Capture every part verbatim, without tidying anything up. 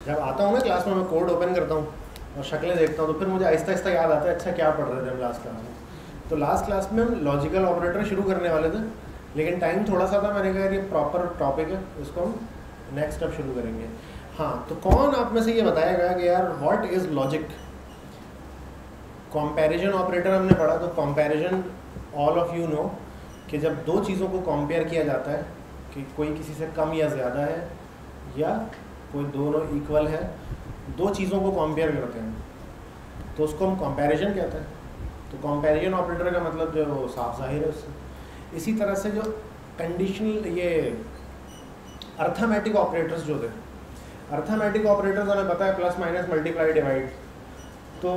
जब आता हूँ ना क्लास में, मैं कोड ओपन करता हूँ और शक्लें देखता हूँ तो फिर मुझे आहिस्ता आहिस्ता याद आता है अच्छा क्या पढ़ रहे थे हम लास्ट क्लास में। तो लास्ट क्लास में हम लॉजिकल ऑपरेटर शुरू करने वाले थे, लेकिन टाइम थोड़ा सा था, मैंने कहा ये प्रॉपर टॉपिक है, इसको हम नेक्स्ट अब शुरू करेंगे। हाँ, तो कौन आप में से ये बताएगा कि यार what is logic? Comparison operator हमने पढ़ा, तो comparison all of you know कि जब दो चीज़ों को कंपेयर किया जाता है कि कोई किसी से कम या ज़्यादा है या कोई दोनों इक्वल है, दो चीज़ों को कंपेयर करते हैं तो उसको हम कंपैरिजन कहते हैं। तो कंपैरिजन ऑपरेटर का मतलब जो साफ जाहिर है उससे। इसी तरह से जो कंडीशनल ये अर्थमेटिक ऑपरेटर्स जो थे, अर्थमेटिक ऑपरेटर्स हमें पता है प्लस माइनस मल्टीप्लाई डिवाइड। तो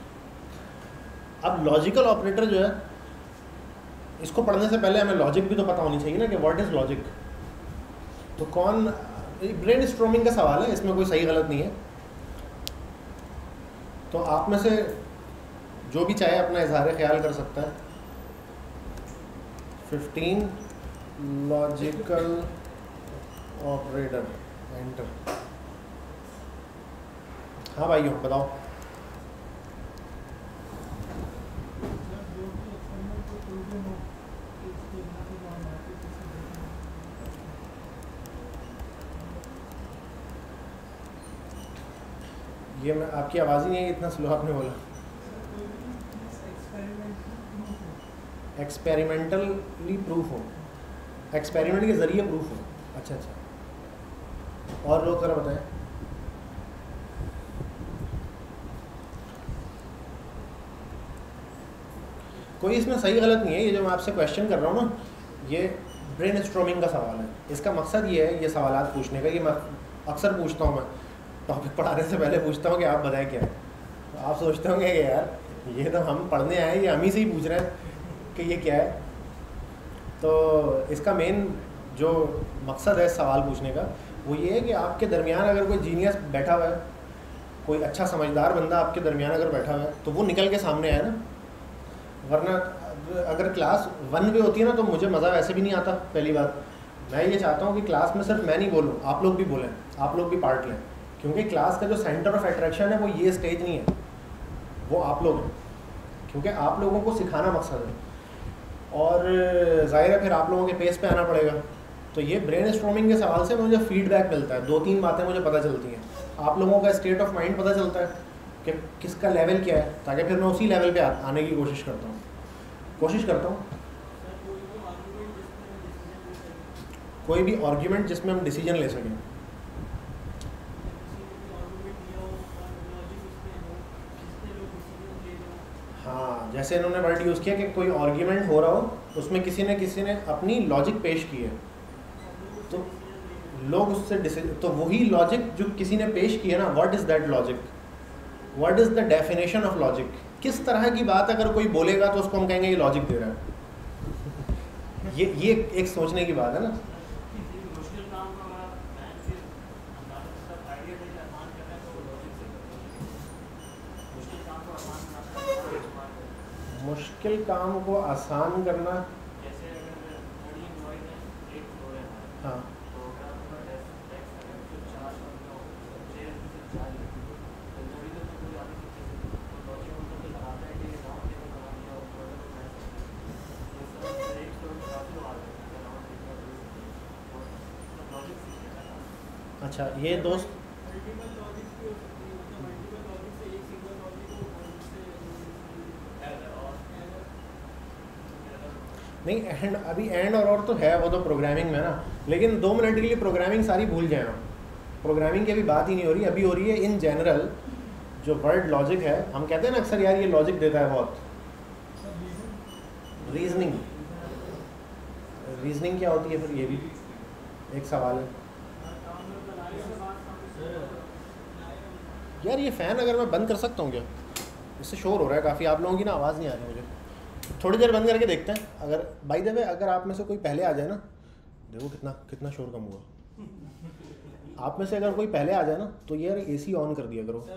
अब लॉजिकल ऑपरेटर जो है, इसको पढ़ने से पहले हमें लॉजिक भी तो पता होनी चाहिए ना कि व्हाट इज़ लॉजिक। तो कौन, ब्रेन स्ट्रोमिंग का सवाल है, इसमें कोई सही गलत नहीं है। तो आप में से जो भी चाहे अपना इजहार ख्याल कर सकता है। Fifteen logical operator, enter. हाँ भाइयों बताओ। ये मैं, आपकी आवाज़ ही नहीं है, इतना स्लो आपने बोला। एक्सपेरिमेंटली प्रूफ हो, एक्सपेरिमेंट के ज़रिए प्रूफ हो। अच्छा अच्छा, और लोग ज़रा बताएं। कोई इसमें सही गलत नहीं है, ये जो मैं आपसे क्वेश्चन कर रहा हूँ ना, ये ब्रेन स्ट्रोमिंग का सवाल है। इसका मकसद ये है, ये सवालात पूछने का, ये मैं अक्सर पूछता हूँ, मैं टॉपिक पढ़ाने से पहले पूछता हूँ कि आप बताएं क्या है। तो आप सोचते होंगे कि यार ये तो हम पढ़ने आए, ये हम ही से ही पूछ रहे हैं कि ये क्या है। तो इसका मेन जो मकसद है सवाल पूछने का वो ये है कि आपके दरमियान अगर कोई जीनियस बैठा हुआ है, कोई अच्छा समझदार बंदा आपके दरमियान अगर बैठा हुआ है तो वो निकल के सामने आए ना। वरना अगर क्लास वन पे होती है ना तो मुझे मज़ा वैसे भी नहीं आता। पहली बात मैं ये चाहता हूँ कि क्लास में सिर्फ मैं नहीं बोलूँ, आप लोग भी बोलें, आप लोग भी पार्ट लें, क्योंकि क्लास का जो सेंटर ऑफ अट्रैक्शन है वो ये स्टेज नहीं है, वो आप लोग हैं, क्योंकि आप लोगों को सिखाना मकसद है। और ज़ाहिर है फिर आप लोगों के पेस पे आना पड़ेगा। तो ये ब्रेन स्ट्रोमिंग के सवाल से मुझे फीडबैक मिलता है, दो तीन बातें मुझे पता चलती हैं, आप लोगों का स्टेट ऑफ माइंड पता चलता है कि किसका लेवल क्या है, ताकि फिर मैं उसी लेवल पे आ, आने की कोशिश करता हूँ कोशिश करता हूँ कोई भी आर्ग्यूमेंट जिसमें हम डिसीजन ले सकें। हाँ, जैसे इन्होंने वर्ड यूज़ किया कि कोई आर्ग्यूमेंट हो रहा हो, उसमें किसी ने किसी ने अपनी लॉजिक पेश की है, तो लोग उससे डिसीजन, तो वही लॉजिक जो किसी ने पेश की है ना, what is that logic, what is the definition of logic. किस तरह की बात अगर कोई बोलेगा तो उसको हम कहेंगे ये लॉजिक दे रहा है। ये ये एक सोचने की बात है ना। मुश्किल काम को आसान करना, हाँ अच्छा, ये दोस्त नहीं, एंड अभी एंड और और तो है, वो तो प्रोग्रामिंग में ना, लेकिन दो मिनट के लिए प्रोग्रामिंग सारी भूल जाए हम। प्रोग्रामिंग की अभी बात ही नहीं हो रही, अभी हो रही है इन जनरल जो वर्ड लॉजिक है। हम कहते हैं ना अक्सर यार ये लॉजिक देता है बहुत। रीजनिंग, रीजनिंग क्या होती है फिर, ये भी एक सवाल है यार। ये फ़ैन अगर मैं बंद कर सकता हूँ क्या, इससे शोर हो रहा है काफ़ी, आप लोगों की ना आवाज़ नहीं आ रही मुझे। थोड़ी देर बंद करके देखते हैं। अगर बाय द वे अगर आप में से कोई पहले आ जाए ना, देखो कितना कितना शोर कम हुआ। आप में से अगर कोई पहले आ जाए ना तो यार एसी ऑन कर दिया करो।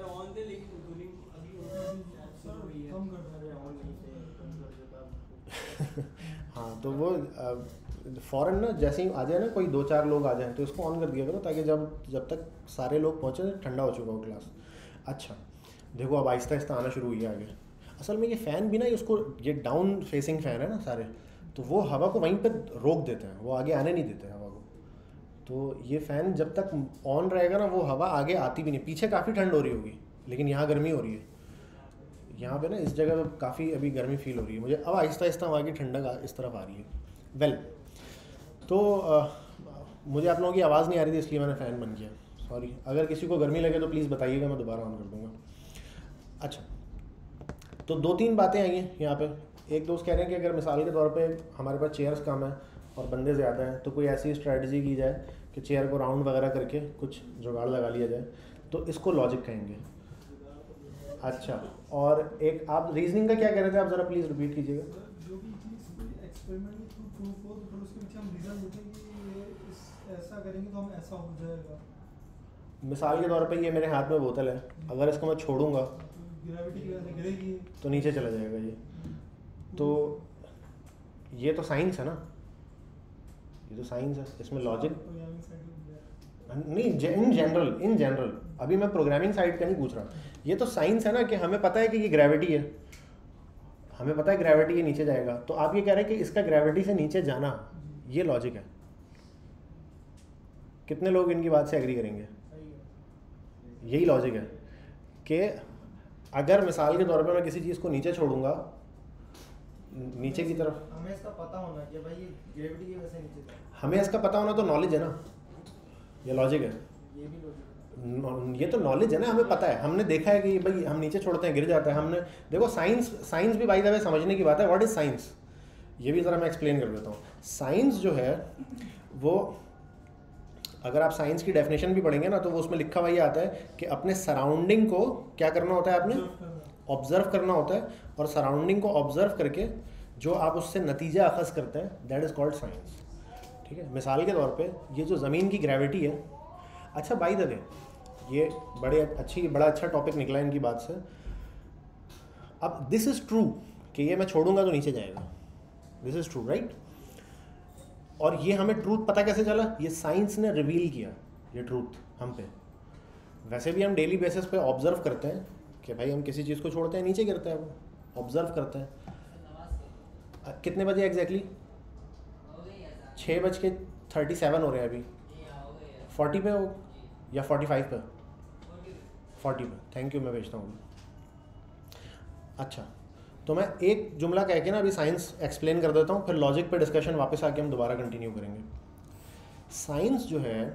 हाँ, तो वो फ़ौरन ना जैसे ही आ जाए ना कोई दो चार लोग आ जाएं तो इसको ऑन कर दिया करो, ताकि जब जब तक सारे लोग पहुँचे ठंडा हो चुका हो क्लास। अच्छा देखो अब आहिस्ता आहिस्ता आना शुरू हुई है आगे। असल में ये फ़ैन भी ना उसको, ये डाउन फेसिंग फ़ैन है ना सारे, तो वो हवा को वहीं पर रोक देते हैं, वो आगे आने नहीं देते हवा को। तो ये फ़ैन जब तक ऑन रहेगा ना वो हवा आगे आती भी नहीं। पीछे काफ़ी ठंड हो रही होगी लेकिन यहाँ गर्मी हो रही है, यहाँ पे ना इस जगह पे काफ़ी अभी गर्मी फील हो रही है मुझे। अब आहिस्ता आहिस्ता वहाँ की ठंडक इस तरफ आ रही है। वेल तो आ, मुझे आप लोगों की आवाज़ नहीं आ रही थी इसलिए मैंने फ़ैन बंद किया, सॉरी। अगर किसी को गर्मी लगे तो प्लीज़ बताइएगा, मैं दोबारा ऑन कर दूँगा। अच्छा तो दो तीन बातें आई हैं यहाँ पे। एक दोस्त कह रहे हैं कि अगर मिसाल के तौर पे हमारे पास चेयर्स कम है और बंदे ज़्यादा हैं तो कोई ऐसी स्ट्रेटजी की जाए कि चेयर को राउंड वगैरह करके कुछ जुगाड़ लगा लिया जाए, तो इसको लॉजिक कहेंगे। अच्छा, और एक आप रीजनिंग का क्या कह रहे थे, आप ज़रा प्लीज़ रिपीट कीजिएगा। जो भी चीज़ एक्सपेरिमेंट में प्रूफ हो तो फिर उसके पीछे हम रीज़न देते हैं कि ये इस ऐसा करेंगे तो हम ऐसा हो जाएगा। मिसाल के तौर पे ये मेरे हाथ में बोतल है, अगर इसको मैं छोड़ूंगा ग्रेविटी की वजह से गिरेगी तो नीचे चला जाएगा ये। तो ये तो साइंस है ना, ये तो साइंस है, इसमें लॉजिक नहीं। इन जनरल इन जनरल अभी मैं प्रोग्रामिंग साइड का नहीं पूछ रहा, ये तो साइंस है ना कि हमें पता है कि ये ग्रेविटी है, हमें पता है ग्रेविटी ये नीचे जाएगा। तो आप ये कह रहे हैं कि इसका ग्रेविटी से नीचे जाना ये लॉजिक है। कितने लोग इनकी बात से एग्री करेंगे? यही लॉजिक है कि अगर मिसाल के तौर पे मैं किसी चीज़ को नीचे छोड़ूंगा नीचे की तरफ, हमें इसका पता होना कि भाई ये ग्रेविटी की वजह से नीचे जाए। हमें इसका पता होना तो नॉलेज है ना, ये लॉजिक है। ये भी लॉजिक, ये तो नॉलेज है ना, हमें पता है, हमने देखा है कि भाई हम नीचे छोड़ते हैं गिर जाता है। हमने देखो साइंस साइंस भी बाय द वे समझने की बात है। व्हाट इज साइंस, ये भी ज़रा मैं एक्सप्लेन कर देता हूँ। साइंस जो है वो, अगर आप साइंस की डेफिनेशन भी पढ़ेंगे ना तो वो उसमें लिखा हुआ ये आता है कि अपने सराउंडिंग को क्या करना होता है, आपने ऑब्जर्व करना होता है, और सराउंडिंग को ऑब्जर्व करके जो आप उससे नतीजा अखज़ करते हैं दैट इज़ कॉल्ड साइंस। ठीक है, मिसाल के तौर पे ये जो ज़मीन की ग्रेविटी है, अच्छा बाय द वे ये बड़े अच्छी बड़ा अच्छा टॉपिक निकला इनकी बात से। अब दिस इज़ ट्रू कि ये मैं छोड़ूंगा तो नीचे जाएगा, दिस इज़ ट्रू राइट। और ये हमें ट्रूथ पता कैसे चला, ये साइंस ने रिवील किया ये ट्रूथ हम पे। वैसे भी हम डेली बेसिस पे ऑब्जर्व करते हैं कि भाई हम किसी चीज़ को छोड़ते हैं नीचे गिरता है, वो ऑब्जर्व करते हैं। कितने बजे एग्जैक्टली? छः बज के थर्टी सेवन हो रहे हैं अभी। फोर्टी पे हो या फोर्टी फाइव पे? फोर्टी पे, थैंक यू, मैं भेजता हूँ। अच्छा तो मैं एक जुमला कह के ना अभी साइंस एक्सप्लेन कर देता हूँ, फिर लॉजिक पे डिस्कशन वापस आके हम दोबारा कंटिन्यू करेंगे। साइंस जो है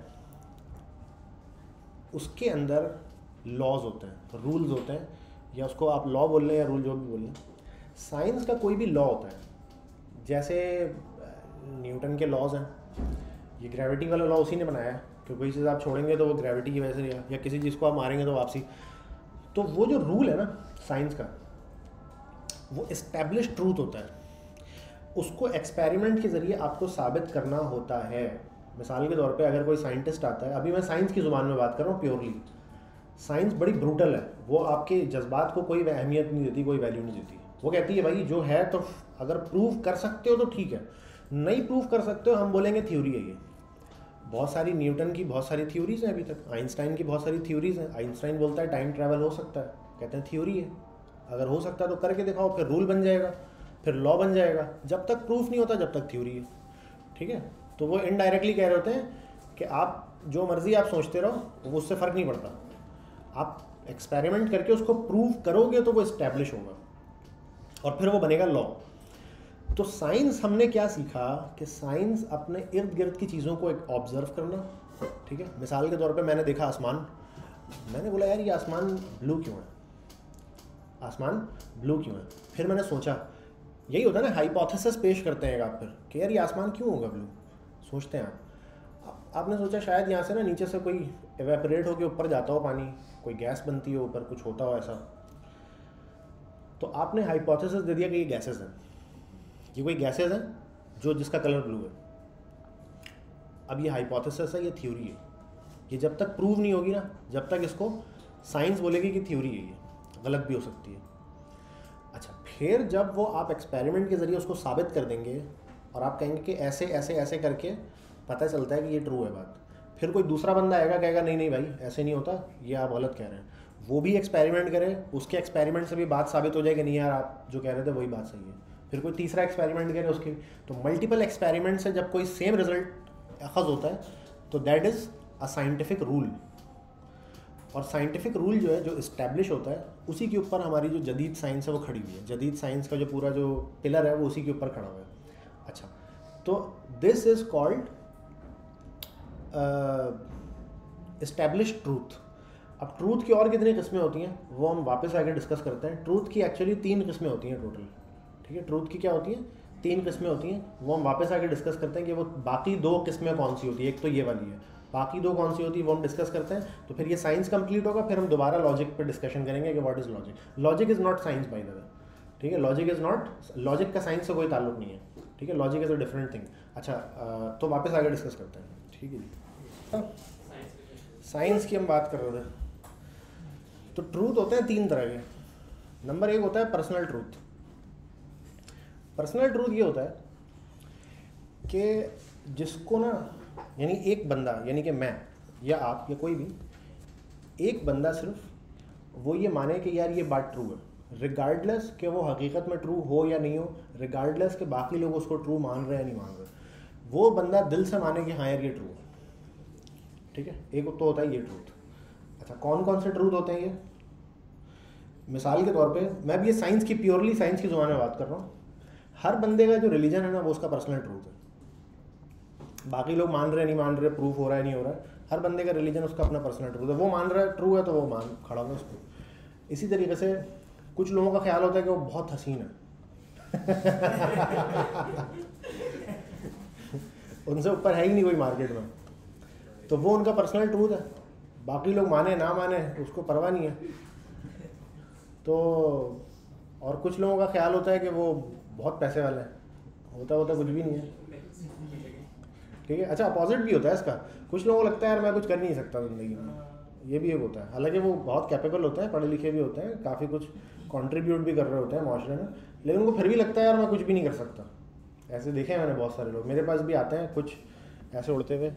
उसके अंदर लॉज होते हैं, रूल्स होते हैं, या उसको आप लॉ बोल लें या रूल जो भी बोल लें। साइंस का कोई भी लॉ होता है, जैसे न्यूटन के लॉज हैं, ये ग्रेविटी वाला लॉ उसी ने बनाया है कि कोई चीज़ आप छोड़ेंगे तो वो ग्रेविटी की वजह से, या, या किसी चीज़ को आप मारेंगे तो वापसी। तो वो जो रूल है ना साइंस का, वो इस्टेब्लिश ट्रूथ होता है, उसको एक्सपेरिमेंट के ज़रिए आपको साबित करना होता है। मिसाल के तौर पे अगर कोई साइंटिस्ट आता है, अभी मैं साइंस की ज़ुबान में बात कर रहा हूँ प्योरली, साइंस बड़ी ब्रूटल है, वो आपके जज्बात को कोई अहमियत नहीं देती, कोई वैल्यू नहीं देती। वो कहती है भाई जो है तो अगर प्रूव कर सकते हो तो ठीक है, नहीं प्रूव कर सकते हो हम बोलेंगे थ्योरी है ये। बहुत सारी न्यूटन की बहुत सारी थ्योरीज हैं अभी तक, आइंस्टाइन की बहुत सारी थ्योरीज हैं। आइंस्टाइन बोलता है टाइम ट्रैवल हो सकता है, कहते हैं थ्योरी है, अगर हो सकता है तो करके दिखाओ, फिर रूल बन जाएगा, फिर लॉ बन जाएगा। जब तक प्रूफ नहीं होता जब तक थ्योरी है। ठीक है, तो वो इनडायरेक्टली कह रहे होते हैं कि आप जो मर्जी आप सोचते रहो, वो उससे फ़र्क नहीं पड़ता, आप एक्सपेरिमेंट करके उसको प्रूव करोगे तो वो इस्टेब्लिश होगा और फिर वो बनेगा लॉ। तो साइंस हमने क्या सीखा कि साइंस अपने इर्द गिर्द की चीज़ों को एक ऑब्जर्व करना। ठीक है, मिसाल के तौर पे मैंने देखा आसमान, मैंने बोला यार ये आसमान ब्लू क्यों है, आसमान ब्लू क्यों है। फिर मैंने सोचा, यही होता है ना, हाइपोथेसिस पेश करते हैं आप फिर कि यार ये आसमान क्यों होगा ब्लू, सोचते हैं आप। आपने सोचा शायद यहाँ से ना नीचे से कोई एवेपोरेट होकर ऊपर जाता हो पानी, कोई गैस बनती हो ऊपर, कुछ होता हो ऐसा, तो आपने हाइपोथेसिस दे दिया कि ये गैसेस हैं, ये कोई गैसेस हैं जो जिसका कलर ब्लू है। अब ये हाइपोथेसिस है, ये थ्योरी है, ये जब तक प्रूव नहीं होगी ना, जब तक इसको साइंस बोलेगी कि थ्योरी है, ये गलत भी हो सकती है। अच्छा, फिर जब वो आप एक्सपेरिमेंट के ज़रिए उसको साबित कर देंगे और आप कहेंगे कि ऐसे ऐसे ऐसे करके पता चलता है कि ये ट्रू है बात। फिर कोई दूसरा बंदा आएगा कहेगा नहीं नहीं भाई ऐसे नहीं होता, ये आप गलत कह रहे हैं, वो भी एक्सपेरिमेंट करे, उसके एक्सपेरिमेंट से भी बात साबित हो जाए कि नहीं यार आप जो कह रहे थे वही बात सही है। फिर कोई तीसरा एक्सपेरिमेंट करे उसके, तो मल्टीपल एक्सपेरिमेंट से जब कोई सेम रिजल्ट अखज़ होता है तो that is a scientific rule. और साइंटिफिक रूल जो है जो इस्टेब्लिश होता है उसी के ऊपर हमारी जो जदीद साइंस है वो खड़ी हुई है। जदीद साइंस का जो पूरा जो पिलर है वो उसी के ऊपर खड़ा हुआ है। अच्छा, तो this is called established truth. अब ट्रूथ की और कितनी किस्में होती हैं वो हम वापस आके डिस्कस करते हैं। ट्रूथ की एक्चुअली तीन किस्में होती हैं टोटल, ठीक है। ट्रूथ की क्या होती हैं, तीन किस्में होती हैं, वो हम वापस आके डिस्कस करते हैं कि वो बाकी दो किस्में कौन सी होती है। एक तो ये वाली है, बाकी दो कौन सी होती है वो हम डिस्कस करते हैं। तो फिर ये साइंस कंप्लीट होगा, फिर हम दोबारा लॉजिक पे डिस्कशन करेंगे कि what is logic. Logic is not science by the way, ठीक है। लॉजिक इज़ नॉट, लॉजिक का साइंस से कोई ताल्लुक नहीं है, ठीक है। Logic is a different thing. अच्छा, तो वापस आगे डिस्कस करते हैं, ठीक है जी। साइंस की हम बात कर रहे थे। तो ट्रूथ होते हैं तीन तरह के। नंबर एक होता है पर्सनल ट्रूथ। पर्सनल ट्रूथ ये होता है कि जिसको ना, यानी एक बंदा, यानी कि मैं या आप या कोई भी एक बंदा सिर्फ वो ये माने कि यार ये बात ट्रू है, रिगार्डलेस कि वो हकीकत में ट्रू हो या नहीं हो, रिगार्डलेस कि बाकी लोग उसको ट्रू मान रहे हैं या नहीं मान रहे, वो बंदा दिल से माने कि हाँ यार ये ट्रू है, ठीक है। एक तो होता है ये ट्रूथ। अच्छा, कौन कौन से ट्रूथ होते हैं ये? मिसाल के तौर पे मैं भी ये साइंस की, प्योरली साइंस की ज़ुबान में बात कर रहा हूँ। हर बंदे का जो रिलीजन है ना वो उसका पर्सनल ट्रूथ है। बाकी लोग मान रहे नहीं मान रहे, प्रूफ हो रहा है नहीं हो रहा है, हर बंदे का रिलीजन उसका अपना पर्सनल ट्रूथ है। वो मान रहा है ट्रू है तो वो मान खड़ा हुआ उसको। इसी तरीके से कुछ लोगों का ख्याल होता है कि वो बहुत हसीन है उनसे ऊपर है ही नहीं कोई मार्केट में, तो वो उनका पर्सनल ट्रूथ है। बाकी लोग माने ना माने उसको परवाह नहीं है। तो और कुछ लोगों का ख्याल होता है कि वो बहुत पैसे वाले हैं, होता होता कुछ भी नहीं है, ठीक है। अच्छा, अपोजिट भी होता है इसका। कुछ लोगों को लगता है यार मैं कुछ कर नहीं सकता ज़िंदगी में, ये भी एक होता है। हालांकि वो बहुत कैपेबल होते हैं, पढ़े लिखे भी होते हैं, काफ़ी कुछ कंट्रीब्यूट भी कर रहे होते हैं माशरे में, लेकिन उनको फिर भी लगता है यार मैं कुछ भी नहीं कर सकता। ऐसे देखे हैं मैंने बहुत सारे लोग, मेरे पास भी आते हैं कुछ ऐसे उड़ते हुए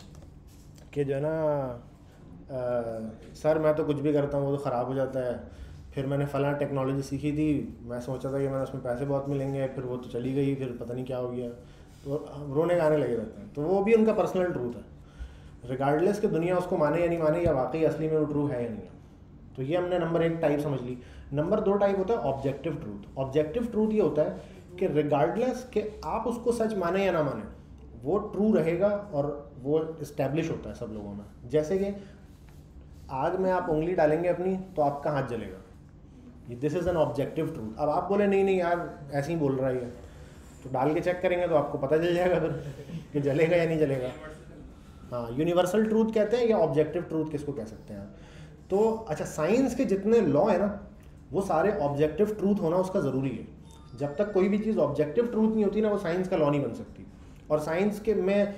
कि जो है ना आ, सर मैं तो कुछ भी करता हूँ वो तो ख़राब हो जाता है, फिर मैंने फ़लाँ टेक्नोलॉजी सीखी थी, मैं सोचा था कि मैंने उसमें पैसे बहुत मिलेंगे, फिर वो तो चली गई, फिर पता नहीं क्या हो गया, तो रोने गाने लगे रहते हैं। तो वो भी उनका पर्सनल ट्रूथ है, रिगार्डलेस कि दुनिया उसको माने या नहीं माने, या वाकई असली में वो ट्रू है या नहीं है। तो ये हमने नंबर एक टाइप समझ ली। नंबर दो टाइप होता है ऑब्जेक्टिव ट्रूथ। ऑब्जेक्टिव ट्रूथ ये होता है कि रिगार्डलेस कि आप उसको सच माने या ना माने, वो ट्रू रहेगा और वो इस्टेब्लिश होता है सब लोगों में। जैसे कि आग में आप उंगली डालेंगे अपनी तो आपका हाथ जलेगा, this is an objective truth. अब आप बोले नहीं नहीं यार ऐसे ही बोल रहा है, तो डाल के चेक करेंगे तो आपको पता चल जाएगा फिर कि जलेगा या नहीं जलेगा। हाँ, यूनिवर्सल ट्रूथ कहते हैं या ऑब्जेक्टिव ट्रूथ किसको कह सकते हैं। तो अच्छा, साइंस के जितने लॉ है ना वो सारे ऑब्जेक्टिव ट्रूथ होना उसका ज़रूरी है। जब तक कोई भी चीज़ ऑब्जेक्टिव ट्रूथ नहीं होती ना वो साइंस का लॉ नहीं बन सकती। और साइंस के में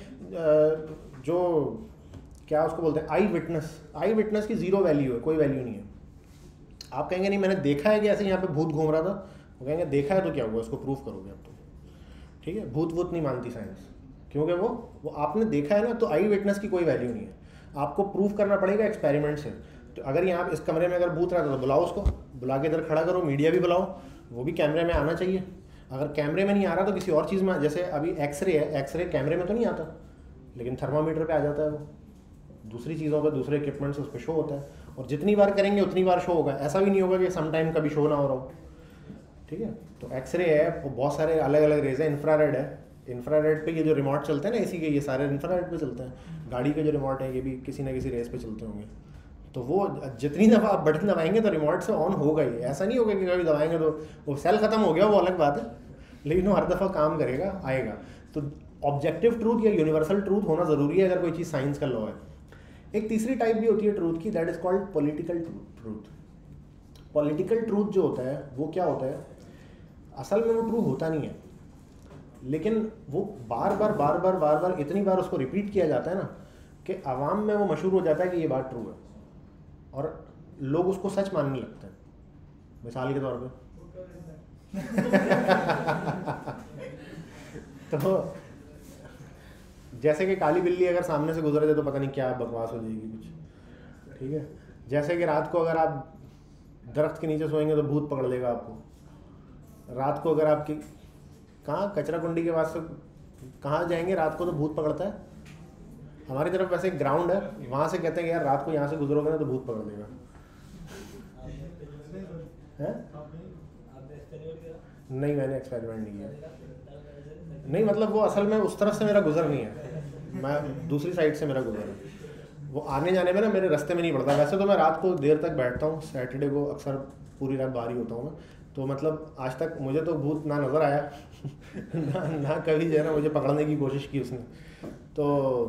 जो क्या उसको बोलते हैं आई विटनेस, आई विटनेस की ज़ीरो वैल्यू है, कोई वैल्यू नहीं है। आप कहेंगे नहीं मैंने देखा है कि ऐसे यहाँ पे भूत घूम रहा था, वो कहेंगे देखा है तो क्या हुआ, इसको प्रूफ करोगे अब तो, ठीक है। भूत वूत नहीं मानती साइंस, क्योंकि वो वो आपने देखा है ना, तो आई विटनेस की कोई वैल्यू नहीं है। आपको प्रूफ करना पड़ेगा एक्सपेरिमेंट से। तो अगर यहाँ इस कमरे में अगर भूत रहता तो बुलाओ उसको, बुला के इधर खड़ा करो, मीडिया भी बुलाओ, वो भी कैमरे में आना चाहिए। अगर कैमरे में नहीं आ रहा तो किसी और चीज़ में, जैसे अभी एक्सरे है, एक्सरे कैमरे में तो नहीं आता, लेकिन थर्मामीटर पे आ जाता है, वो दूसरी चीज़ों पे, दूसरे इक्विपमेंट्स उस पर शो होता है, और जितनी बार करेंगे उतनी बार शो होगा। ऐसा भी नहीं होगा कि सम टाइम कभी शो ना हो रहा हो, ठीक है। तो एक्सरे है, वो बहुत सारे अलग अलग रेज है। इंफ्रारेड है, इंफ्रारेड पे ये जो रिमोट चलते हैं ना इसी के, ये सारे इंफ्रारेड पे चलते हैं। गाड़ी के जो रिमोट है ये भी किसी ना किसी रेस पे चलते होंगे। तो वो जितनी दफ़ा आप बटन दबाएंगे तो रिमोट से ऑन होगा ही। ऐसा नहीं होगा कि कभी दबाएंगे तो वो सेल ख़त्म हो गया, वो अलग बात है, लेकिन वो हर दफ़ा काम करेगा, आएगा। तो ऑब्जेक्टिव ट्रूथ या यूनिवर्सल ट्रूथ होना ज़रूरी है अगर कोई चीज़ साइंस का लॉ है। एक तीसरी टाइप भी होती है ट्रूथ की, that is called political truth. Political truth जो होता है वो क्या होता है, असल में वो ट्रू होता नहीं है, लेकिन वो बार बार बार बार बार बार इतनी बार उसको रिपीट किया जाता है ना कि आवाम में वो मशहूर हो जाता है कि ये बात ट्रू है, और लोग उसको सच मानने लगते हैं। मिसाल के तौर पे तो जैसे कि काली बिल्ली अगर सामने से गुजरे तो पता नहीं क्या बकवास हो जाएगी कुछ, ठीक है। जैसे कि रात को अगर आप दरख्त के नीचे सोएंगे तो भूत पकड़ लेगा आपको। रात को अगर आपकी कहाँ कचरा कुंडी के पास से कहाँ जाएंगे रात को तो भूत पकड़ता है। हमारी तरफ वैसे एक ग्राउंड है, वहाँ से कहते हैं कि यार रात को यहाँ से गुजरोगे ना तो भूत पकड़ लेगा है? नहीं, मैंने एक्सपेरिमेंट नहीं किया। नहीं मतलब वो असल में उस तरफ से मेरा गुजर नहीं है, मैं दूसरी साइड से मेरा गुजर है। वो आने जाने में ना मेरे रास्ते में नहीं पड़ता। वैसे तो मैं रात को देर तक बैठता हूँ, सैटरडे को अक्सर पूरी रात बाहर ही होता हूँ मैं, तो मतलब आज तक मुझे तो भूत ना नज़र आया ना ना कभी जो है ना मुझे पकड़ने की कोशिश की उसने। तो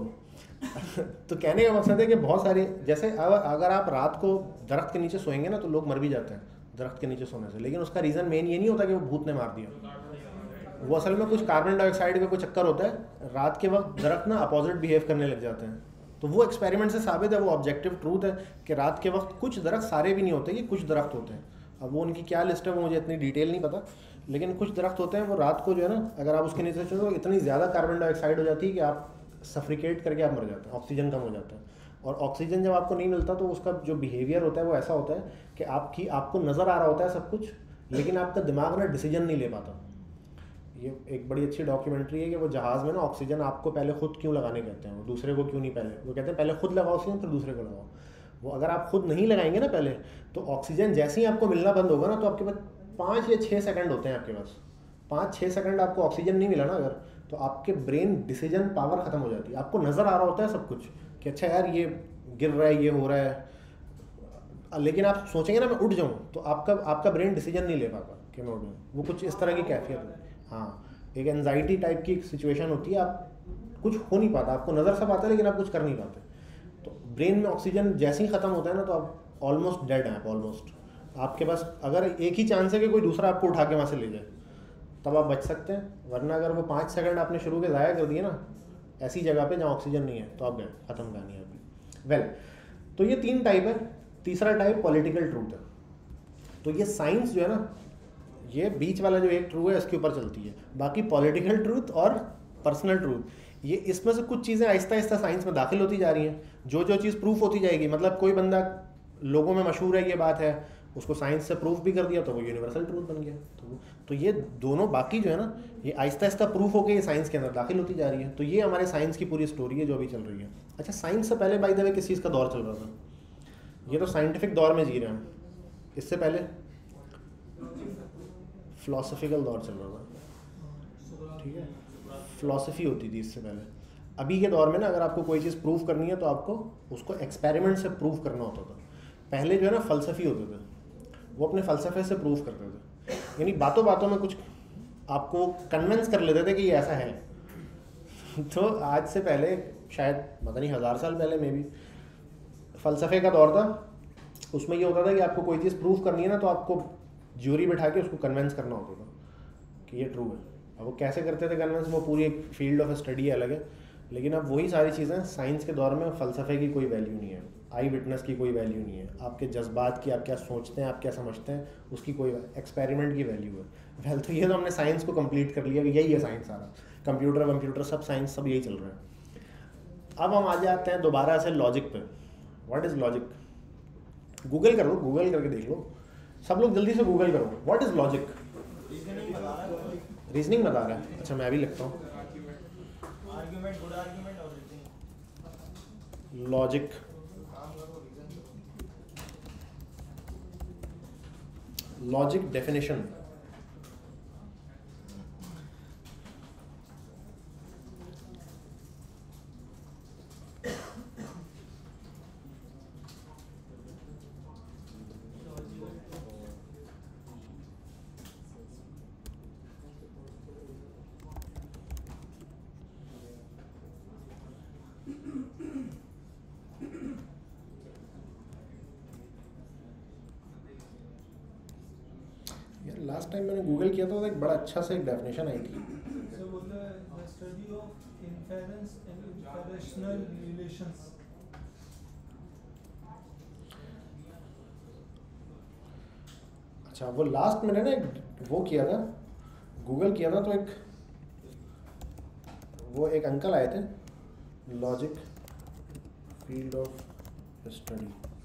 तो कहने का मकसद है कि बहुत सारे जैसे अगर आप रात को दरख्त के नीचे सोएंगे ना तो लोग मर भी जाते हैं दरख्त के नीचे सोने से, लेकिन उसका रीज़न मेन ये नहीं होता कि वो भूत ने मार दिया। वो असल में कुछ कार्बन डाइऑक्साइड का कोई चक्कर होता है। रात के वक्त दरख्त ना अपोजिट बिहेव करने लग जाते हैं। तो वो एक्सपेरिमेंट से साबित है, वो ऑब्जेक्टिव ट्रूथ है कि रात के वक्त कुछ दरख्त, सारे भी नहीं होते, ये कुछ दरख्त होते हैं। अब वो उनकी क्या लिस्ट है वो मुझे इतनी डिटेल नहीं पता, लेकिन कुछ दरख्त होते हैं वो रात को जो है ना अगर आप उसके नीचे चलो तो इतनी ज़्यादा कार्बन डाइऑक्साइड हो जाती है कि आप सफरिकेट करके आप मर जाते हैं, ऑक्सीजन कम हो जाता है। और ऑक्सीजन जब आपको नहीं मिलता तो उसका जो बिहेवियर होता है वो ऐसा होता है कि आपकी आपको नज़र आ रहा होता है सब कुछ, लेकिन आपका दिमाग ना डिसीजन नहीं ले पाता। ये एक बड़ी अच्छी डॉक्यूमेंट्री है कि वो जहाज़ में ना ऑक्सीजन आपको पहले खुद क्यों लगाने कहते हैं, वो दूसरे को क्यों नहीं। पहले वो कहते हैं पहले खुद लगाओ ऑक्सीजन फिर दूसरे को लगाओ। वो अगर आप खुद नहीं लगाएंगे ना पहले तो ऑक्सीजन जैसे ही आपको मिलना बंद होगा ना तो आपके पास पाँच या छः सेकंड होते हैं, आपके पास पाँच छः सेकंड आपको ऑक्सीजन नहीं मिला ना अगर, तो आपके ब्रेन डिसीजन पावर ख़त्म हो जाती है। आपको नज़र आ रहा होता है सब कुछ कि अच्छा यार ये गिर रहा है, ये हो रहा है, लेकिन आप सोचेंगे ना मैं उठ जाऊँ तो आपका आपका ब्रेन डिसीजन नहीं ले पाता कि मैं उठ जाऊँ। वो कुछ इस तरह की कैफियत है। हाँ, एक एंजाइटी टाइप की सिचुएशन होती है, आप कुछ हो नहीं पाता, आपको नज़र सब आता है लेकिन आप कुछ कर नहीं पाते। तो ब्रेन में ऑक्सीजन जैसे ही ख़त्म होता है ना तो आप ऑलमोस्ट डेड हैं। आप ऑलमोस्ट आपके पास अगर एक ही चांस है कि कोई दूसरा आपको उठा के वहाँ से ले जाए तब आप बच सकते हैं, वरना अगर वो पाँच सेकंड आपने शुरू के ज़ाया कर दिए ना ऐसी जगह पे जहाँ ऑक्सीजन नहीं है तो आप गए, ख़त्म कहानी है आपकी। वेल तो ये तीन टाइप है। तीसरा टाइप पॉलिटिकल ट्रूथ है। तो ये साइंस जो है ना ये बीच वाला जो एक ट्रू है इसके ऊपर चलती है, बाकी पॉलिटिकल ट्रूथ और पर्सनल ट्रूथ ये इसमें से कुछ चीज़ें आहिस्ता आहिस्ता साइंस में दाखिल होती जा रही हैं। जो जो चीज़ प्रूफ होती जाएगी, मतलब कोई बंदा लोगों में मशहूर है ये बात है, उसको साइंस से प्रूफ भी कर दिया तो वो यूनिवर्सल ट्रूथ बन गया। तो तो ये दोनों बाकी जो है ना ये आहिस्ता आहिस्ता प्रूफ होकर ये साइंस के अंदर दाखिल होती जा रही है। तो ये हमारे साइंस की पूरी स्टोरी है जो अभी चल रही है। अच्छा, साइंस से पहले बाय द वे किस चीज़ का दौर चल रहा था? ये तो साइंटिफिक दौर में जी रहे हैं, इससे पहले फिलोसफिकल दौर चल रहा था, ठीक है, फिलोसफी होती थी इससे पहले। अभी के दौर में ना अगर आपको कोई चीज़ प्रूव करनी है तो आपको उसको एक्सपेरिमेंट से प्रूव करना होता था। पहले जो है ना फ़लसफ़ी होते थे, वो अपने फ़लसफ़े से प्रूव करते थे, यानी बातों बातों में कुछ आपको कन्विंस कर लेते थे कि ये ऐसा है। तो आज से पहले शायद पता नहीं हज़ार साल पहले में भी फ़लसफ़े का दौर था। उसमें ये होता था कि आपको कोई चीज़ प्रूव करनी है ना तो आपको ज्यूरी बैठा के उसको कन्विंस करना होता था कि ये ट्रू है। अब वो कैसे करते थे कन्विंस, वो पूरी एक फील्ड ऑफ स्टडी अलग है। लेकिन अब वही सारी चीज़ें साइंस के दौर में फ़लसफ़े की कोई वैल्यू नहीं है, आई विटनेस की कोई वैल्यू नहीं है, आपके जज्बात की, आप क्या सोचते हैं, आप क्या समझते हैं, उसकी कोई एक्सपेरिमेंट की वैल्यू है। वेल तो ये तो हमने साइंस को कंप्लीट कर लिया कि यही है साइंस सारा, कंप्यूटर वम्प्यूटर सब साइंस सब यही चल रहा है। अब हम आ जाते हैं दोबारा से लॉजिक पे। What is logic? गूगल करो, गूगल करके देख लो, सब लोग जल्दी से गूगल करो व्हाट इज़ लॉजिक। रीजनिंग बता रहा है, अच्छा मैं भी लिखता हूँ logic. Logic definition, last time मैंने गूगल किया था तो एक बड़ा अच्छा सा एक डेफिनेशन आई थी। सो बोलते हैं the study of inference and inferential relations. अच्छा, वो लास्ट मैंने ना वो किया था, गूगल किया था तो एक वो एक अंकल आए थे, लॉजिक फील्ड ऑफ स्टडी,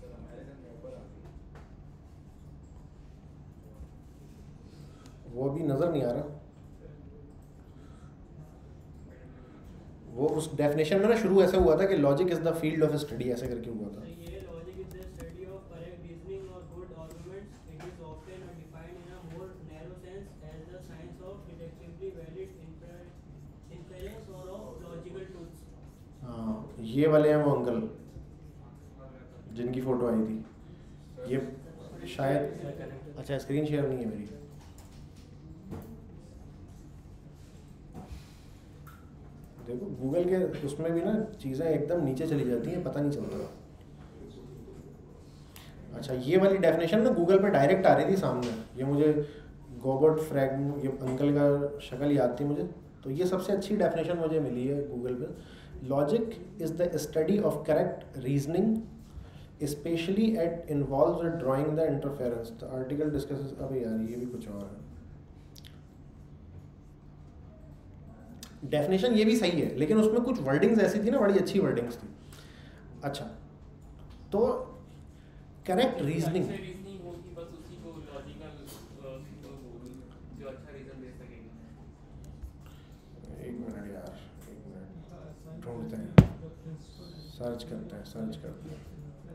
वो भी नज़र नहीं आ रहा। वो उस डेफिनेशन में ना शुरू ऐसा हुआ था कि logic is the field of study, ऐसे करके हुआ था। ये logic is the study of correct reasoning or good arguments. It is often defined in a more narrow sense as the science of deductively valid inference or of logical truths. हाँ, ये वाले हैं वो अंकल जिनकी photo आई थी। ये शायद, अच्छा स्क्रीन शेयर नहीं है मेरी। देखो गूगल के उसमें भी ना चीज़ें एकदम नीचे चली जाती हैं, पता नहीं चलता। अच्छा, ये वाली डेफिनेशन ना गूगल पे डायरेक्ट आ रही थी सामने। ये मुझे गॉबर्ट फ्रैग, ये अंकल का शक्ल याद थी मुझे, तो ये सबसे अच्छी डेफिनेशन मुझे मिली है गूगल पे। Logic is the study of correct reasoning especially at involves drawing the interference. The article discusses, अबे यार ये भी कुछ और है। डेफिनेशन ये भी सही है, लेकिन उसमें कुछ वर्डिंग्स ऐसी थी ना, बड़ी अच्छी वर्डिंग्स थी। अच्छा, तो करेक्ट रीजनिंग, रीजनिंग होगी बस उसी को लॉजिकल जो अच्छा रीजन दे सकेंगे। एक मिनट यार, एक मिनट ढूंढते हैं, सर्च करते हैं सर्च करते हैं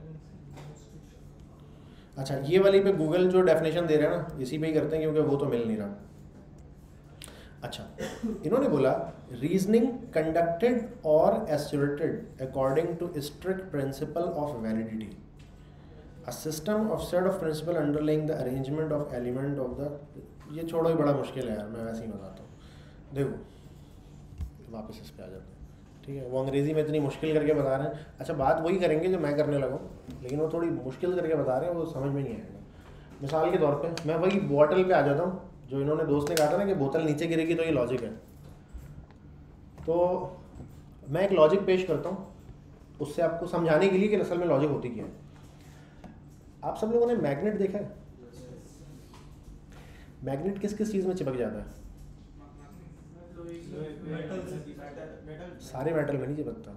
अच्छा, ये वाली पे गूगल जो डेफिनेशन दे रहा है ना, इसी पे ही करते हैं क्योंकि वो तो मिल नहीं रहा। अच्छा, इन्होंने बोला reasoning conducted or assured according to strict principle of validity, a system of set of principle underlying the arrangement of element of the, ये छोड़ो ही बड़ा मुश्किल है यार, मैं वैसे ही बताता हूँ। देखो वापस इस पे आ जाते हैं, ठीक है। वो अंग्रेज़ी में इतनी मुश्किल करके बता रहे हैं। अच्छा, बात वही करेंगे जो मैं करने लगा हूँ, लेकिन वो थोड़ी मुश्किल करके बता रहे हैं, वो समझ में नहीं आएगा। मिसाल के तौर पे मैं वही बॉटल पे आ जाता हूँ, जो इन्होंने दोस्त ने कहा था ना कि बोतल नीचे गिरेगी तो ये लॉजिक है। तो मैं एक लॉजिक पेश करता हूँ उससे आपको समझाने के लिए कि असल में लॉजिक होती क्या है। आप सब लोगों ने मैग्नेट देखा है? मैग्नेट किस किस चीज़ में चिपक जाता है? सारे मेटल में नहीं चिपकता,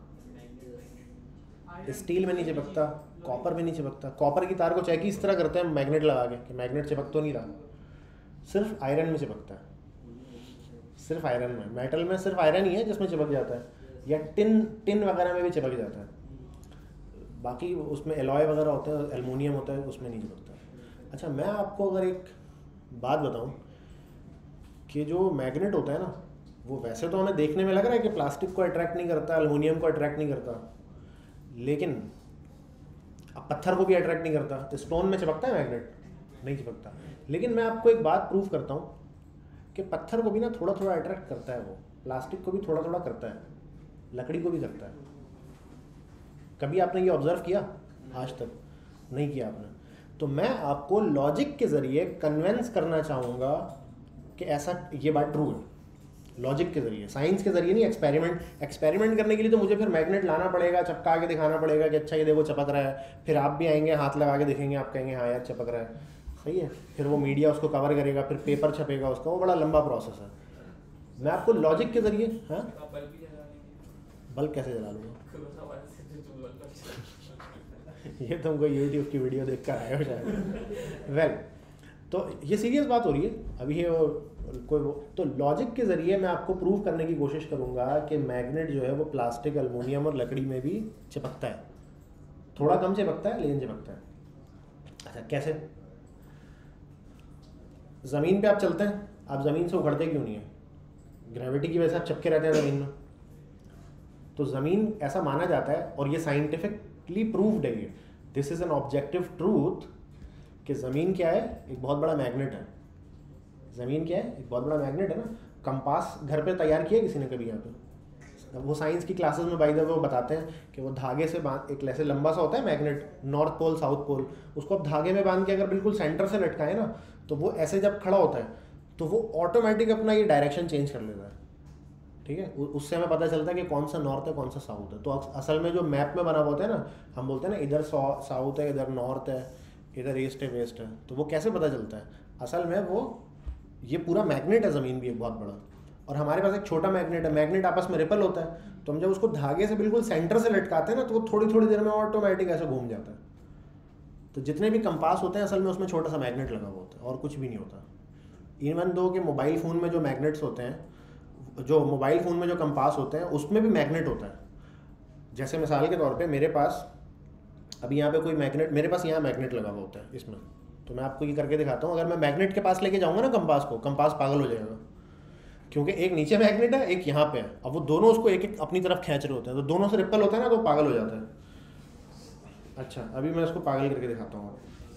स्टील में नहीं चिपकता, कॉपर में नहीं चिपकता। कॉपर की तार को चेक इस तरह करते हैं मैग्नेट लगा के कि मैग्नेट चिपक तो नहीं रहा, सिर्फ आयरन में चिपकता है, सिर्फ आयरन में। मेटल में सिर्फ आयरन ही है जिसमें चिपक जाता है, या टिन टिन वगैरह में भी चिपक जाता है, बाकी उसमें एलॉय वगैरह होते हैं, एल्युमिनियम होता है, उसमें नहीं चिपकता। अच्छा, मैं आपको अगर एक बात बताऊं कि जो मैग्नेट होता है ना, वो वैसे तो हमें देखने में लग रहा है कि प्लास्टिक को अट्रैक्ट नहीं करता, एल्युमिनियम को अट्रैक्ट नहीं करता, लेकिन अब पत्थर को भी अट्रैक्ट नहीं करता। तो स्टोन में चिपकता है मैग्नेट? नहीं चिपकता। लेकिन मैं आपको एक बात प्रूव करता हूँ कि पत्थर को भी ना थोड़ा थोड़ा अट्रैक्ट करता है, वो प्लास्टिक को भी थोड़ा थोड़ा करता है, लकड़ी को भी करता है। कभी आपने ये ऑब्जर्व किया? आज तक नहीं किया आपने। तो मैं आपको लॉजिक के ज़रिए कन्वेंस करना चाहूँगा कि ऐसा ये बात ट्रू है, लॉजिक के ज़रिए, साइंस के ज़रिए नहीं। एक्सपेरिमेंट एक्सपेरिमेंट करने के लिए तो मुझे फिर मैग्नेट लाना पड़ेगा, चपका के दिखाना पड़ेगा कि अच्छा ये देखो चपक रहा है, फिर आप भी आएंगे हाथ लगा के देखेंगे, आप कहेंगे हाँ यार चपक रहा है, सही है, फिर वो मीडिया उसको कवर करेगा, फिर पेपर छपेगा उसका, वो बड़ा लंबा प्रोसेस है। मैं आपको लॉजिक के ज़रिए, हाँ बल्ब कैसे जला लूँगा? ये तुमको यूट्यूब की वीडियो देख कर आए हो शायद। वेल well, तो ये सीरियस बात हो रही है अभी ये कोई वो, तो लॉजिक के ज़रिए मैं आपको प्रूव करने की कोशिश करूँगा कि मैग्नेट जो है वो प्लास्टिक, एल्युमिनियम और लकड़ी में भी चिपकता है, थोड़ा कम चिपकता है लेकिन चिपकता है। अच्छा, कैसे? ज़मीन पे आप चलते हैं, आप ज़मीन से उखड़ते क्यों नहीं है? ग्रेविटी की वजह से आप चिपके रहते हैं ज़मीन में। तो ज़मीन ऐसा माना जाता है, और ये साइंटिफिकली प्रूव्ड है, ये this is an objective truth कि ज़मीन क्या है? एक बहुत बड़ा मैग्नेट है। ज़मीन क्या है? एक बहुत बड़ा मैग्नेट है ना। कंपास घर पे तैयार किया किसी ने कभी? यहाँ पे वो साइंस की क्लासेस में बाई द वे वो बताते हैं कि वो धागे से बांध, एक ऐसे लंबा सा होता है magnet, north pole south pole, उसको आप धागे में बांध के अगर बिल्कुल सेंटर से लटकाएं ना, तो वो ऐसे जब खड़ा होता है तो वो ऑटोमेटिक अपना ये डायरेक्शन चेंज कर लेता है, ठीक है। उससे हमें पता चलता है कि कौन सा नॉर्थ है कौन सा साउथ है। तो असल में जो मैप में बना हुआ होता है ना, हम बोलते हैं ना इधर साउथ है, इधर नॉर्थ है, इधर ईस्ट है, वेस्ट है, तो वो कैसे पता चलता है? असल में वो ये पूरा मैग्नेट है, ज़मीन भी एक बहुत बड़ा, और हमारे पास एक छोटा मैग्नेट है, मैग्नेट आपस में रिपल होता है, तो हम जब उसको धागे से बिल्कुल सेंटर से लटकाते हैं ना तो वो थोड़ी थोड़ी देर में ऑटोमेटिक ऐसे घूम जाता है। तो जितने भी कंपास होते हैं असल में उसमें छोटा सा मैग्नेट लगा हुआ होता है और कुछ भी नहीं होता। इवन दो कि मोबाइल फ़ोन में जो मैग्नेट्स होते हैं, जो मोबाइल फ़ोन में जो कंपास होते हैं उसमें भी मैग्नेट होता है। जैसे मिसाल के तौर पे मेरे पास अभी यहाँ पे कोई मैग्नेट, मेरे पास यहाँ मैग्नेट लगा हुआ होता है इसमें, तो मैं आपको ये करके दिखाता हूँ। अगर मैं मैग्नेट के पास लेके जाऊँगा ना कंपास को, कंपास पागल हो जाएगा, क्योंकि एक नीचे मैग्नेट है एक यहाँ पे है। अब वो दोनों उसको एक एक अपनी तरफ खींच रहे होते हैं, तो दोनों से रिपल होता है ना, तो पागल हो जाता है। अच्छा, अभी मैं इसको पागल करके दिखाता हूँ।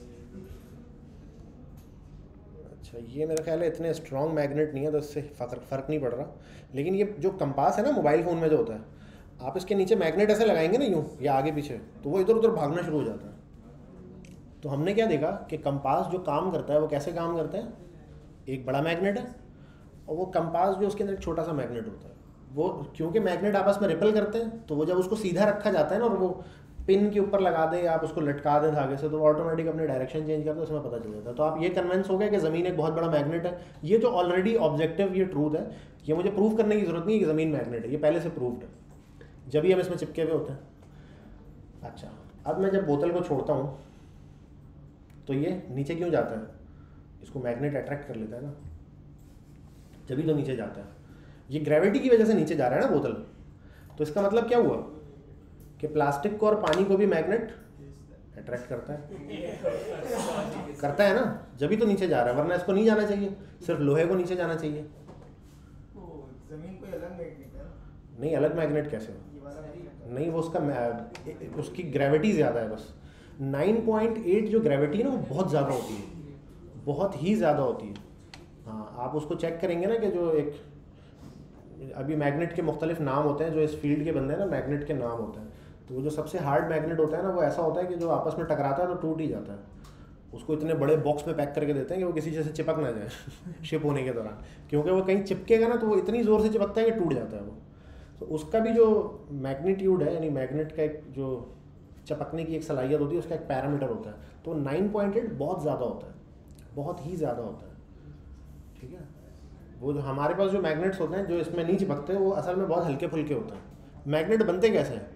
अच्छा, ये मेरा ख्याल है इतने स्ट्रॉन्ग मैग्नेट नहीं है तो इससे फ़र्क फ़र्क नहीं पड़ रहा। लेकिन ये जो कंपास है ना मोबाइल फ़ोन में जो होता है, आप इसके नीचे मैग्नेट ऐसे लगाएंगे ना यूँ या आगे पीछे, तो वो इधर उधर भागना शुरू हो जाता है। तो हमने क्या देखा कि कंपास जो काम करता है वो कैसे काम करता है, एक बड़ा मैग्नेट है और वो कंपास जो उसके अंदर एक छोटा सा मैग्नेट होता है, वो क्योंकि मैग्नेट आपस में रिपल करते हैं तो वो जब उसको सीधा रखा जाता है ना और वो पिन के ऊपर लगा दें या आप उसको लटका दें धागे से, तो वो ऑटोमेटिक अपने डायरेक्शन चेंज करते हैं, उसमें पता चल जाता है। तो आप ये कन्विंस हो गए कि ज़मीन एक बहुत बड़ा मैग्नेट है। ये जो ऑलरेडी ऑब्जेक्टिव ये ट्रूथ है, ये मुझे प्रूव करने की ज़रूरत नहीं है कि ज़मीन मैग्नेट है, ये पहले से प्रूव्ड है, जब भी हम इसमें चिपके हुए होते हैं। अच्छा, अब मैं जब बोतल को छोड़ता हूँ तो ये नीचे क्यों जाता है, इसको मैग्नेट अट्रैक्ट कर लेता है ना, जब भी तो नीचे जाता है। ये ग्रेविटी की वजह से नीचे जा रहा है ना बोतल, तो इसका मतलब क्या हुआ कि प्लास्टिक को और पानी को भी मैग्नेट अट्रैक्ट करता है करता है ना, जब भी तो नीचे जा रहा है, वरना इसको नहीं जाना चाहिए, सिर्फ लोहे को नीचे जाना चाहिए। जमीन कोई अलग मैग्नेट है? नहीं, अलग मैग्नेट कैसे हो, नहीं वो उसका उसकी ग्रेविटी ज़्यादा है बस। नाइन पॉइंट एट जो ग्रेविटी है ना वो बहुत ज़्यादा होती है, बहुत ही ज़्यादा होती है। हाँ, आप उसको चेक करेंगे ना कि जो एक अभी मैग्नेट के मुख्तलिफ नाम होते हैं, जो इस फील्ड के बंदे हैं ना मैग्नेट के नाम होते हैं, तो वो जो सबसे हार्ड मैग्नेट होता है ना वो ऐसा होता है कि जो आपस में टकराता है तो टूट ही जाता है। उसको इतने बड़े बॉक्स में पैक करके देते हैं कि वो किसी चीज़ से चिपक ना जाए शिप होने के दौरान, क्योंकि वो कहीं चिपकेगा ना तो वो इतनी ज़ोर से चिपकता है कि टूट जाता है वो। तो उसका भी जो मैग्नीट्यूड है, यानी मैग्नेट का एक जो चपकने की एक सलाहियत होती है, उसका एक पैरामीटर होता है, तो नाइन पॉइंट एट बहुत ज़्यादा होता है, बहुत ही ज़्यादा होता है। ठीक है, वो जो हमारे पास जो मैग्नेट्स होते हैं जो इसमें नहीं चिपकते, वो असल में बहुत हल्के फुल्के होते हैं। मैग्नेट बनते कैसे हैं,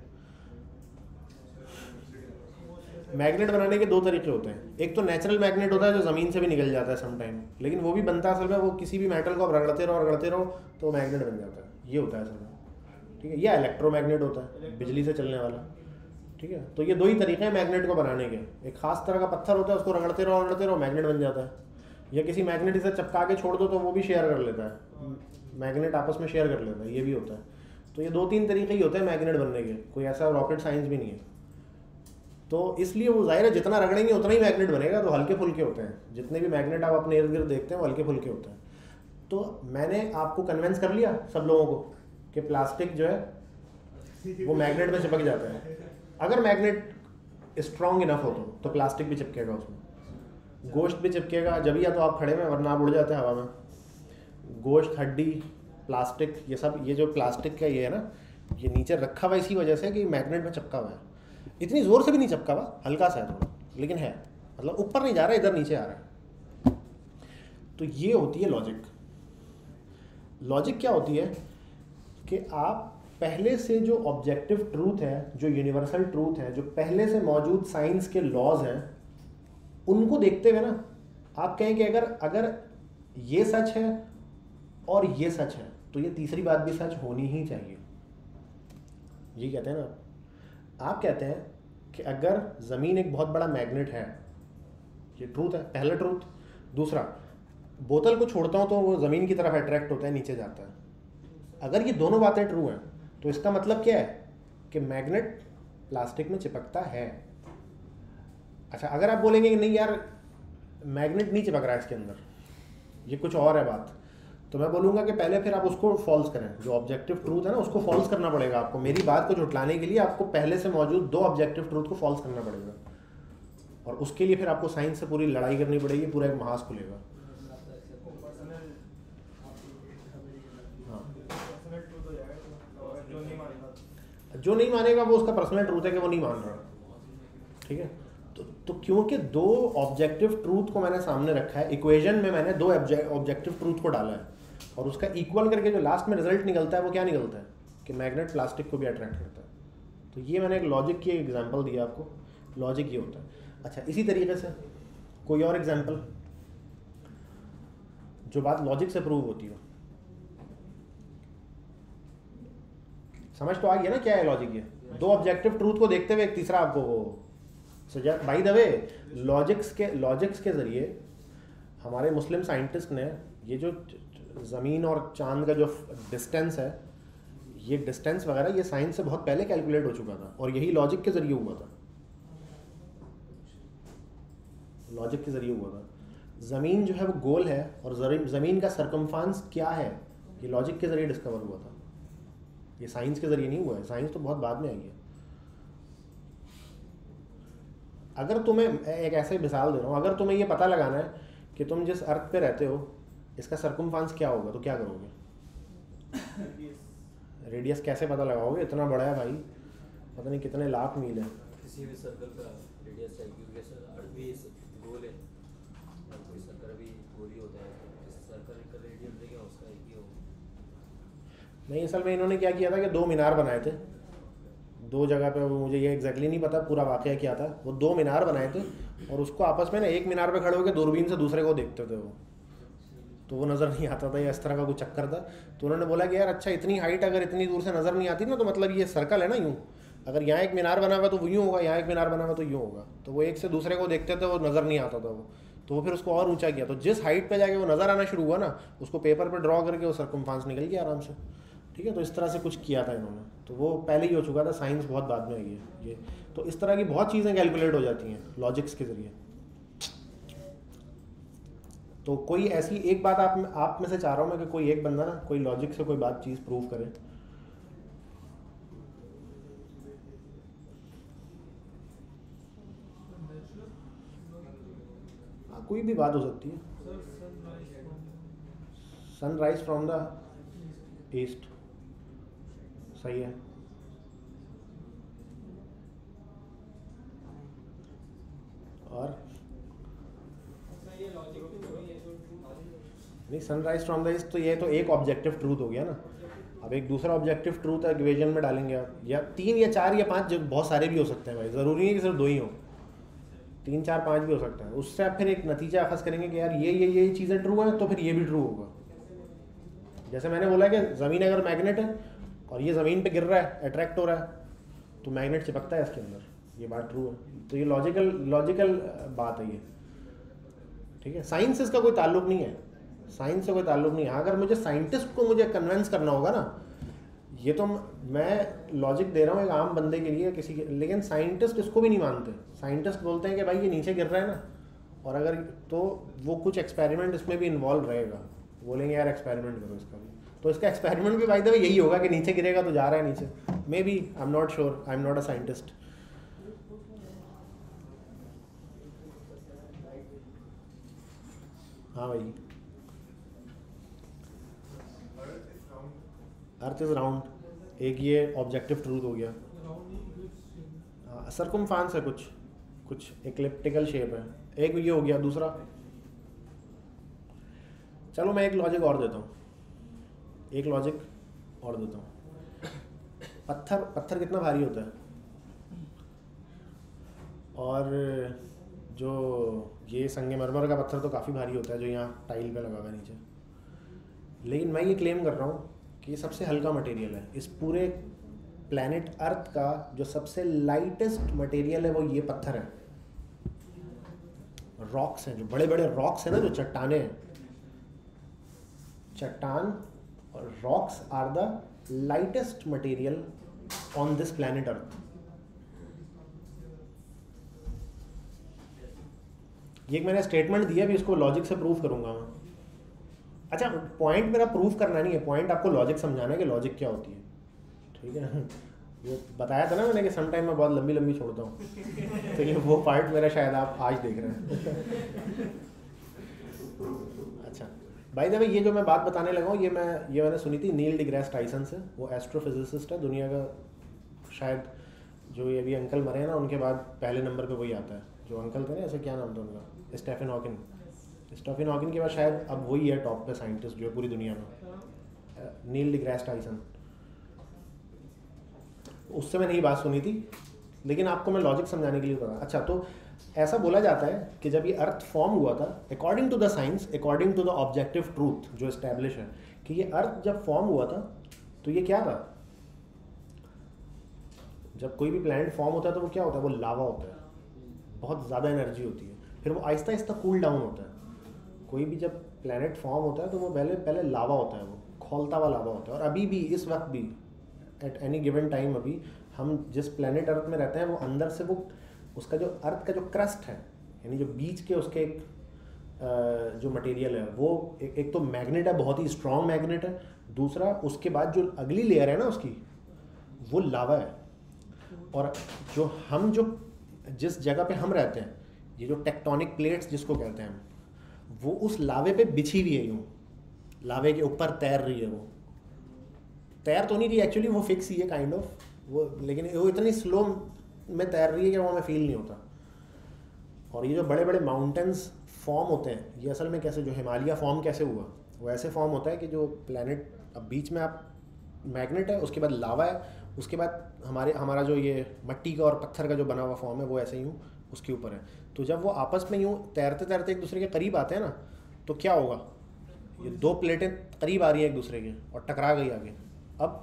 मैग्नेट बनाने के दो तरीके होते हैं। एक तो नेचुरल मैग्नेट होता है जो ज़मीन से भी निकल जाता है सम टाइम, लेकिन वो भी बनता है असल में, वो किसी भी मेटल को आप रगड़ते रहो रगड़ते रहो तो मैग्नेट बन जाता है, ये होता है असल में। ठीक है, यह इलेक्ट्रोमैग्नेट होता है, बिजली से चलने वाला। ठीक है, तो ये दो ही तरीके हैं मैग्नेट को बनाने के। एक खास तरह का पत्थर होता है, उसको रगड़ते रहो रगड़ते रहो मैग्नेट बन जाता है, या किसी मैग्नेट से चिपका के छोड़ दो तो वो भी शेयर कर लेता है, मैग्नेट आपस में शेयर कर लेता है, ये भी होता है। तो ये दो तीन तरीके ही होते हैं मैग्नेट बनने के, कोई ऐसा रॉकेट साइंस भी नहीं है। तो इसलिए वो जाहिर है जितना रगड़ेंगे उतना ही मैग्नेट बनेगा, तो हल्के फुल्के होते हैं। जितने भी मैग्नेट आप अपने इर्द गिर्द देखते हैं वो हल्के फुल्के होते हैं। तो मैंने आपको कन्विंस कर लिया सब लोगों को कि प्लास्टिक जो है वो मैग्नेट में चिपक जाता है। अगर मैग्नेट स्ट्रॉन्ग इनफ हो तो, तो प्लास्टिक भी चिपकेगा उसमें, गोश्त भी चिपकेगा, जब या तो आप खड़े में, वरना आप उड़ जाते हैं हवा में। गोश्त, हड्डी, प्लास्टिक, ये सब, ये जो प्लास्टिक का ये है ना, ये नीचे रखा हुआ इसी वजह से कि मैग्नेट में चिपका हुआ है। इतनी ज़ोर से भी नहीं चिपका हुआ, हल्का सा है थोड़ा, लेकिन है, मतलब ऊपर नहीं जा रहा है, इधर नीचे आ रहा है। तो ये होती है लॉजिक। लॉजिक क्या होती है कि आप पहले से जो ऑब्जेक्टिव ट्रूथ है, जो यूनिवर्सल ट्रूथ है, जो पहले से मौजूद साइंस के लॉज हैं, उनको देखते हुए ना आप कहें कि अगर अगर ये सच है और ये सच है तो ये तीसरी बात भी सच होनी ही चाहिए। ये कहते हैं ना, आप कहते हैं कि अगर ज़मीन एक बहुत बड़ा मैग्नेट है, ये ट्रूथ है, पहला ट्रूथ। दूसरा, बोतल को छोड़ता हूँ तो वो ज़मीन की तरफ अट्रैक्ट होता है, नीचे जाता है। अगर ये दोनों बातें ट्रू हैं तो इसका मतलब क्या है कि मैग्नेट प्लास्टिक में चिपकता है। अच्छा, अगर आप बोलेंगे कि नहीं यार मैग्नेट नहीं चिपक रहा है इसके अंदर, ये कुछ और है बात, तो मैं बोलूँगा कि पहले फिर आप उसको फॉल्स करें। जो ऑब्जेक्टिव ट्रूथ है ना उसको फॉल्स करना पड़ेगा आपको। मेरी बात को झुटलाने के लिए आपको पहले से मौजूद दो ऑब्जेक्टिव ट्रूथ को फॉल्स करना पड़ेगा, और उसके लिए फिर आपको साइंस से पूरी लड़ाई करनी पड़ेगी, पूरा एक महाज खुलेगा। जो नहीं मानेगा वो उसका पर्सनल ट्रूथ है कि वो नहीं मान रहा। ठीक है, तो तो क्योंकि दो ऑब्जेक्टिव ट्रूथ को मैंने सामने रखा है, इक्वेशन में मैंने दो ऑब्जेक्टिव ट्रूथ को डाला है, और उसका इक्वल करके जो लास्ट में रिजल्ट निकलता है वो क्या निकलता है कि मैग्नेट प्लास्टिक को भी अट्रैक्ट करता है। तो ये मैंने एक लॉजिक की एग्जांपल दिया आपको, लॉजिक ये होता है। अच्छा, इसी तरीके से कोई और एग्जांपल जो बात लॉजिक से प्रूव होती हो, समझ तो आ गया ना क्या है लॉजिक? ये दो ऑब्जेक्टिव ट्रूथ को देखते हुए एक तीसरा आपको वो suggest. By the way, logics के लॉजिक्स के जरिए हमारे मुस्लिम साइंटिस्ट ने ये जो ज़मीन और चांद का जो डिस्टेंस है, ये डिस्टेंस वगैरह ये साइंस से बहुत पहले कैलकुलेट हो चुका था और यही लॉजिक के ज़रिए हुआ था। लॉजिक के ज़रिए हुआ था। ज़मीन जो है वो गोल है और ज़मीन का सरकमफांस क्या है ये लॉजिक के ज़रिए डिस्कवर हुआ था। ये साइंस के ज़रिए नहीं हुआ है, साइंस तो बहुत बाद में आई है। अगर तुम्हें, एक ऐसे मिसाल दे रहा हूँ, अगर तुम्हें ये पता लगाना है कि तुम जिस अर्थ पे रहते हो इसका सरकमफांस क्या होगा तो क्या करोगे? रेडियस कैसे पता लगाओगे? इतना बड़ा है भाई, पता नहीं कितने लाख मील है। किसी भी सर्कल का रेडियस चाहिए क्योंकि अर्थ भी गोल है और कोई सर्कल भी गोल ही होता है, इस सर्कल का रेडियस देगा उसका एक ही होगा। नहीं, असल में इन्होंने क्या किया था कि दो मीनार बनाए थे दो जगह पे, मुझे ये एग्जैक्टली नहीं पता पूरा वाकया क्या था। वो दो मीनार बनाए थे और उसको आपस में ना एक मीनार पे खड़े होकर दूरबीन से दूसरे को देखते थे वो, तो वो नज़र नहीं आता था या इस तरह का कुछ चक्कर था। तो उन्होंने बोला कि यार अच्छा, इतनी हाइट अगर इतनी दूर से नज़र नहीं आती ना तो मतलब ये सर्कल है ना, यूँ अगर यहाँ एक मीनार बना हुआ तो वो यूँ होगा, यहाँ एक मीनार बना हुआ तो यूँ होगा। तो वो एक से दूसरे को देखते थे, वो नज़र नहीं आता था वो, तो वो फिर उसको और ऊंचा किया। तो जिस हाइट पे जाके वो नज़र आना शुरू हुआ ना, उसको पेपर पे ड्रॉ करके वो सरकमफांस निकल गया आराम से। ठीक है, तो इस तरह से कुछ किया था इन्होंने, तो वो पहले ही हो चुका था, साइंस बहुत बाद में आई है ये। तो इस तरह की बहुत चीज़ें कैलकुलेट हो जाती हैं लॉजिक्स के ज़रिए। तो कोई ऐसी एक बात आप आप में से चाह रहा हूँ मैं कि कोई एक बंदा ना कोई लॉजिक से कोई बात चीज़ प्रूव करे। हाँ, कोई भी बात हो सकती है। सनराइज फ्रॉम द ईस्ट, सही है। और नहीं, सनराइज फ्रॉम द ईस्ट तो ये तो एक ऑब्जेक्टिव ट्रूथ हो गया ना। अब एक दूसरा ऑब्जेक्टिव ट्रूथ है इक्वेशन में डालेंगे आप, या तीन या चार या पांच, जो बहुत सारे भी हो सकते हैं भाई, ज़रूरी नहीं कि सिर्फ दो ही हो, तीन चार पांच भी हो सकते हैं। उससे आप फिर एक नतीजा अखज़ करेंगे कि यार ये ये ये चीज़ें ट्रू हैं तो फिर ये भी ट्रू होगा। जैसे मैंने बोला कि ज़मीन अगर मैग्नेट है और ये ज़मीन पे गिर रहा है, अट्रैक्ट हो रहा है, तो मैग्नेट चिपकता है इसके अंदर, ये बात ट्रू है। तो ये लॉजिकल लॉजिकल बात है ये, ठीक है। साइंस से इसका कोई ताल्लुक नहीं है, साइंस से कोई ताल्लुक नहीं है। अगर मुझे साइंटिस्ट को मुझे कन्विंस करना होगा ना, ये तो मैं लॉजिक दे रहा हूँ एक आम बंदे के लिए किसी के, लेकिन साइंटिस्ट इसको भी नहीं मानते। साइंटिस्ट बोलते हैं कि भाई ये नीचे गिर रहा है ना, और अगर तो वो कुछ एक्सपेरिमेंट इसमें भी इन्वॉल्व रहेगा, बोलेंगे यार एक्सपेरिमेंट करो इसका भी, तो इसका एक्सपेरिमेंट भी बाय द वे यही होगा कि नीचे गिरेगा तो जा रहा है नीचे। Maybe, I am not sure, I am not a scientist. हाँ भाई, अर्थ इज राउंड, एक ये ऑब्जेक्टिव ट्रूथ हो गया। हाँ, सरकमफांस है, कुछ कुछ इक्लिप्टिकल शेप है, एक ये हो गया। दूसरा, चलो मैं एक लॉजिक और देता हूँ, एक लॉजिक और देता हूँ। पत्थर पत्थर कितना भारी होता है, और जो ये संगमरमर का पत्थर तो काफ़ी भारी होता है जो यहाँ टाइल पे लगा हुआ है नीचे। लेकिन मैं ये क्लेम कर रहा हूँ कि ये सबसे हल्का मटेरियल है। इस पूरे प्लैनेट अर्थ का जो सबसे लाइटेस्ट मटेरियल है वो ये पत्थर है। रॉक्स हैं, जो बड़े बड़े रॉक्स हैं ना, जो चट्टाने हैं, चट्टान और rocks are the lightest material on this planet earth. ये एक मैंने स्टेटमेंट दिया, भी इसको लॉजिक से प्रूव करूंगा मैं। अच्छा, पॉइंट मेरा प्रूव करना नहीं है, पॉइंट आपको लॉजिक समझाना है कि लॉजिक क्या होती है, ठीक है। वो बताया था ना मैंने कि सम टाइम मैं बहुत लंबी लंबी छोड़ता हूँ, तो ये वो पार्ट मेरा शायद आप आज देख रहे हैं। अच्छा, बाय द वे ये जो मैं बात बताने लगा हूँ, ये मैं ये मैंने सुनी थी नील डिग्रेस टाइसन से। वो एस्ट्रोफिजिसिस्ट है, दुनिया का शायद, जो ये अभी अंकल मरे हैं ना उनके बाद पहले नंबर पे वही आता है। जो अंकल थे ना, ऐसे क्या नाम था उनका, स्टीफन हॉकिंग। स्टीफन हॉकिंग के बाद शायद अब वही है टॉप पे साइंटिस्ट जो है पूरी दुनिया में। नील डिग्रेस टाइसन, उससे मैंने यही बात सुनी थी, लेकिन आपको मैं लॉजिक समझाने के लिए बता। अच्छा, तो ऐसा बोला जाता है कि जब ये अर्थ फॉर्म हुआ था, according to the science, according to the objective truth जो इस्टेब्लिश है, कि ये अर्थ जब फॉर्म हुआ था तो ये क्या था? जब कोई भी प्लैनेट फॉर्म होता है तो वो क्या होता है? वो लावा होता है, बहुत ज़्यादा एनर्जी होती है, फिर वो आहिस्ता आहिस्ता कूल डाउन होता है। कोई भी जब प्लैनेट फॉर्म होता है तो वो पहले पहले लावा होता है, वो खौलता हुआ लावा होता है। और अभी भी, इस वक्त भी, एट एनी गिवन टाइम, अभी हम जिस प्लैनेट अर्थ में रहते हैं वो अंदर से वो उसका जो अर्थ का जो क्रस्ट है, यानी जो बीच के उसके एक जो मटेरियल है वो एक, एक तो मैग्नेट है, बहुत ही स्ट्रॉन्ग मैग्नेट है, दूसरा उसके बाद जो अगली लेयर है ना उसकी, वो लावा है। और जो हम जो जिस जगह पे हम रहते हैं, ये जो टेक्टोनिक प्लेट्स जिसको कहते हैं, वो उस लावे पे बिछी हुई है, यूँ लावे के ऊपर तैर रही है। वो तैर तो नहीं रही एक्चुअली, वो फिक्स ही है काइंड ऑफ वो, लेकिन वो इतनी स्लो में तैर रही है कि वो हमें फील नहीं होता। और ये जो बड़े बड़े माउंटेन्स फॉर्म होते हैं, ये असल में कैसे, जो हिमालय फॉर्म कैसे हुआ, वो ऐसे फॉर्म होता है कि जो प्लैनेट, अब बीच में आप मैग्नेट है, उसके बाद लावा है, उसके बाद हमारे हमारा जो ये मिट्टी का और पत्थर का जो बना हुआ फॉर्म है वो ऐसे यूँ उसके ऊपर है। तो जब वो आपस में यूँ तैरते तैरते एक दूसरे के करीब आते हैं ना, तो क्या होगा, ये दो प्लेटें करीब आ रही है एक दूसरे के और टकरा गई आगे। अब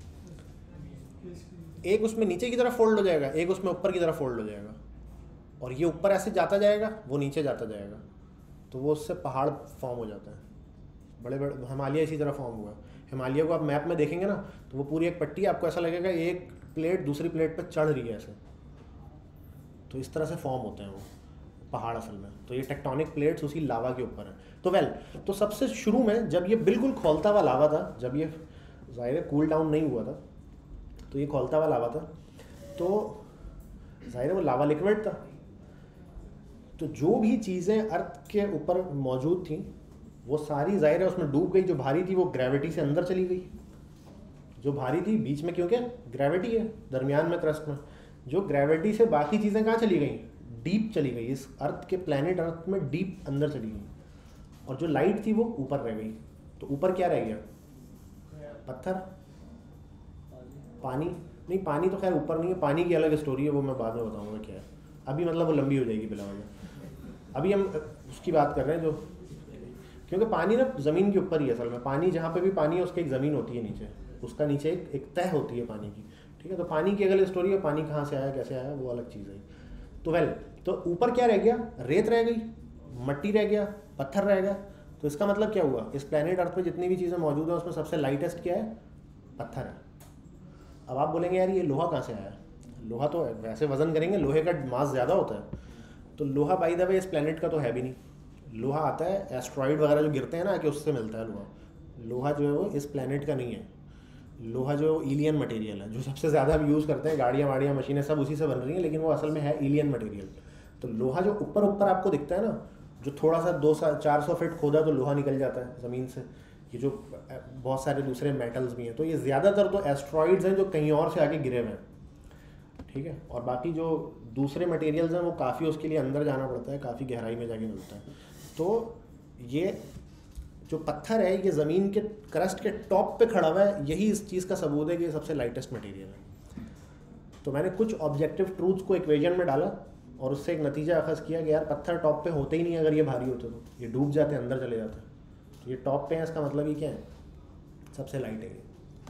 एक उसमें नीचे की तरफ फोल्ड हो जाएगा, एक उसमें ऊपर की तरफ फोल्ड हो जाएगा, और ये ऊपर ऐसे जाता जाएगा, वो नीचे जाता जाएगा, तो वो उससे पहाड़ फॉर्म हो जाता है। बड़े बड़े हिमालय इसी तरह फॉर्म हुआ है। हिमालय को आप मैप में देखेंगे ना, तो वो पूरी एक पट्टी, आपको ऐसा लगेगा एक प्लेट दूसरी प्लेट पर चढ़ रही है ऐसे। तो इस तरह से फॉर्म होते हैं वो पहाड़ असल में। तो ये टेक्टोनिक प्लेट्स उसी लावा के ऊपर है। तो वेल तो सबसे शुरू में जब ये बिल्कुल खौलता हुआ लावा था, जब ये ज़ाहिर है कूल डाउन नहीं हुआ था, तो ये खौलता हुआ लावा था, तो ज़ाहिर है वो लावा लिक्विड था। तो जो भी चीज़ें अर्थ के ऊपर मौजूद थी वो सारी ज़ाहिर है उसमें डूब गई। जो भारी थी वो ग्रेविटी से अंदर चली गई, जो भारी थी बीच में, क्योंकि ग्रेविटी है दरमियान में, क्रस्ट में, जो ग्रेविटी से बाकी चीज़ें कहाँ चली गई? डीप चली गई, इस अर्थ के प्लैनेट अर्थ में डीप अंदर चली गई। और जो लाइट थी वो ऊपर रह गई। तो ऊपर क्या रह गया? पत्थर, पानी। नहीं, पानी तो खैर ऊपर नहीं है, पानी की अलग स्टोरी है, वो मैं बाद में बताऊंगा क्या है। अभी मतलब वो लंबी हो जाएगी बिला वजह। अभी हम उसकी बात कर रहे हैं जो, क्योंकि पानी ना ज़मीन के ऊपर ही है असल में। पानी जहाँ पे भी पानी है उसकी एक ज़मीन होती है नीचे, उसका नीचे एक एक तह होती है पानी की, ठीक है। तो पानी की अगली स्टोरी है, पानी कहाँ से आया कैसे आया वो अलग चीज़ है। तो वेल तो ऊपर क्या रह गया? रेत रह गई, मट्टी रह गया, पत्थर रह गया। तो इसका मतलब क्या हुआ? इस प्लैनेट अर्थ पे जितनी भी चीज़ें मौजूद हैं उसमें सबसे लाइटेस्ट क्या है? पत्थर है। अब आप बोलेंगे यार ये लोहा कहाँ से आया? लोहा तो वैसे वज़न करेंगे लोहे का मास ज़्यादा होता है, तो लोहा बाय द वे इस प्लैनेट का तो है भी नहीं। लोहा आता है एस्ट्रॉइड वगैरह जो गिरते हैं ना कि उससे मिलता है लोहा। लोहा जो है वो इस प्लैनेट का नहीं है। लोहा जो इलियन मटेरियल है, जो सबसे ज़्यादा हम यूज़ करते हैं, गाड़ियाँ वाड़ियाँ मशीनें सब उसी से बन रही हैं, लेकिन वो असल में है इलियन मटेरियल। तो लोहा जो ऊपर ऊपर आपको दिखता है ना, जो थोड़ा सा दो सा चार सौ फीट खोदा तो लोहा निकल जाता है ज़मीन से। ये जो बहुत सारे दूसरे मेटल्स भी हैं, तो ये ज़्यादातर तो एस्ट्रॉइड्स हैं जो कहीं और से आके गिरे हुए हैं, ठीक है। और बाकी जो दूसरे मटेरियल्स हैं वो काफ़ी उसके लिए अंदर जाना पड़ता है, काफ़ी गहराई में जाके मिलता है। तो ये जो पत्थर है ये ज़मीन के क्रस्ट के टॉप पे खड़ा हुआ है, यही इस चीज़ का सबूत है कि ये सबसे लाइटेस्ट मटेरियल है। तो मैंने कुछ ऑब्जेक्टिव ट्रूथ्स को इक्वेशन में डाला और उससे एक नतीजा अखज़ किया कि यार पत्थर टॉप पे होते ही नहीं, अगर ये भारी होते तो ये डूब जाते, अंदर चले जाते। तो ये टॉप पे है, इसका मतलब ये क्या है? सबसे लाइट है ये।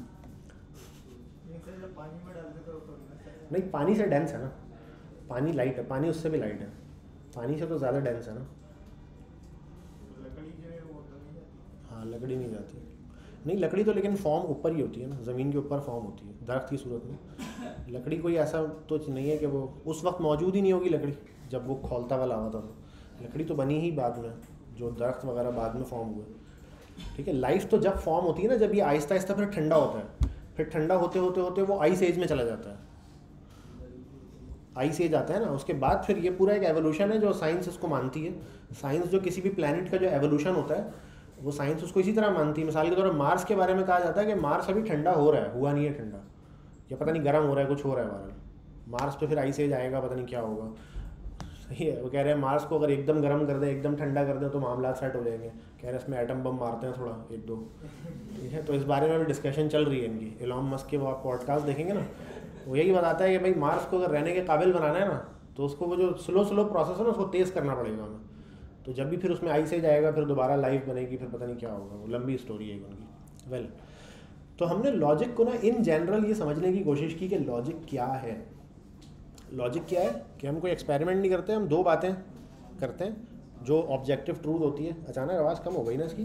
पानी में डालते तो नहीं, पानी से डेंस है ना, पानी लाइट है, पानी उससे भी लाइट है, पानी से तो ज़्यादा डेंस है ना। लकड़ी जो है वो तो नहीं जाती। हाँ, लकड़ी नहीं जाती। नहीं, लकड़ी तो लेकिन फॉर्म ऊपर ही होती है ना, ज़मीन के ऊपर फॉर्म होती है दरख्त की सूरत में। लकड़ी कोई ऐसा तो नहीं है कि वो उस वक्त मौजूद ही नहीं होगी लकड़ी जब वो खोलता वाला हुआ था। तो लकड़ी तो बनी ही बाद में, जो दरख्त वगैरह बाद में फॉर्म हुए, ठीक है। लाइफ तो जब फॉर्म होती है ना, जब ये आहिस्ता आहिस्ता फिर ठंडा होता है, फिर ठंडा होते होते होते वो आइस एज में चला जाता है। आइस एज आता है ना, उसके बाद फिर ये पूरा एक एवोल्यूशन है जो साइंस इसको मानती है। साइंस जो किसी भी प्लैनेट का जो एवोल्यूशन होता है वो साइंस उसको इसी तरह मानती है। मिसाल के तौर पर मार्स के बारे में कहा जाता है कि मार्स अभी ठंडा हो रहा है, हुआ नहीं है ठंडा, या पता नहीं गर्म हो रहा है, कुछ हो रहा है बहरहाल। मार्स पे फिर आइस एज आएगा, पता नहीं क्या होगा, सही है। वो कह रहे हैं मार्स को अगर एकदम गर्म कर दें, एकदम ठंडा कर दें तो मामला सेट हो जाएंगे। कह रहे हैं इसमें एटम बम मारते हैं थोड़ा एक दो, ठीक है। तो इस बारे में भी डिस्कशन चल रही है इनकी। एलॉन मस्क के वो आप पॉडकास्ट देखेंगे ना, वो यही बताता है कि भाई मार्स को अगर रहने के काबिल बनाना है ना, तो उसको वो जो स्लो स्लो प्रोसेस है ना उसको तेज़ करना पड़ेगा हमें। तो जब भी फिर उसमें आइस एज आएगा, फिर दोबारा लाइफ बनेगी, फिर पता नहीं क्या होगा, वो लंबी स्टोरी है उनकी। वेल well, तो हमने लॉजिक को ना इन जनरल ये समझने की कोशिश की कि लॉजिक क्या है। लॉजिक क्या है कि हम कोई एक्सपेरिमेंट नहीं करते, हम दो बातें करते हैं जो ऑब्जेक्टिव ट्रूथ होती है। अचानक आवाज़ कम हो गई ना इसकी,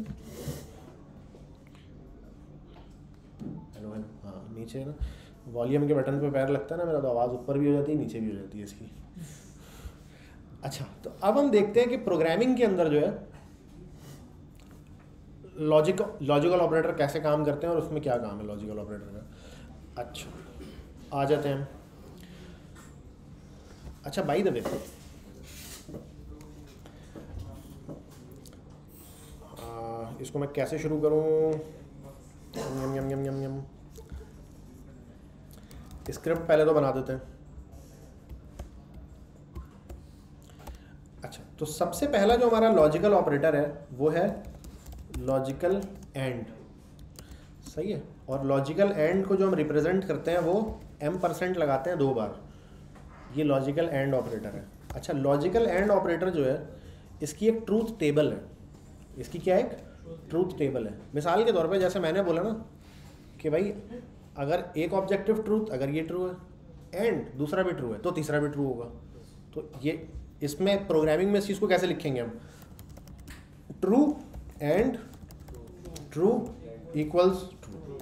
हेलो हेलो, हाँ नीचे है ना, वॉल्यूम के बटन पे पैर लगता है ना मेरा, तो आवाज़ ऊपर भी हो जाती है नीचे भी हो जाती है इसकी। अच्छा, तो अब हम देखते हैं कि प्रोग्रामिंग के अंदर जो है लॉजिक लॉजिकल ऑपरेटर कैसे काम करते हैं और उसमें क्या काम है लॉजिकल ऑपरेटर का। अच्छा, आ जाते हैं। अच्छा, बाय द वे इसको मैं कैसे शुरू करूं? यम यम यम यम यम स्क्रिप्ट पहले तो बना देते हैं। अच्छा, तो सबसे पहला जो हमारा लॉजिकल ऑपरेटर है वो है लॉजिकल एंड, सही है। और लॉजिकल एंड को जो हम रिप्रेजेंट करते हैं वो एम परसेंट लगाते हैं दो बार, ये लॉजिकल एंड ऑपरेटर है। अच्छा, लॉजिकल एंड ऑपरेटर जो है इसकी एक ट्रूथ टेबल है। इसकी क्या है? एक ट्रूथ टेबल है। मिसाल के तौर पे जैसे मैंने बोला ना कि भाई अगर एक ऑब्जेक्टिव ट्रूथ, अगर ये ट्रू है एंड दूसरा भी ट्रू है तो तीसरा भी ट्रू होगा। तो ये इसमें प्रोग्रामिंग में इस चीज़ को कैसे लिखेंगे हम? True and true equals true.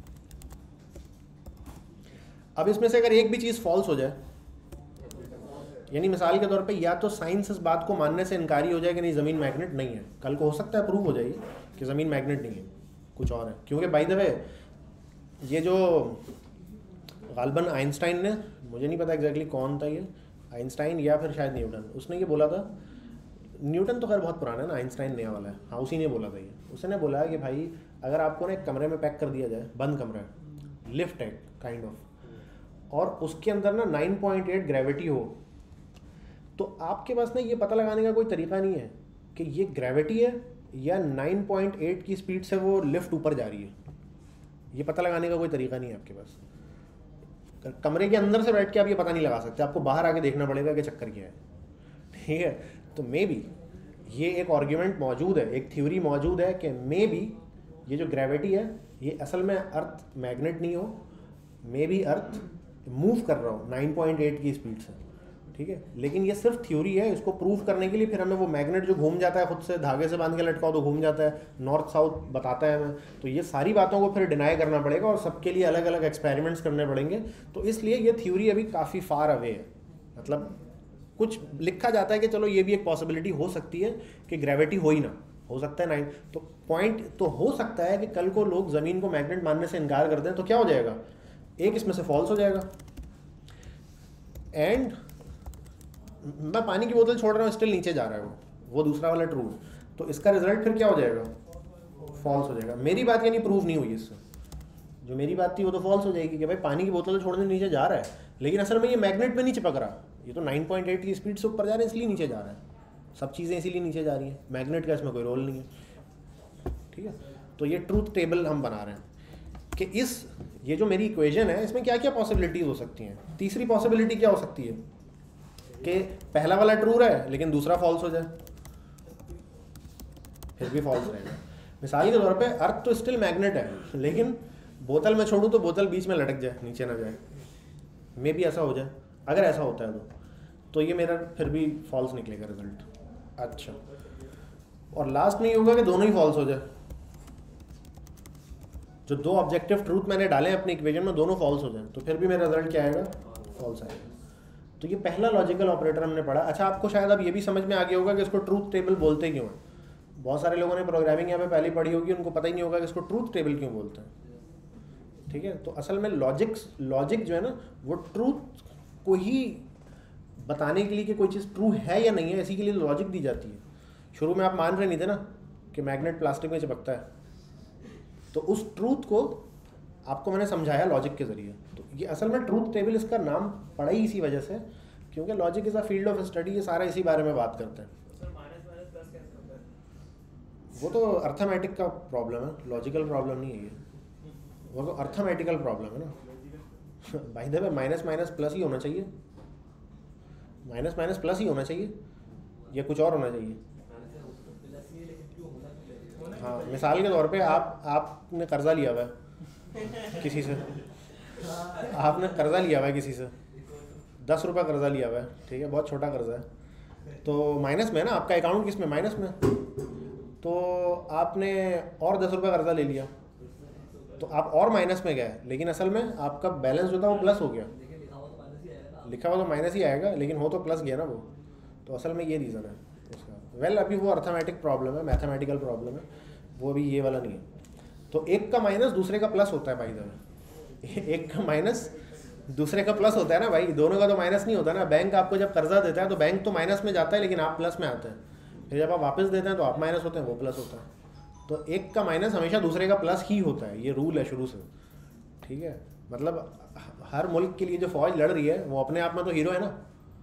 अब इसमें से अगर एक भी चीज़ फॉल्स हो जाए, यानी मिसाल के तौर पे या तो साइंस इस बात को मानने से इनकारी हो जाए कि नहीं ज़मीन मैग्नेट नहीं है, कल को हो सकता है प्रूव हो जाएगी कि ज़मीन मैग्नेट नहीं है, कुछ और है। क्योंकि बाय द वे ये जो गालबन आइंस्टाइन ने, मुझे नहीं पता एग्जैक्टली कौन था ये, आइंस्टाइन या फिर शायद न्यूटन, उसने ये बोला था। न्यूटन तो खैर बहुत पुराना है ना, आइंस्टाइन नया वाला है। हाँ, उसी ने बोला था ये। उसने बोला कि भाई अगर आपको ना एक कमरे में पैक कर दिया जाए, बंद कमरा है, लिफ्ट है काइंड ऑफ, और उसके अंदर ना नाइन पॉइंट एट ग्रेविटी हो, तो आपके पास ना ये पता लगाने का कोई तरीका नहीं है कि ये ग्रेविटी है या नाइन पॉइंट एट की स्पीड से वो लिफ्ट ऊपर जा रही है। ये पता लगाने का कोई तरीका नहीं है आपके पास। कमरे के अंदर से बैठ के आप ये पता नहीं लगा सकते, आपको बाहर आके देखना पड़ेगा कि चक्कर क्या है, ठीक है। तो मे बी ये एक आर्ग्यूमेंट मौजूद है, एक थ्योरी मौजूद है कि मे बी ये जो ग्रेविटी है ये असल में अर्थ मैग्नेट नहीं हो, मे बी अर्थ मूव कर रहा हो नाइन पॉइंट एट की स्पीड से, ठीक है। लेकिन ये सिर्फ थ्योरी है। इसको प्रूव करने के लिए फिर हमें वो मैग्नेट जो घूम जाता है खुद से, धागे से बांध के लटकाओ तो घूम जाता है, नॉर्थ साउथ बताता है हमें, तो ये सारी बातों को फिर डिनाई करना पड़ेगा और सबके लिए अलग अलग एक्सपेरिमेंट्स करने पड़ेंगे। तो इसलिए ये थ्योरी अभी काफ़ी फार अवे है। मतलब कुछ लिखा जाता है कि चलो ये भी एक पॉसिबिलिटी हो सकती है कि ग्रेविटी हो ही ना, हो सकता है नाइन, तो पॉइंट तो हो सकता है कि कल को लोग ज़मीन को मैग्नेट मानने से इनकार कर दें, तो क्या हो जाएगा? एक इसमें से फॉल्स हो जाएगा। एंड मैं पानी की बोतल छोड़ रहा हूँ, स्टिल नीचे जा रहा है वो वो दूसरा वाला ट्रू, तो इसका रिजल्ट फिर क्या हो जाएगा? फॉल्स हो जाएगा। मेरी बात यानी प्रूव नहीं हुई इससे, जो मेरी बात थी वो तो फॉल्स हो जाएगी कि भाई पानी की बोतल छोड़ने नीचे जा रहा है, लेकिन असल में ये मैग्नेट में नहीं चिपक रहा, ये तो नाइन पॉइंट एट की स्पीड से ऊपर जा रहा है इसलिए नीचे जा रहा है। सब चीज़ें इसीलिए नीचे जा रही हैं, मैग्नेट का इसमें कोई रोल नहीं है, ठीक है। तो ये ट्रूथ टेबल हम बना रहे हैं कि इस ये जो मेरी इक्वेशन है इसमें क्या क्या पॉसिबिलिटीज हो सकती हैं। तीसरी पॉसिबिलिटी क्या हो सकती है कि पहला वाला ट्रू रहे लेकिन दूसरा फॉल्स हो जाए, फिर भी फॉल्स रहेगा। मिसाल के तौर पे अर्थ तो स्टिल मैग्नेट है, लेकिन बोतल में छोड़ूं तो बोतल बीच में लटक जाए, नीचे ना जाए, मे भी ऐसा हो जाए। अगर ऐसा होता है तो तो ये मेरा फिर भी फॉल्स निकलेगा रिजल्ट। अच्छा, और लास्ट में ये होगा कि दोनों ही फॉल्स हो जाए। जो दो ऑब्जेक्टिव ट्रूथ मैंने डाले अपनी इक्वेशन में दोनों फॉल्स हो जाए, तो फिर भी मेरा रिजल्ट क्या आएगा? फॉल्स आएगा। तो ये पहला लॉजिकल ऑपरेटर हमने पढ़ा। अच्छा, आपको शायद अब ये भी समझ में आ गया होगा कि इसको ट्रूथ टेबल बोलते क्यों हैं। बहुत सारे लोगों ने प्रोग्रामिंग यहाँ पे पहले पढ़ी होगी, उनको पता ही नहीं होगा कि इसको ट्रूथ टेबल क्यों बोलते हैं, ठीक है। तो असल में लॉजिक्स लॉजिक जो है ना वो ट्रूथ को ही बताने के लिए कि कोई चीज़ ट्रू है या नहीं है, इसी के लिए लॉजिक दी जाती है। शुरू में आप मान रहे नहीं थे ना कि मैग्नेट प्लास्टिक में चिपकता है, तो उस ट्रूथ को आपको मैंने समझाया लॉजिक के ज़रिए। तो ये असल में ट्रूथ टेबल इसका नाम पड़ा ही इसी वजह से क्योंकि logic is a field of study, ये सारा इसी बारे में बात करते हैं। सर माइनस माइनस प्लस कैसे होता है? वो तो अर्थमेटिक का प्रॉब्लम है, लॉजिकल प्रॉब्लम नहीं है ये, वो तो अर्थमेटिकल प्रॉब्लम है ना। By the way minus minus plus ही होना चाहिए, माइनस माइनस प्लस ही होना चाहिए या कुछ और होना चाहिए? हाँ, मिसाल के तौर पे आप आपने कर्जा लिया हुआ है किसी से, आपने कर्जा लिया हुआ है किसी से, दस रुपये कर्जा लिया हुआ है, ठीक है, बहुत छोटा कर्जा है, तो माइनस में है ना, आपका अकाउंट किस में, माइनस में, तो आपने और दस रुपये कर्जा ले लिया, तो आप और माइनस में गए, लेकिन असल में आपका बैलेंस जो था वो प्लस हो गया, लिखा हुआ तो माइनस ही आएगा लेकिन हो तो प्लस गया ना वो, तो असल में ये रीज़न है उसका। वेल well, अभी वो अर्थमेटिक प्रॉब्लम है, मैथमेटिकल प्रॉब्लम है, वो अभी ये वाला नहीं है। तो एक का माइनस दूसरे का प्लस होता है भाई, दर एक का माइनस दूसरे का प्लस होता है ना भाई, दोनों का तो माइनस नहीं होता ना। बैंक आपको जब कर्जा देता है तो बैंक तो माइनस में जाता है लेकिन आप प्लस में आते हैं, फिर जब आप वापस देते हैं तो आप माइनस होते हैं, वो प्लस होता है। तो एक का माइनस हमेशा दूसरे का प्लस ही होता है, ये रूल है शुरू से, ठीक है। मतलब हर मुल्क के लिए जो फौज लड़ रही है वो अपने आप में तो हीरो है ना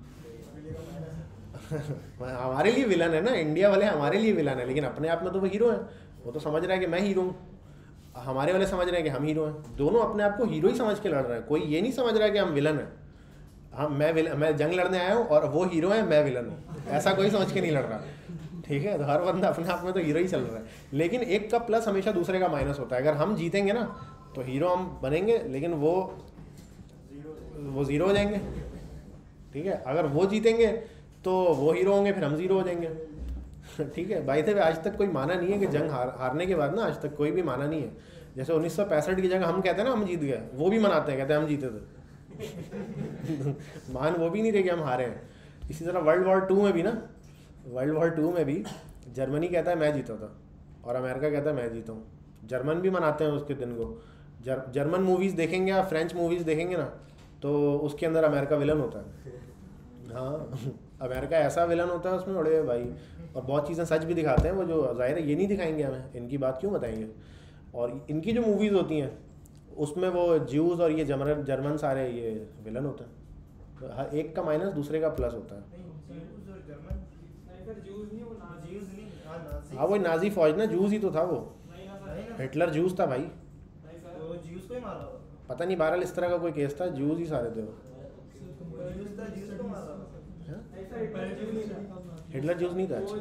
हमारे लिए विलन है ना, इंडिया वाले हमारे लिए विलन है, लेकिन अपने आप में तो वो हीरो है, वो तो समझ रहा है कि मैं हीरो हूँ, हमारे वाले समझ रहे हैं कि हम हीरो हैं, दोनों अपने आप को हीरो ही समझ के लड़ रहे हैं। कोई ये नहीं समझ रहा है कि हम विलन हैं, हम मैं विलन, मैं जंग लड़ने आया हूँ और वो हीरो है, मैं विलन हूँ, ऐसा कोई समझ के नहीं लड़ रहा, ठीक है। तो हर बंदा अपने आप में तो हीरो ही चल रहा है, लेकिन एक का प्लस हमेशा दूसरे का माइनस होता है। अगर हम जीतेंगे ना तो हीरो हम बनेंगे, लेकिन वो वो ज़ीरो हो जाएंगे, ठीक है। अगर वो जीतेंगे तो वो हीरो होंगे, फिर हम ज़ीरो हो जाएंगे, ठीक है। बाई थे आज तक कोई माना नहीं है कि जंग हार हारने के बाद ना, आज तक कोई भी माना नहीं है। जैसे उन्नीस सौ पैंसठ की जगह हम कहते हैं ना हम जीत गए, वो भी मनाते हैं, कहते हैं हम जीते थे मान वो भी नहीं रहे कि हम हारे हैं। इसी तरह वर्ल्ड वॉर टू में भी ना, वर्ल्ड वॉर टू में भी जर्मनी कहता है मैं जीता था और अमेरिका कहता है मैं जीता हूँ, जर्मन भी मनाते हैं उसके दिन को। जर, जर्मन मूवीज़ देखेंगे या फ्रेंच मूवीज़ देखेंगे ना तो उसके अंदर अमेरिका विलन होता है, हाँ अमेरिका ऐसा विलन होता है उसमें, बड़े भाई, और बहुत चीज़ें सच भी दिखाते हैं वो, जो ज़ाहिर है ये नहीं दिखाएंगे हमें, इनकी बात क्यों बताएंगे। और इनकी जो मूवीज़ होती हैं उसमें वो ज्यूज़ और ये जर्मन जर्मन सारे ये विलन होते हैं, तो हर एक का माइनस दूसरे का प्लस होता है। हाँ वो नाजी फौज ना, जूस ही तो था वो, हिटलर जूस था भाई, पता नहीं बहरहाल इस तरह का कोई केस था, जूस ही सारे थे वो, हिटलर जूस नहीं था। अच्छा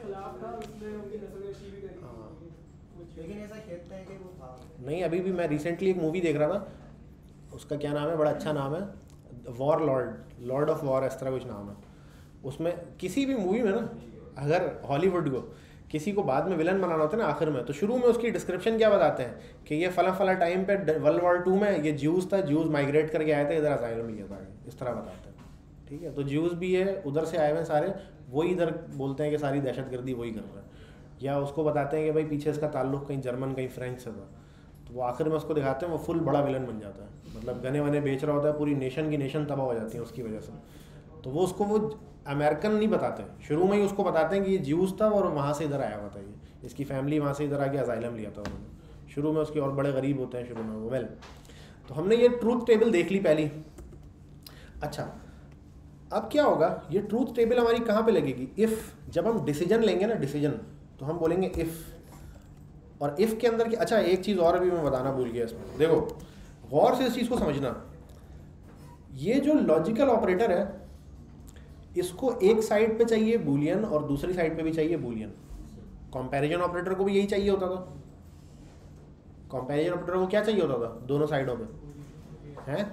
लेकिन ऐसा कहते हैं कि वो था नहीं, अभी भी मैं रिसेंटली एक मूवी देख रहा था, उसका क्या नाम है, बड़ा अच्छा नाम है, warlord, lord of war, इस तरह कुछ नाम है। उसमें किसी भी मूवी में ना, अगर हॉलीवुड को किसी को बाद में विलन बनाना होता है ना आखिर में, तो शुरू में उसकी डिस्क्रिप्शन क्या बताते हैं कि ये फला फला टाइम पे वर्ल्ड वॉर टू में ये ज्यूज़ था, ज्यूज़ माइग्रेट करके आए थे, इधर असाइलम लिया था, इस तरह बताते हैं, ठीक है। तो ज्यूज़ भी है, उधर से आए हुए सारे, वही इधर बोलते हैं कि सारी दहशतगर्दी वही कर रहा है, या उसको बताते हैं कि भाई पीछे इसका ताल्लुक कहीं जर्मन कहीं फ्रेंच से था, तो वो आखिर में उसको दिखाते हैं, वो फुल बड़ा विलन बन जाता है, मतलब गने वने बेच रहा होता है, पूरी नेशन की नेशन तबाह हो जाती है उसकी वजह से। तो वो उसको वो अमेरिकन नहीं बताते, शुरू में ही उसको बताते हैं कि ये ज्यूज़ था और वहाँ से इधर आया हुआ था, ये इसकी फैमिली वहाँ से इधर आके असाइलम लिया था उन्होंने, शुरू में उसके और बड़े गरीब होते हैं शुरू में वो। वेल तो हमने ये ट्रूथ टेबल देख ली पहली। अच्छा अब क्या होगा, ये ट्रूथ टेबल हमारी कहाँ पे लगेगी, इफ़, जब हम डिसीजन लेंगे ना, डिसीजन, तो हम बोलेंगे इफ़, और इफ़ के अंदर की, अच्छा एक चीज़ और अभी मैं बताना भूल गया इसमें, देखो गौर से इस चीज़ को समझना, ये जो लॉजिकल ऑपरेटर है इसको एक साइड पे चाहिए बूलियन और दूसरी साइड पे भी चाहिए बूलियन। कंपैरिजन ऑपरेटर को भी यही चाहिए होता था, कंपैरिजन ऑपरेटर को क्या चाहिए होता था दोनों साइडों पे, हैं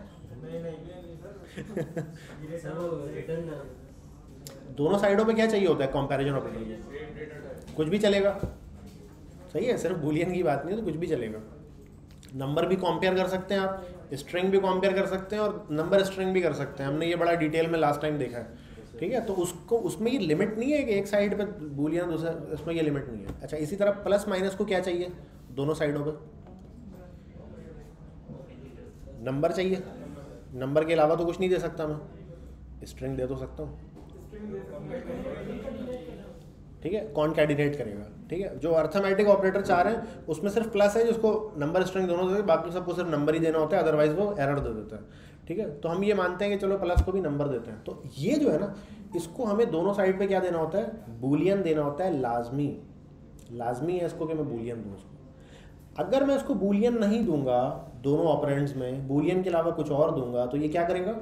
दोनों साइडों पे क्या चाहिए होता है कंपैरिजन ऑपरेटर को, कुछ भी चलेगा, सही है, सिर्फ बूलियन की बात नहीं है तो कुछ भी चलेगा। नंबर भी कंपेयर कर सकते हैं आप, स्ट्रिंग भी कंपेयर कर सकते हैं और नंबर स्ट्रिंग भी कर सकते हैं, हमने ये बड़ा डिटेल में लास्ट टाइम देखा है, ठीक है। तो उसको उसमें ये लिमिट नहीं है कि एक साइड पे बूलियन दूसरा, इसमें ये लिमिट नहीं है। अच्छा इसी तरह प्लस माइनस को क्या चाहिए दोनों साइडों पे, नंबर चाहिए, नंबर के अलावा तो कुछ नहीं दे सकता मैं, स्ट्रिंग दे तो सकता हूँ, ठीक है, कॉनकैटिनेट करेगा, ठीक है। जो अर्थमेटिक ऑपरेटर चाह रहे हैं उसमें सिर्फ प्लस है जिसको नंबर स्ट्रिंग दोनों देते हैं, बाकी सबको सिर्फ नंबर ही देना होता है, अदरवाइज वो एरर दे देता है, ठीक है, तो हम ये मानते हैं कि चलो प्लस को भी नंबर देते हैं। तो ये जो है ना, इसको हमें दोनों साइड पे क्या देना होता है, बूलियन देना होता है। लाजमी लाजमी है इसको कि मैं बूलियन दूँ उसको। अगर मैं इसको बूलियन नहीं दूंगा दोनों ऑपरेंड्स में, बूलियन के अलावा कुछ और दूंगा, तो ये क्या करेगा,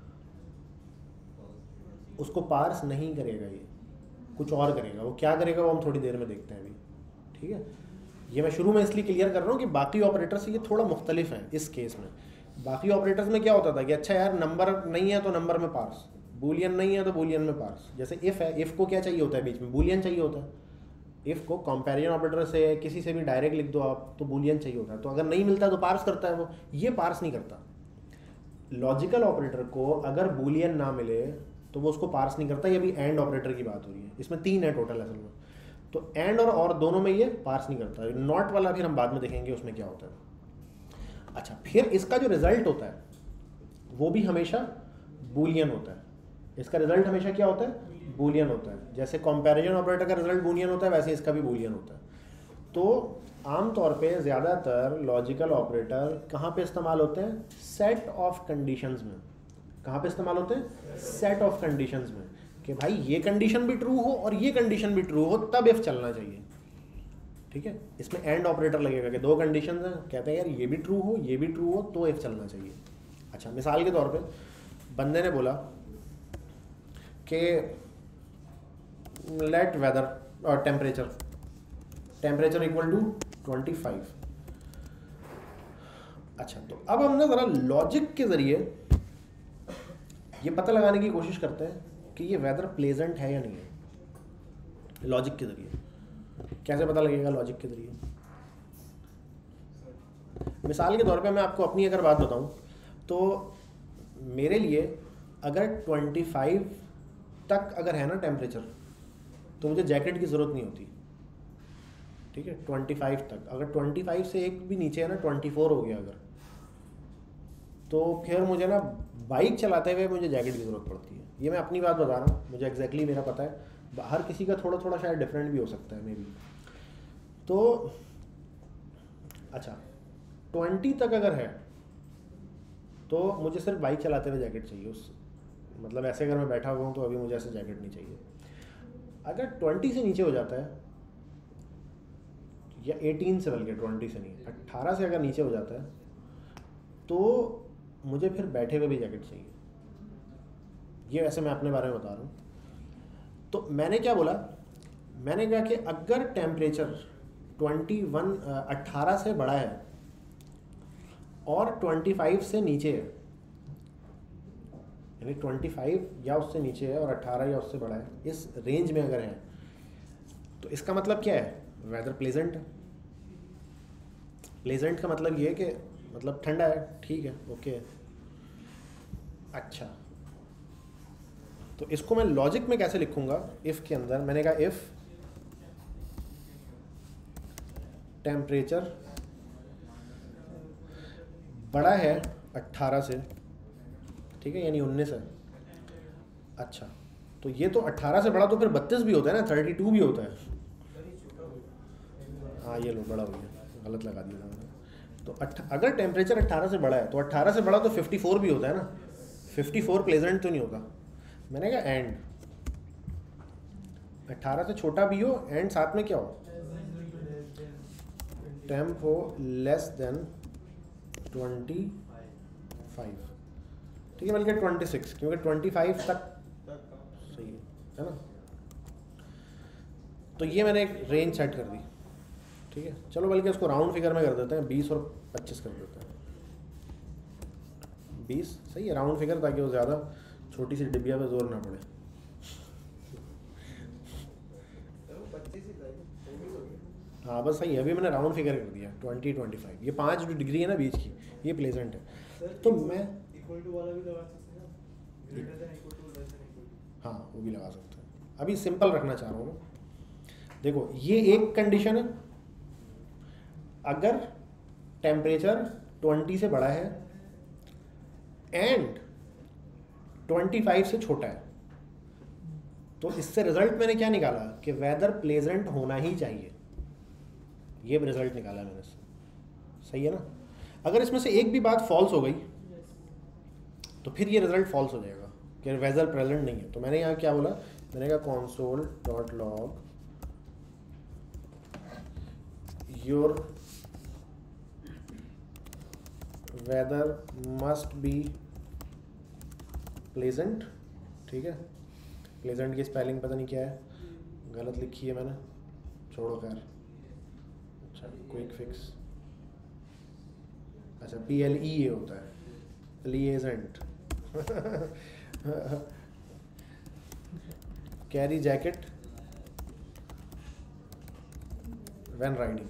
उसको पार्स नहीं करेगा, ये कुछ और करेगा। वो क्या करेगा वो हम थोड़ी देर में देखते हैं अभी, ठीक है। ये मैं शुरू में इसलिए क्लियर कर रहा हूँ कि बाकी ऑपरेटर से ये थोड़ा मुख्तलिफ है इस केस में। बाकी ऑपरेटर्स में क्या होता था कि अच्छा यार नंबर नहीं है तो नंबर में पार्स, बूलियन नहीं है तो बूलियन में पार्स। जैसे इफ़ है, इफ़ को क्या चाहिए होता है बीच में, बूलियन चाहिए होता है। इफ़ को कंपैरिजन ऑपरेटर से किसी से भी डायरेक्ट लिख दो आप तो बूलियन चाहिए होता है। तो अगर नहीं मिलता तो पार्स करता है वो, ये पार्स नहीं करता। लॉजिकल ऑपरेटर को अगर बूलियन ना मिले तो वो उसको पार्स नहीं करता। ये भी एंड ऑपरेटर की बात हो रही है, इसमें तीन है टोटल असल में। तो एंड और और दोनों में ये पार्स नहीं करता। नॉट वाला फिर हम बाद में देखेंगे उसमें क्या होता है। अच्छा, फिर इसका जो रिजल्ट होता है वो भी हमेशा बूलियन होता है। इसका रिजल्ट हमेशा क्या होता है, बूलियन होता है। जैसे कंपैरिजन ऑपरेटर का रिजल्ट बूलियन होता है, वैसे इसका भी बूलियन होता है। तो आमतौर पे ज़्यादातर लॉजिकल ऑपरेटर कहाँ पे इस्तेमाल होते हैं, सेट ऑफ कंडीशंस में। कहाँ पे इस्तेमाल होते हैं, सेट ऑफ कंडीशंस में, कि भाई ये कंडीशन भी ट्रू हो और ये कंडीशन भी ट्रू हो तब इफ चलना चाहिए, ठीक है। इसमें एंड ऑपरेटर लगेगा कि दो कंडीशन हैं, कहते हैं यार ये भी ट्रू हो ये भी ट्रू हो तो इफ चलना चाहिए। अच्छा, मिसाल के तौर पे बंदे ने बोला कि लेट वेदर और temperature temperature equal to twenty five. अच्छा, तो अब हम ना ज़रा लॉजिक के ज़रिए ये पता लगाने की कोशिश करते हैं कि ये वेदर प्लेजेंट है या नहीं है। लॉजिक के ज़रिए कैसे पता लगेगा, लॉजिक के ज़रिए मिसाल के तौर पे मैं आपको अपनी अगर बात बताऊं तो मेरे लिए अगर पच्चीस तक अगर है ना टेम्परेचर तो मुझे जैकेट की ज़रूरत नहीं होती, ठीक है। पच्चीस तक, अगर पच्चीस से एक भी नीचे है ना, चौबीस हो गया अगर, तो फिर मुझे ना बाइक चलाते हुए मुझे जैकेट की ज़रूरत पड़ती है। ये मैं अपनी बात बता रहा हूँ, मुझे एग्जैक्टली मेरा पता है, हर किसी का थोड़ा थोड़ा शायद डिफरेंट भी हो सकता है मे बी। तो अच्छा, ट्वेंटी तक अगर है तो मुझे सिर्फ बाइक चलाते हुए जैकेट चाहिए। उस मतलब ऐसे अगर मैं बैठा हुआ हूँ तो अभी मुझे ऐसे जैकेट नहीं चाहिए। अगर ट्वेंटी से नीचे हो जाता है, या एटीन से, बल्कि ट्वेंटी से नहीं, अट्ठारह से अगर नीचे हो जाता है तो मुझे फिर बैठे हुए भी जैकेट चाहिए। ये वैसे मैं अपने बारे में बता रहा हूँ। तो मैंने क्या बोला, मैंने कहा कि अगर टेम्परेचर ट्वेंटी वन अट्ठारह से बड़ा है और पच्चीस से नीचे है, यानी पच्चीस या उससे नीचे है और अट्ठारह या उससे बड़ा है, इस रेंज में अगर है, तो इसका मतलब क्या है, वेदर प्लेजेंट है। प्लेजेंट का मतलब ये है कि मतलब ठंडा है, ठीक है, ओके। अच्छा, तो इसको मैं लॉजिक में कैसे लिखूंगा, इफ़ के अंदर मैंने कहा इफ़ टेम्परेचर बड़ा है अट्ठारह से, ठीक है, यानी उन्नीस है। अच्छा, तो ये तो अट्ठारह से बड़ा तो फिर बत्तीस भी होता है ना, थर्टी टू भी होता है। हाँ, ये लो बड़ा हो गया, गलत लगा दिया मैंने। तो अगर टेम्परेचर अट्ठारह से बड़ा है तो अट्ठारह से बड़ा तो चौवन भी होता है ना, चौवन प्लेजेंट तो नहीं होता। मैंने कहा एंड अट्ठारह से छोटा भी हो, एंड साथ में क्या हो, टेम्प हो लेस देन ट्वेंटी फाइव, ठीक है, बल्कि ट्वेंटी सिक्स, क्योंकि ट्वेंटी फाइव तक सही है, है ना। तो ये मैंने एक रेंज सेट कर दी, ठीक है। चलो बल्कि उसको राउंड फिगर में कर देते हैं, बीस और पच्चीस कर देते हैं। बीस सही है राउंड फिगर, ताकि वो ज़्यादा छोटी सी डिबिया पे जोर ना पड़े। हाँ बस सही है, अभी मैंने राउंड फिगर कर दिया, ट्वेंटी ट्वेंटी फाइव। ये पाँच जो डिग्री है ना बीच की, ये प्लेजेंट है। तो मैं इक्वल टू वाला भी लगा सकते हैं, greater than equal to, less than equal to. हाँ वो भी लगा सकते हैं। अभी सिंपल रखना चाह रहा हूँ मैं। देखो ये एक कंडीशन है, अगर टेम्परेचर ट्वेंटी से बड़ा है एंड ट्वेंटी फाइव से छोटा है, तो इससे रिजल्ट मैंने क्या निकाला कि वेदर प्लेजेंट होना ही चाहिए। ये रिजल्ट निकाला मैंने इससे, सही है ना। अगर इसमें से एक भी बात फॉल्स हो गई, तो फिर ये रिजल्ट फॉल्स हो जाएगा कि वेदर प्रेजेंट नहीं है। तो मैंने यहाँ क्या बोला, मैंने कहा console dot log your weather must be pleasant. ठीक है, प्लेजेंट की स्पेलिंग पता नहीं क्या है, गलत लिखी है मैंने, छोड़ो खैर। अच्छा क्विक फिक्स, अच्छा पी एल ई ए होता है, pleasant. Carry jacket when riding,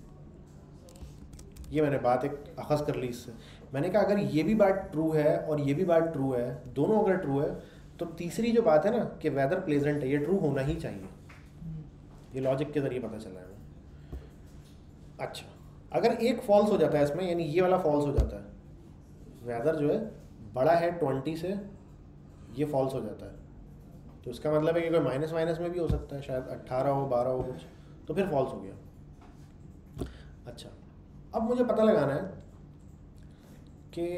ये मैंने बात एक अखज़ कर ली इससे। मैंने कहा अगर ये भी बात ट्रू है और ये भी बात ट्रू है, दोनों अगर ट्रू है, तो तीसरी जो बात है ना कि वेदर प्लेजेंट है, ये ट्रू होना ही चाहिए। ये लॉजिक के ज़रिए पता चला है। अच्छा अगर एक फॉल्स हो जाता है इसमें, यानी ये वाला फॉल्स हो जाता है, वेदर जो है बड़ा है ट्वेंटी से, ये फॉल्स हो जाता है, तो इसका मतलब है कि कोई माइनस माइनस में भी हो सकता है, शायद अट्ठारह हो, बारह हो कुछ, तो फिर फॉल्स हो गया। अच्छा अब मुझे पता लगाना है कि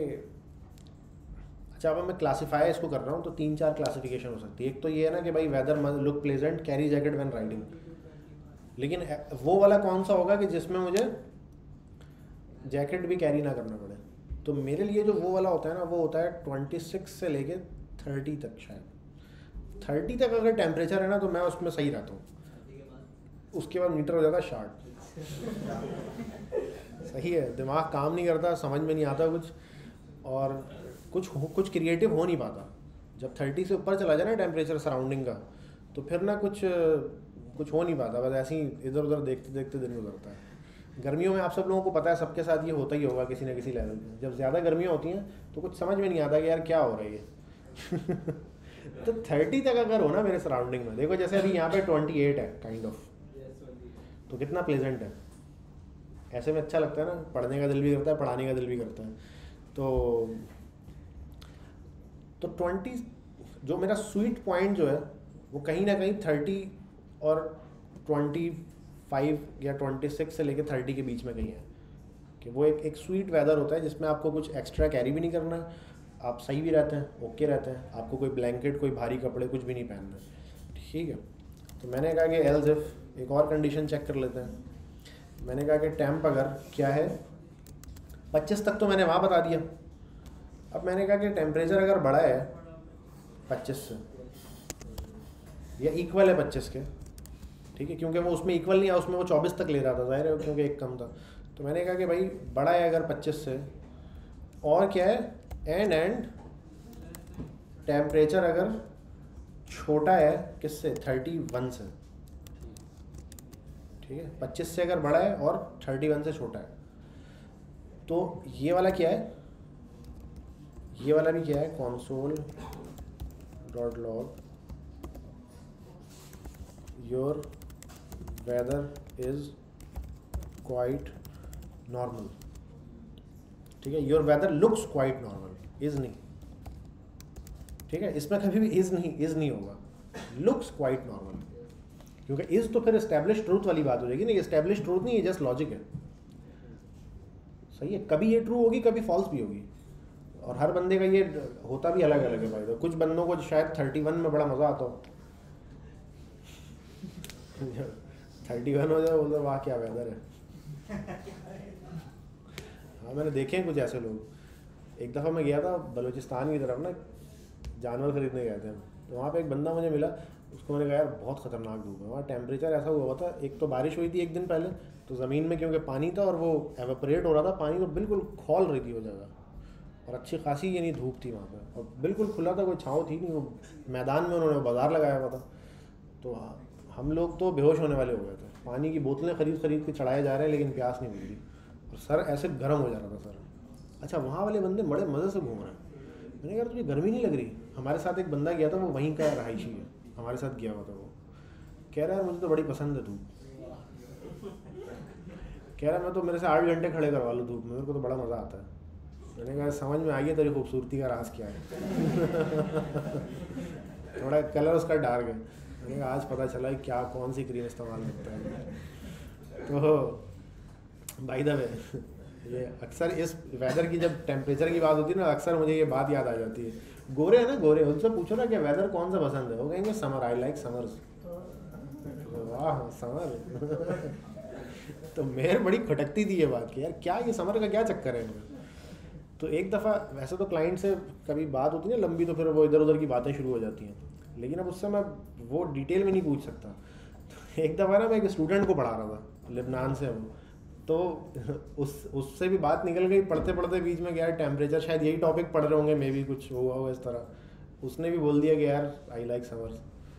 अच्छा अब मैं क्लासीफाई इसको कर रहा हूँ, तो तीन चार क्लासिफिकेशन हो सकती है। एक तो ये है ना कि भाई weather look pleasant, carry jacket when riding, लेकिन वो वाला कौन सा होगा कि जिसमें मुझे जैकेट भी कैरी ना करना पड़े। तो मेरे लिए जो वो वाला होता है ना, वो होता है ट्वेंटी सिक्स से लेके थर्टी तक, शायद थर्टी तक अगर टेम्परेचर है ना तो मैं उसमें सही रहता हूँ, उसके बाद मीटर हो जाता है शार्ट। सही है, दिमाग काम नहीं करता, समझ में नहीं आता कुछ, और कुछ हो, कुछ क्रिएटिव हो नहीं पाता। जब थर्टी से ऊपर चला जाए ना टेम्परेचर सराउंडिंग का, तो फिर ना कुछ कुछ हो नहीं पाता, बस ऐसे ही इधर उधर देखते देखते दिन गुजरता है। गर्मियों में आप सब लोगों को पता है, सबके साथ ये होता ही होगा किसी ना किसी लेवल पे। जब ज़्यादा गर्मियाँ होती हैं तो कुछ समझ में नहीं आता कि यार क्या हो रहा है ये। तो थर्टी तक अगर हो ना मेरे सराउंडिंग में, देखो जैसे अभी यहाँ पे ट्वेंटी एट है काइंड ऑफ, तो कितना प्लेजेंट है। ऐसे में अच्छा लगता है ना, पढ़ने का दिल भी करता है, पढ़ाने का दिल भी करता है। तो तो ट्वेंटी जो मेरा स्वीट पॉइंट जो है वो कहीं ना कहीं थर्टी और ट्वेंटी फाइव या ट्वेंटी सिक्स से लेके थर्टी के बीच में कहीं है, कि वो एक एक स्वीट वेदर होता है जिसमें आपको कुछ एक्स्ट्रा कैरी भी नहीं करना है, आप सही भी रहते हैं, ओके रहते हैं, आपको कोई ब्लैंकेट, कोई भारी कपड़े कुछ भी नहीं पहनना। ठीक है, तो मैंने कहा कि एल्स इफ एक और कंडीशन चेक कर लेते हैं। मैंने कहा कि टेम्प अगर क्या है पच्चीस तक, तो मैंने वहाँ बता दिया। अब मैंने कहा कि टेम्परेचर अगर बड़ा है पच्चीस से या इक्वल है पच्चीस के, ठीक है, क्योंकि वो उसमें इक्वल नहीं है, उसमें वो चौबीस तक ले रहा था, जाहिर है क्योंकि एक कम था। तो मैंने कहा कि भाई बड़ा है अगर पच्चीस से, और क्या है एंड एंड टेम्परेचर अगर छोटा है किससे, थर्टी वन से। ठीक है, पच्चीस से अगर बड़ा है और थर्टी वन से छोटा है, तो ये वाला क्या है, ये वाला भी क्या है, console dot log your weather is quite normal. ठीक है, your weather looks quite normal, is नहीं। ठीक है, इसमें कभी भी इज नहीं, इज नहीं होगा, लुक्स क्वाइट नॉर्मल, क्योंकि इज तो फिर एस्टेब्लिश ट्रूथ वाली बात हो जाएगी ना। ये एस्टेब्लिश ट्रूथ नहीं, ये जस्ट लॉजिक है। सही है, कभी ये ट्रू होगी, कभी फॉल्स भी होगी, और हर बंदे का ये होता भी अलग अलग है भाई। तो कुछ बंदों को शायद थर्टी वन में बड़ा मज़ा आता हो, थर्टी वन हो जाए बोलते वाह क्या वेदर है। हाँ मैंने देखे हैं कुछ ऐसे लोग। एक दफ़ा मैं गया था बलूचिस्तान की तरफ ना, जानवर खरीदने गए थे हम, तो वहाँ पे एक बंदा मुझे मिला, उसको मैंने कहा यार बहुत ख़तरनाक धूप है वहाँ, टेम्परेचर ऐसा हुआ था, एक तो बारिश हुई थी एक दिन पहले, तो ज़मीन में क्योंकि पानी था और वो एवेपोरेट हो रहा था पानी, तो बिल्कुल खौल रही थी वो जगह, और अच्छी खासी यानी धूप थी वहाँ पर, और बिल्कुल खुला था, कोई छाँव थी नहीं, वो मैदान में उन्होंने बाज़ार लगाया हुआ था। तो हम लोग तो बेहोश होने वाले हो गए थे, पानी की बोतलें खरीद खरीद के चढ़ाए जा रहे हैं लेकिन प्यास नहीं मिल रही, और सर ऐसे गर्म हो जा रहा था सर। अच्छा वहाँ वाले बंदे बड़े मज़े से घूम रहे हैं। मैंने कहा तुझे गर्मी नहीं लग रही? हमारे साथ एक बंदा गया था, वो वहीं का रहायशी है, हमारे साथ गया हुआ था, वो कह रहा है मुझे तो बड़ी पसंद है धूप। कह रहा है मैं तो मेरे से आठ घंटे खड़े करवा लो धूप में, मेरे को तो बड़ा मज़ा आता है। मैंने कहा समझ में आई है तेरी खूबसूरती का राज क्या है। थोड़ा कलर उसका डार्क है। मैंने कहा आज पता चला क्या कौन सी क्रीम इस्तेमाल करता है। तो बाय द वे ये अक्सर इस वेदर की जब टेम्परेचर की बात होती है ना, अक्सर मुझे ये बात याद आ जाती है। गोरे है ना, गोरे, उनसे पूछो ना कि वेदर कौन सा पसंद है, वो कहेंगे समर, आई लाइक समर्स। वाह समर। तो मेरे बड़ी खटकती थी ये बात कि यार क्या ये समर का क्या चक्कर है इनका। तो एक दफ़ा वैसे तो क्लाइंट से कभी बात होती है ना लंबी, तो फिर वो इधर उधर की बातें शुरू हो जाती हैं, लेकिन अब उससे मैं वो डिटेल में नहीं पूछ सकता। तो एक दफ़ा ना मैं एक स्टूडेंट को पढ़ा रहा था, लेबनान से वो, तो उस उससे भी बात निकल गई पढ़ते पढ़ते बीच में, यार टेम्परेचर शायद यही टॉपिक पढ़ रहे होंगे, मे भी कुछ हुआ हो इस तरह। उसने भी बोल दिया कि यार आई लाइक समर्स।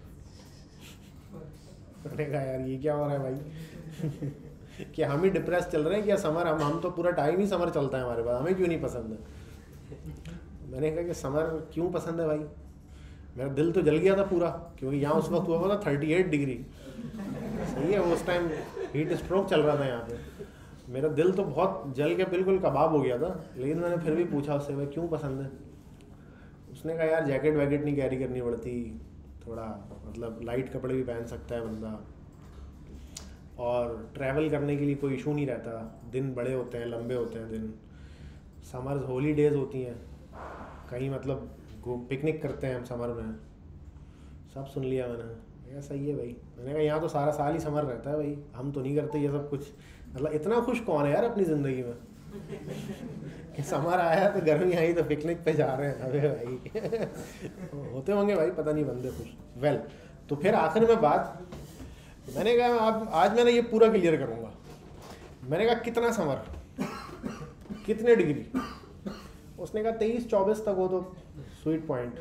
मैंने कहा यार ये क्या हो रहा है भाई। कि हम ही डिप्रेस चल रहे हैं क्या समर, हम हम तो पूरा टाइम ही समर चलता है हमारे पास, हमें क्यों नहीं पसंद है। मैंने कहा कि समर क्यों पसंद है भाई, मेरा दिल तो जल गया था पूरा, क्योंकि यहाँ उस वक्त हुआ था थर्टी एट डिग्री, सही है, उस टाइम हीट स्ट्रोक चल रहा था यहाँ पे। मेरा दिल तो बहुत जल के बिल्कुल कबाब हो गया था, लेकिन मैंने फिर भी पूछा उससे भाई क्यों पसंद है। उसने कहा यार जैकेट वैकेट नहीं कैरी करनी पड़ती, थोड़ा मतलब लाइट कपड़े भी पहन सकता है बंदा, और ट्रैवल करने के लिए कोई इशू नहीं रहता, दिन बड़े होते हैं, लंबे होते हैं दिन, समर्स हॉलीडेज होती हैं, कहीं मतलब पिकनिक करते हैं हम समर में। सब सुन लिया मैंने, यार सही है भाई। मैंने कहा यहाँ तो सारा साल ही समर रहता है भाई, हम तो नहीं करते ये सब कुछ। मतलब इतना खुश कौन है यार अपनी ज़िंदगी में कि समर आया तो गर्मी आई तो पिकनिक पे जा रहे हैं। अबे भाई होते होंगे भाई, पता नहीं बंदे खुश। वेल well, तो फिर आखिर में बात, मैंने कहा आप आज मैंने ये पूरा क्लियर करूँगा। मैंने कहा कितना समर, कितने डिग्री। उसने कहा तेईस चौबीस तक हो तो स्वीट पॉइंट।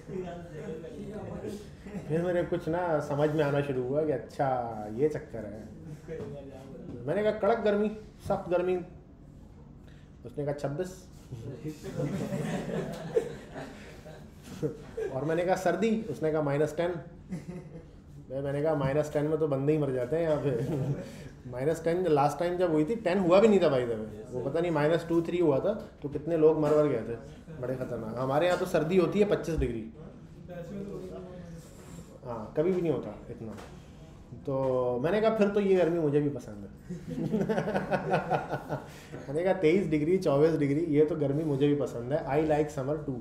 फिर मेरे कुछ ना समझ में आना शुरू हुआ कि अच्छा ये चक्कर है। मैंने कहा कड़क गर्मी, सख्त गर्मी। उसने कहा छब्बीस। और मैंने कहा सर्दी, उसने कहा माइनस टेन। मैंने कहा माइनस टेन में तो बंदे ही मर जाते हैं यहाँ पे। माइनस टेन लास्ट टाइम जब हुई थी, टेन हुआ भी नहीं था भाई में, वो पता नहीं माइनस टू थ्री हुआ था, तो कितने लोग मर मर गए थे, बड़े खतरनाक। हमारे यहाँ तो सर्दी होती है पच्चीस डिग्री, हाँ कभी भी नहीं होता इतना। तो मैंने कहा फिर तो ये गर्मी मुझे भी पसंद है। मैंने कहा तेईस डिग्री चौबीस डिग्री ये तो गर्मी मुझे भी पसंद है, आई लाइक समर टू।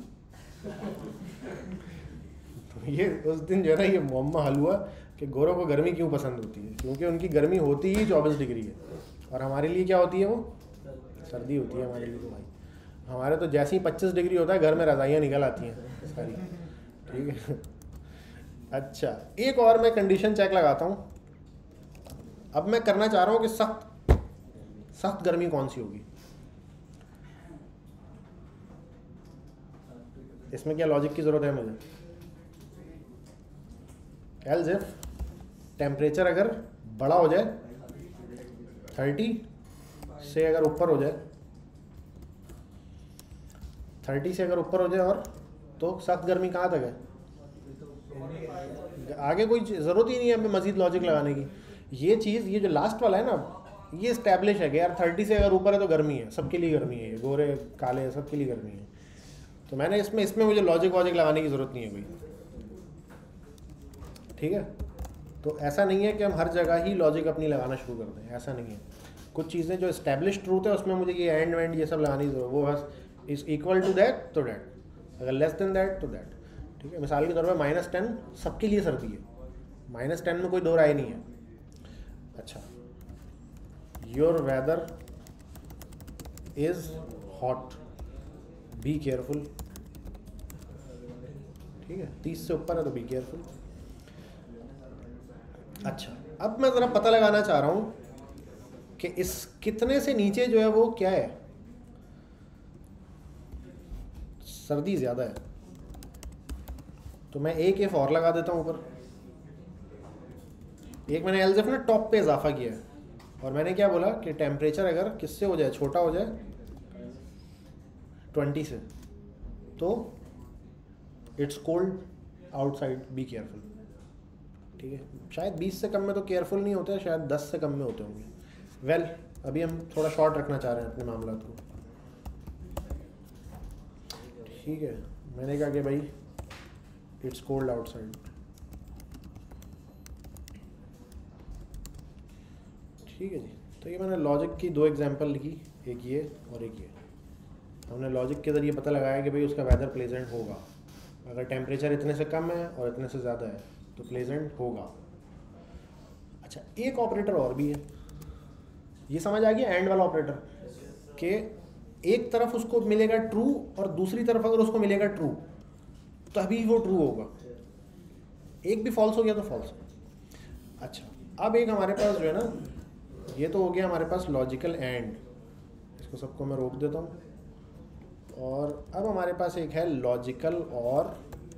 तो ये उस दिन जो है ना ये मुअम्मा हल हुआ कि गोरों को गर्मी क्यों पसंद होती है, क्योंकि उनकी गर्मी होती ही चौबीस डिग्री है, और हमारे लिए क्या होती है, वो सर्दी होती है हमारे लिए। तो भाई हमारे तो जैसे ही पच्चीस डिग्री होता है घर में रज़ाइयाँ निकल आती हैं सारी, ठीक है। अच्छा एक और मैं कंडीशन चेक लगाता हूँ। अब मैं करना चाह रहा हूँ कि सख्त सख्त गर्मी कौन सी होगी। इसमें क्या लॉजिक की ज़रूरत है मुझे। एल्स इफ टेम्परेचर अगर बड़ा हो जाए, थर्टी से अगर ऊपर हो जाए, थर्टी से अगर ऊपर हो जाए और तो सख्त गर्मी कहाँ तक है। आगे कोई ज़रूरत ही नहीं है हमें मज़ीद लॉजिक लगाने की। ये चीज़ ये जो लास्ट वाला है ना, ये इस्टेब्लिश है कि यार थर्टी से अगर ऊपर है तो गर्मी है, सबके लिए गर्मी है, गोरे काले सबके लिए गर्मी है। तो मैंने इसमें इसमें मुझे लॉजिक वॉजिक लगाने की ज़रूरत नहीं है कोई, ठीक है। तो ऐसा नहीं है कि हम हर जगह ही लॉजिक अपनी लगाना शुरू कर दें, ऐसा नहीं है। कुछ चीज़ें जो इस्टेब्लिश ट्रूथ है उसमें मुझे ये एंड वेंड ये सब लगाने की ज़रूरत, वो बस इज़ इक्वल टू दैट तो दैट, अगर लेस देन दैट तो दैट, ठीक है। मिसाल के तौर पर माइनस टेन सबके लिए सर्दी है, माइनस टेन में कोई दो राय नहीं है। अच्छा your weather is hot, be careful, ठीक है। तीस से ऊपर है तो बी केयरफुल। अच्छा अब मैं ज़रा पता लगाना चाह रहा हूँ कि इस कितने से नीचे जो है वो क्या है, सर्दी ज़्यादा है। तो मैं एक एफ और लगा देता हूँ ऊपर। एक मैंने एलजेफ ना टॉप पे इजाफा किया है, और मैंने क्या बोला कि टेम्परेचर अगर किससे हो जाए, छोटा हो जाए ट्वेंटी से, तो it's cold outside, be careful, ठीक है। शायद बीस से कम में तो केयरफुल नहीं होते, शायद दस से कम में होते होंगे। वेल well, अभी हम थोड़ा शॉर्ट रखना चाह रहे हैं अपने मामलात को, ठीक है। मैंने कहा कि भाई इट्स कोल्ड आउटसाइड, ठीक है जी। तो ये मैंने लॉजिक की दो एग्जांपल लिखी, एक ये और एक ये। हमने लॉजिक के ज़रिए पता लगाया कि भाई उसका वेदर प्लेजेंट होगा। अगर टेम्परेचर इतने से कम है और इतने से ज़्यादा है तो प्लेजेंट होगा। अच्छा, एक ऑपरेटर और भी है, ये समझ आ गया एंड वाला ऑपरेटर, कि एक तरफ उसको मिलेगा ट्रू और दूसरी तरफ अगर उसको मिलेगा ट्रू तभी वो ट्रू होगा, एक भी फॉल्स हो गया तो फॉल्स। अच्छा, अब एक हमारे पास जो है ना, ये तो हो गया हमारे पास लॉजिकल एंड, इसको सबको मैं रोक देता हूँ। और अब हमारे पास एक है लॉजिकल और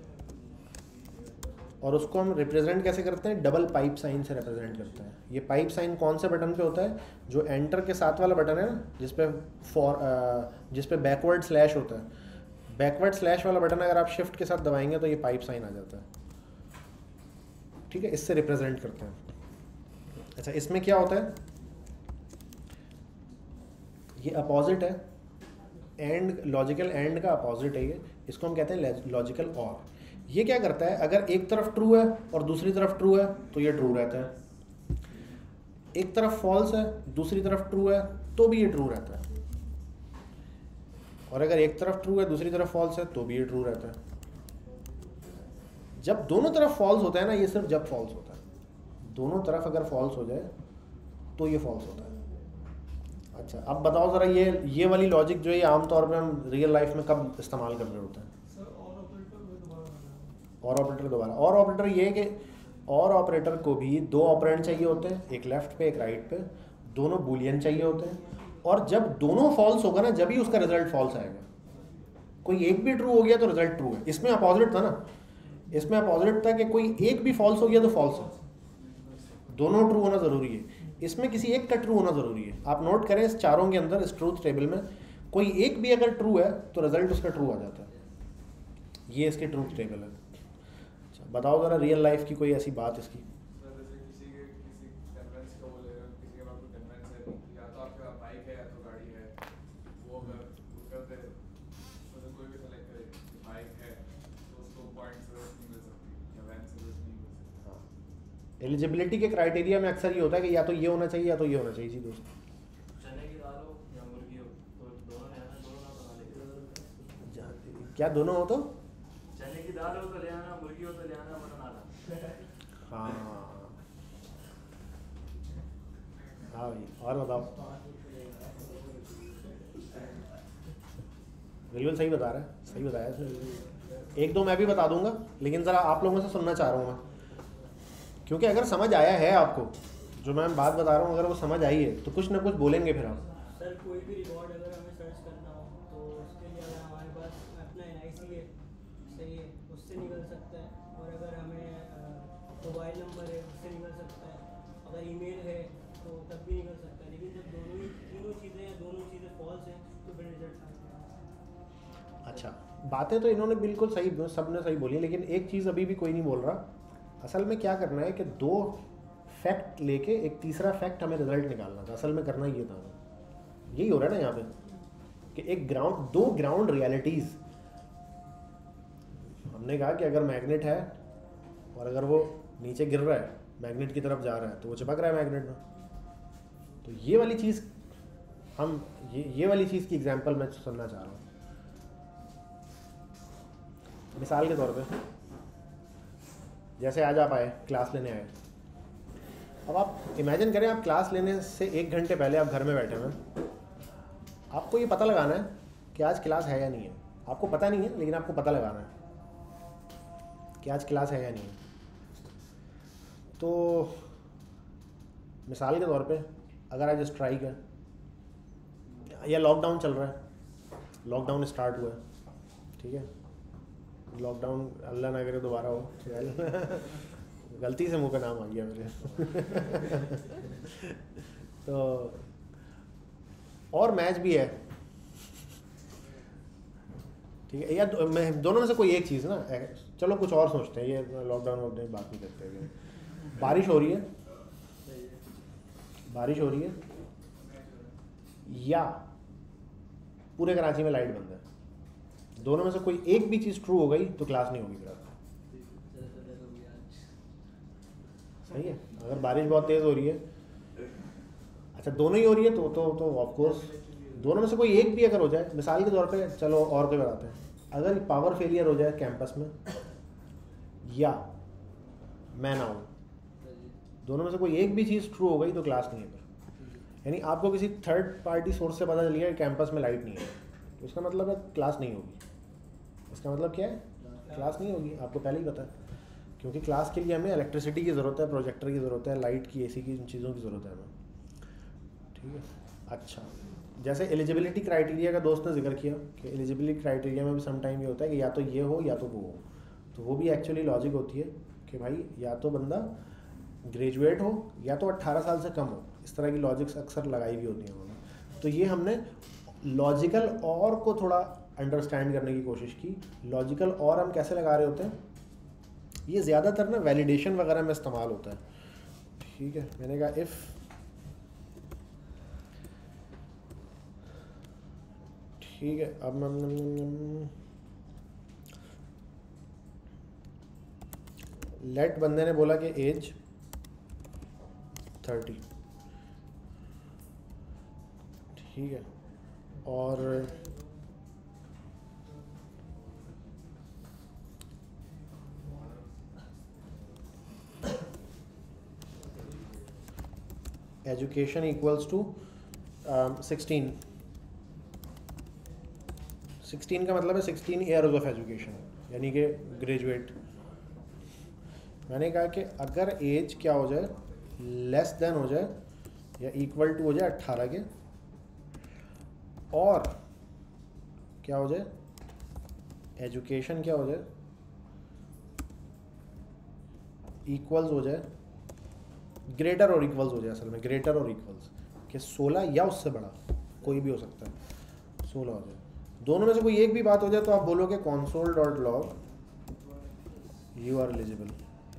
और उसको हम रिप्रेजेंट कैसे करते हैं, डबल पाइप साइन से रिप्रेजेंट करते हैं। ये पाइप साइन कौन से बटन पे होता है, जो एंटर के साथ वाला बटन है ना, जिस पे फॉर जिस पे बैकवर्ड स्लैश होता है, बैकवर्ड स्लैश वाला बटन अगर आप शिफ्ट के साथ दबाएंगे तो ये पाइप साइन आ जाता है। ठीक है, इससे रिप्रेजेंट करते हैं। अच्छा, इसमें क्या होता है, ये अपोजिट है, एंड लॉजिकल एंड का अपोजिट है ये, इसको हम कहते हैं लॉजिकल और। ये क्या करता है, अगर एक तरफ ट्रू है और दूसरी तरफ ट्रू है तो ये ट्रू रहता है, एक तरफ फॉल्स है दूसरी तरफ ट्रू है तो भी ये ट्रू रहता है, और अगर एक तरफ ट्रू है दूसरी तरफ फॉल्स है तो भी ये ट्रू रहता है। जब दोनों तरफ फॉल्स होता है ना, ये सिर्फ जब फॉल्स होता है, दोनों तरफ अगर फॉल्स हो जाए तो ये फॉल्स होता है। अच्छा, अब बताओ ज़रा, ये ये वाली लॉजिक जो है आमतौर पे हम रियल लाइफ में कब इस्तेमाल कर रहे होते हैं? सर और ऑपरेटर में दोबारा और ऑपरेटर दोबारा। और ऑपरेटर ये है कि और ऑपरेटर को भी दो ऑपरेंड चाहिए होते हैं, एक लेफ्ट पे एक राइट पे, दोनों बूलियन चाहिए होते हैं, और जब दोनों फॉल्स होगा ना, जब ही उसका रिजल्ट फॉल्स आएगा। कोई एक भी ट्रू हो गया तो रिजल्ट ट्रू है। इसमें अपोजिट था ना, इसमें अपोजिट था कि कोई एक भी फॉल्स हो गया तो फॉल्स है, दोनों ट्रू होना ज़रूरी है। इसमें किसी एक का ट्रू होना ज़रूरी है। आप नोट करें, इस चारों के अंदर, इस ट्रूथ टेबल में कोई एक भी अगर ट्रू है तो रिजल्ट उसका ट्रू आ जाता है। ये इसके ट्रूथ टेबल है। अच्छा, बताओ ज़रा रियल लाइफ की कोई ऐसी बात इसकी। एलिजिबिलिटी के क्राइटेरिया में अक्सर ये होता है कि या तो ये होना चाहिए या तो ये होना चाहिए। जी दोस्त, चने की दाल हो या मुर्गी हो तो दोनों ले आना, दोनों ना बना लेंगे। क्या दोनों हो तो? चने की दाल हो तो ले आना, मुर्गी हो तो ले आना, मटन आना। हाँ हाँ भाई, और बताओ। बिल्कुल सही बता रहा है, सही बताया इसने। एक दो मैं भी बता दूंगा, लेकिन ज़रा आप लोगों से सुनना चाह रहा हूँ मैं, क्योंकि अगर समझ आया है आपको जो मैं बात बता रहा हूँ, अगर वो समझ आई है तो कुछ ना कुछ बोलेंगे फिर आप। सर कोई भी रिकॉर्ड अगर हमें सर्च करना हो तो उसके लिए अगर हमारे पास अपना एन आई सी है, सही है, उससे निकल सकता है, और अगर हमें मोबाइल नंबर है उससे निकल सकता है, अगर ईमेल है तो तब भी निकल सकता है। लेकिन जब दोनों ही तीनों चीज़ें या दोनों चीज़ें फॉल्स हैं तो फिर रिजल्ट आता है। अच्छा, बातें तो इन्होंने बिल्कुल सही, सब ने सही बोली, लेकिन एक चीज़ अभी भी कोई नहीं बोल रहा। असल में क्या करना है कि दो फैक्ट लेके एक तीसरा फैक्ट हमें रिजल्ट निकालना था। असल में करना ये था, यही हो रहा है ना यहाँ पे, कि एक ग्राउंड, दो ग्राउंड रियलिटीज़। हमने कहा कि अगर मैग्नेट है और अगर वो नीचे गिर रहा है, मैग्नेट की तरफ जा रहा है, तो वो चिपक रहा है मैग्नेट में। तो ये वाली चीज़ हम ये ये वाली चीज़ की एग्जांपल मैं सुनना चाह रहा हूँ। मिसाल के तौर पे, जैसे आज आप आए, क्लास लेने आए। अब आप इमेजिन करें, आप क्लास लेने से एक घंटे पहले आप घर में बैठे हुए हैं, आपको ये पता लगाना है कि आज क्लास है या नहीं है। आपको पता नहीं है, लेकिन आपको पता लगाना है कि आज क्लास है या नहीं है। तो मिसाल के तौर पे, अगर आज स्ट्राइक है या लॉकडाउन चल रहा है, लॉकडाउन स्टार्ट हुआ है, ठीक है, लॉकडाउन अल्लाह ना करे दोबारा हो, गलती से मुंह का नाम आ गया मेरे तो और मैच भी है, ठीक है, या दो, मैं दोनों में से कोई एक चीज़ ना, चलो कुछ और सोचते हैं, ये लॉकडाउन वॉकडाउन बात नहीं करते हैं। बारिश हो रही है, बारिश हो रही है, या पूरे कराची में लाइट बंद है, दोनों में से कोई एक भी चीज़ ट्रू हो गई तो क्लास नहीं होगी फिर। सही है, अगर बारिश बहुत तेज़ हो रही है, अच्छा दोनों ही हो रही है तो तो तो ऑफ कोर्स दोनों में से कोई एक भी अगर हो जाए, मिसाल के तौर पे चलो और कोई बताते हैं, अगर पावर फेलियर हो जाए कैंपस में या मैन आउट, दोनों में से कोई एक भी चीज़ ट्रू हो गई तो क्लास नहीं है फिर। यानी आपको किसी थर्ड पार्टी सोर्स से पता चल गया कि कैंपस में लाइट नहीं है, तो इसका मतलब है क्लास नहीं होगी। इसका मतलब क्या है? क्लास नहीं होगी, आपको पहले ही पता है, क्योंकि क्लास के लिए हमें इलेक्ट्रिसिटी की ज़रूरत है, प्रोजेक्टर की ज़रूरत है, लाइट की, एसी की, इन चीज़ों की ज़रूरत है हमें। ठीक है, अच्छा जैसे एलिजिबिलिटी क्राइटेरिया का दोस्त ने जिक्र किया कि एलिजिबिलिटी क्राइटेरिया में भी सम टाइम ये होता है कि या तो ये हो या तो वो हो, तो वो भी एक्चुअली लॉजिक होती है कि भाई या तो बंदा ग्रेजुएट हो या तो अट्ठारह साल से कम हो। इस तरह की लॉजिक्स अक्सर लगाई भी होती हैं उन्होंने। तो ये हमने लॉजिकल और को थोड़ा अंडरस्टैंड करने की कोशिश की। लॉजिकल और हम कैसे लगा रहे होते हैं, ये ज़्यादातर ना वैलिडेशन वगैरह में इस्तेमाल होता है। ठीक है, मैंने कहा इफ़ ठीक है, अब हम लेट बंदे ने बोला कि एज थर्टी, ठीक है, और education equals to sixteen. Sixteen का मतलब है सिक्सटीन ईयर्स ऑफ एजुकेशन, यानी कि ग्रेजुएट। मैंने कहा कि अगर एज क्या हो जाए, लेस देन हो जाए या इक्वल टू हो जाए अट्ठारह के, और क्या हो जाए, एजुकेशन क्या हो जाए, इक्वल्स हो जाए, ग्रेटर और इक्वल्स हो जाए, असल में ग्रेटर और इक्वल्स कि सोलह या उससे बड़ा, कोई भी हो सकता है, सोलह हो जाए। दोनों में से कोई एक भी बात हो जाए तो आप बोलोगे console dot log you are eligible.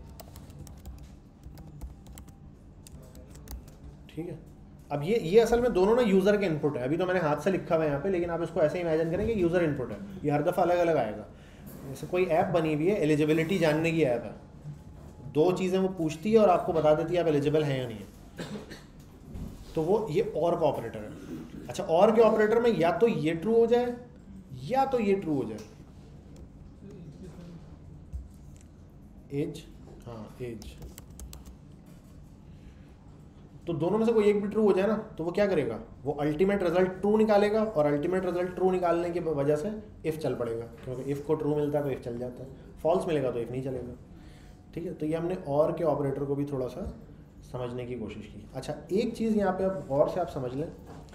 ठीक है, अब ये ये असल में दोनों ना यूज़र के इनपुट है। अभी तो मैंने हाथ से लिखा हुआ है यहाँ पे, लेकिन आप इसको ऐसे इमेजिन करें कि यूज़र इनपुट है, ये हर दफ़ा अलग अलग आएगा। जैसे कोई ऐप बनी हुई है, एलिजिबिलिटी जानने की ऐप है, दो चीज़ें वो पूछती है और आपको बता देती है आप एलिजिबल हैं या नहीं है, तो वो ये और का ऑपरेटर है। अच्छा, और के ऑपरेटर में या तो ये ट्रू हो जाए या तो ये ट्रू हो जाए, एज, हाँ एज, तो दोनों में से कोई एक भी ट्रू हो जाए ना, तो वो क्या करेगा, वो अल्टीमेट रिजल्ट ट्रू निकालेगा, और अल्टीमेट रिजल्ट ट्रू निकालने की वजह से इफ़ चल पड़ेगा, क्योंकि इफ़ को ट्रू मिलता है तो इफ़ चल जाता है, फॉल्स मिलेगा तो इफ़ नहीं चलेगा। ठीक है, तो ये हमने और के ऑपरेटर को भी थोड़ा सा समझने की कोशिश की। अच्छा, एक चीज़ यहाँ पे अब और से आप समझ लें,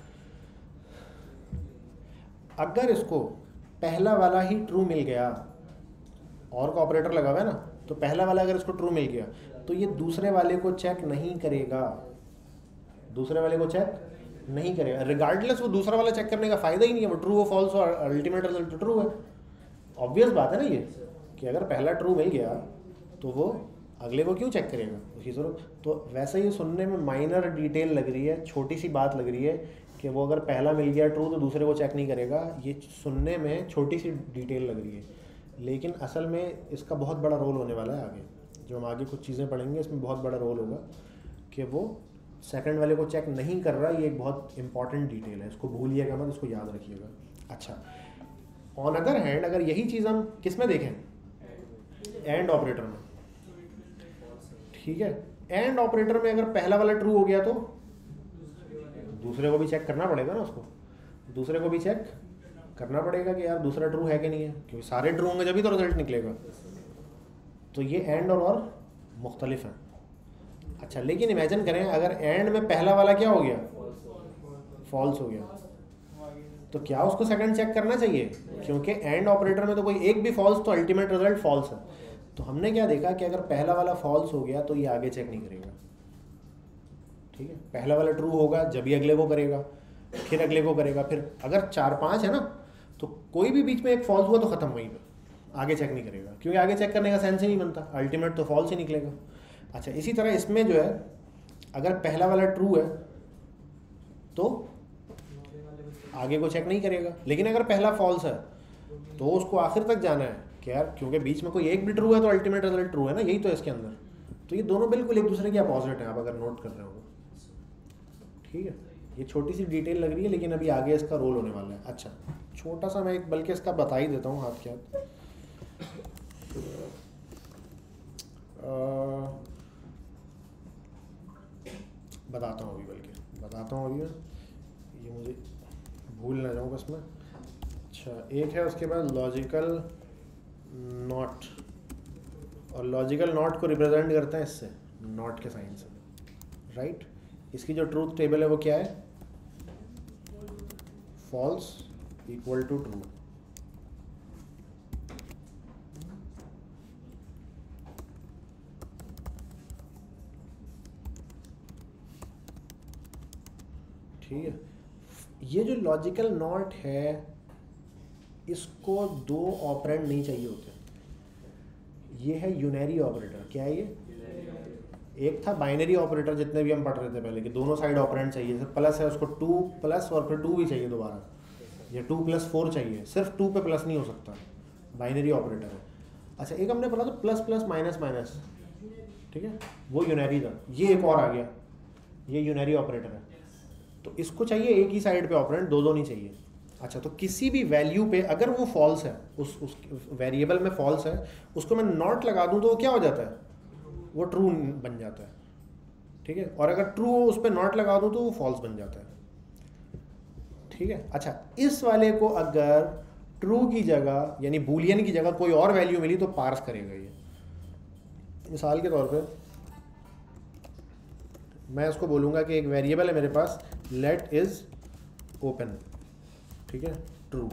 अगर इसको पहला वाला ही ट्रू मिल गया, और का ऑपरेटर लगा हुआ है ना, तो पहला वाला अगर इसको ट्रू मिल गया तो ये दूसरे वाले को चेक नहीं करेगा, दूसरे वाले को चेक नहीं करेगा, रिगार्डलेस वो दूसरा वाला चेक करने का फ़ायदा ही नहीं है, वो ट्रू हो फॉल्स हो, अल्टीमेट रिजल्ट तो ट्रू है। ऑब्वियस बात है ना ये, कि अगर पहला ट्रू मिल गया तो वो अगले को क्यों चेक करेगा, उसकी ज़रूरत। तो वैसे ही सुनने में माइनर डिटेल लग रही है, छोटी सी बात लग रही है कि वो अगर पहला मिल गया ट्रू तो दूसरे को चेक नहीं करेगा, ये सुनने में छोटी सी डिटेल लग रही है, लेकिन असल में इसका बहुत बड़ा रोल होने वाला है आगे। जो हम आगे कुछ चीज़ें पढ़ेंगे इसमें बहुत बड़ा रोल होगा कि वो सेकंड वाले को चेक नहीं कर रहा। ये एक बहुत इंपॉर्टेंट डिटेल है, इसको भूलिएगा मत, इसको याद रखिएगा। अच्छा, ऑन अदर हैंड अगर यही चीज़ हम किस में देखें, एंड ऑपरेटर में, ठीक है, एंड ऑपरेटर में अगर पहला वाला ट्रू हो गया तो दूसरे को भी चेक करना पड़ेगा ना, उसको दूसरे को भी चेक करना पड़ेगा कि यार दूसरा ट्रू है कि नहीं है, क्योंकि सारे ट्रू होंगे जब ही तो रिजल्ट निकलेगा। तो ये एंड और और मुख्तलिफ हैं। अच्छा, लेकिन इमेजिन करें अगर एंड में पहला वाला क्या हो गया, फॉल्स हो गया, तो क्या उसको सेकंड चेक करना चाहिए, क्योंकि एंड ऑपरेटर में तो कोई एक भी फॉल्स तो अल्टीमेट रिजल्ट फॉल्स है। तो हमने क्या देखा कि अगर पहला वाला फॉल्स हो गया तो ये आगे चेक नहीं करेगा। ठीक है, पहला वाला ट्रू होगा जब ही अगले को करेगा, फिर अगले को करेगा, फिर अगर चार पाँच है ना तो कोई भी बीच में एक फॉल्स हुआ तो ख़त्म वहीं पे, आगे चेक नहीं करेगा, क्योंकि आगे चेक करने का सेंस ही नहीं बनता, अल्टीमेट तो फॉल्स ही निकलेगा। अच्छा, इसी तरह इसमें जो है अगर पहला वाला ट्रू है तो आगे को चेक नहीं करेगा, लेकिन अगर पहला फॉल्स है तो उसको आखिर तक जाना है कि यार क्योंकि बीच में कोई एक भी ट्रू है तो अल्टीमेट रिजल्ट ट्रू है ना, यही तो है इसके अंदर। तो ये दोनों बिल्कुल एक दूसरे के अपोजिट हैं, आप अगर नोट कर रहे हो। ठीक है, ये छोटी सी डिटेल लग रही है लेकिन अभी आगे इसका रोल होने वाला है। अच्छा छोटा सा मैं एक बल्कि इसका बता ही देता हूँ हाथ के हाथ। अ, बताता हूँ अभी बल्कि बताता हूँ अभी मैं, ये मुझे भूल ना जाऊँ बस मैं। अच्छा एक है उसके बाद लॉजिकल नॉट, और लॉजिकल नॉट को रिप्रेजेंट करते हैं इससे, नॉट के साइन से, राइट। इसकी जो ट्रूथ टेबल है वो क्या है, फॉल्स इक्वल टू ट्रू। ठीक है, ये जो लॉजिकल नॉट है इसको दो ऑपरेंड नहीं चाहिए होते, ये है यूनरी ऑपरेटर। क्या है ये, एक था बाइनरी ऑपरेटर जितने भी हम पढ़ रहे थे पहले कि दोनों साइड ऑपरेंड चाहिए, जैसे प्लस है उसको टू प्लस और फिर टू भी चाहिए दोबारा, या टू प्लस फोर चाहिए, सिर्फ टू पे प्लस नहीं हो सकता, बाइनरी ऑपरेटर है। अच्छा एक हमने पढ़ा था प्लस प्लस माइनस माइनस, ठीक है, वो यूनरी था। ये एक और आ गया, ये यूनरी ऑपरेटर है, तो इसको चाहिए एक ही साइड पे ऑपरेंड, दो दो नहीं चाहिए। अच्छा तो किसी भी वैल्यू पे अगर वो फॉल्स है, उस उस वेरिएबल में फॉल्स है, उसको मैं नॉट लगा दूं तो वो क्या हो जाता है, वो ट्रू बन जाता है, ठीक है। और अगर ट्रू हो उस पर नॉट लगा दूं तो वो फॉल्स बन जाता है, ठीक है। अच्छा इस वाले को अगर ट्रू की जगह यानी बूलियन की जगह कोई और वैल्यू मिली तो पार्स करेगा ये। मिसाल के तौर पे मैं इसको बोलूँगा कि एक वेरिएबल है मेरे पास, लेट इज ओपन, ठीक है, ट्रू,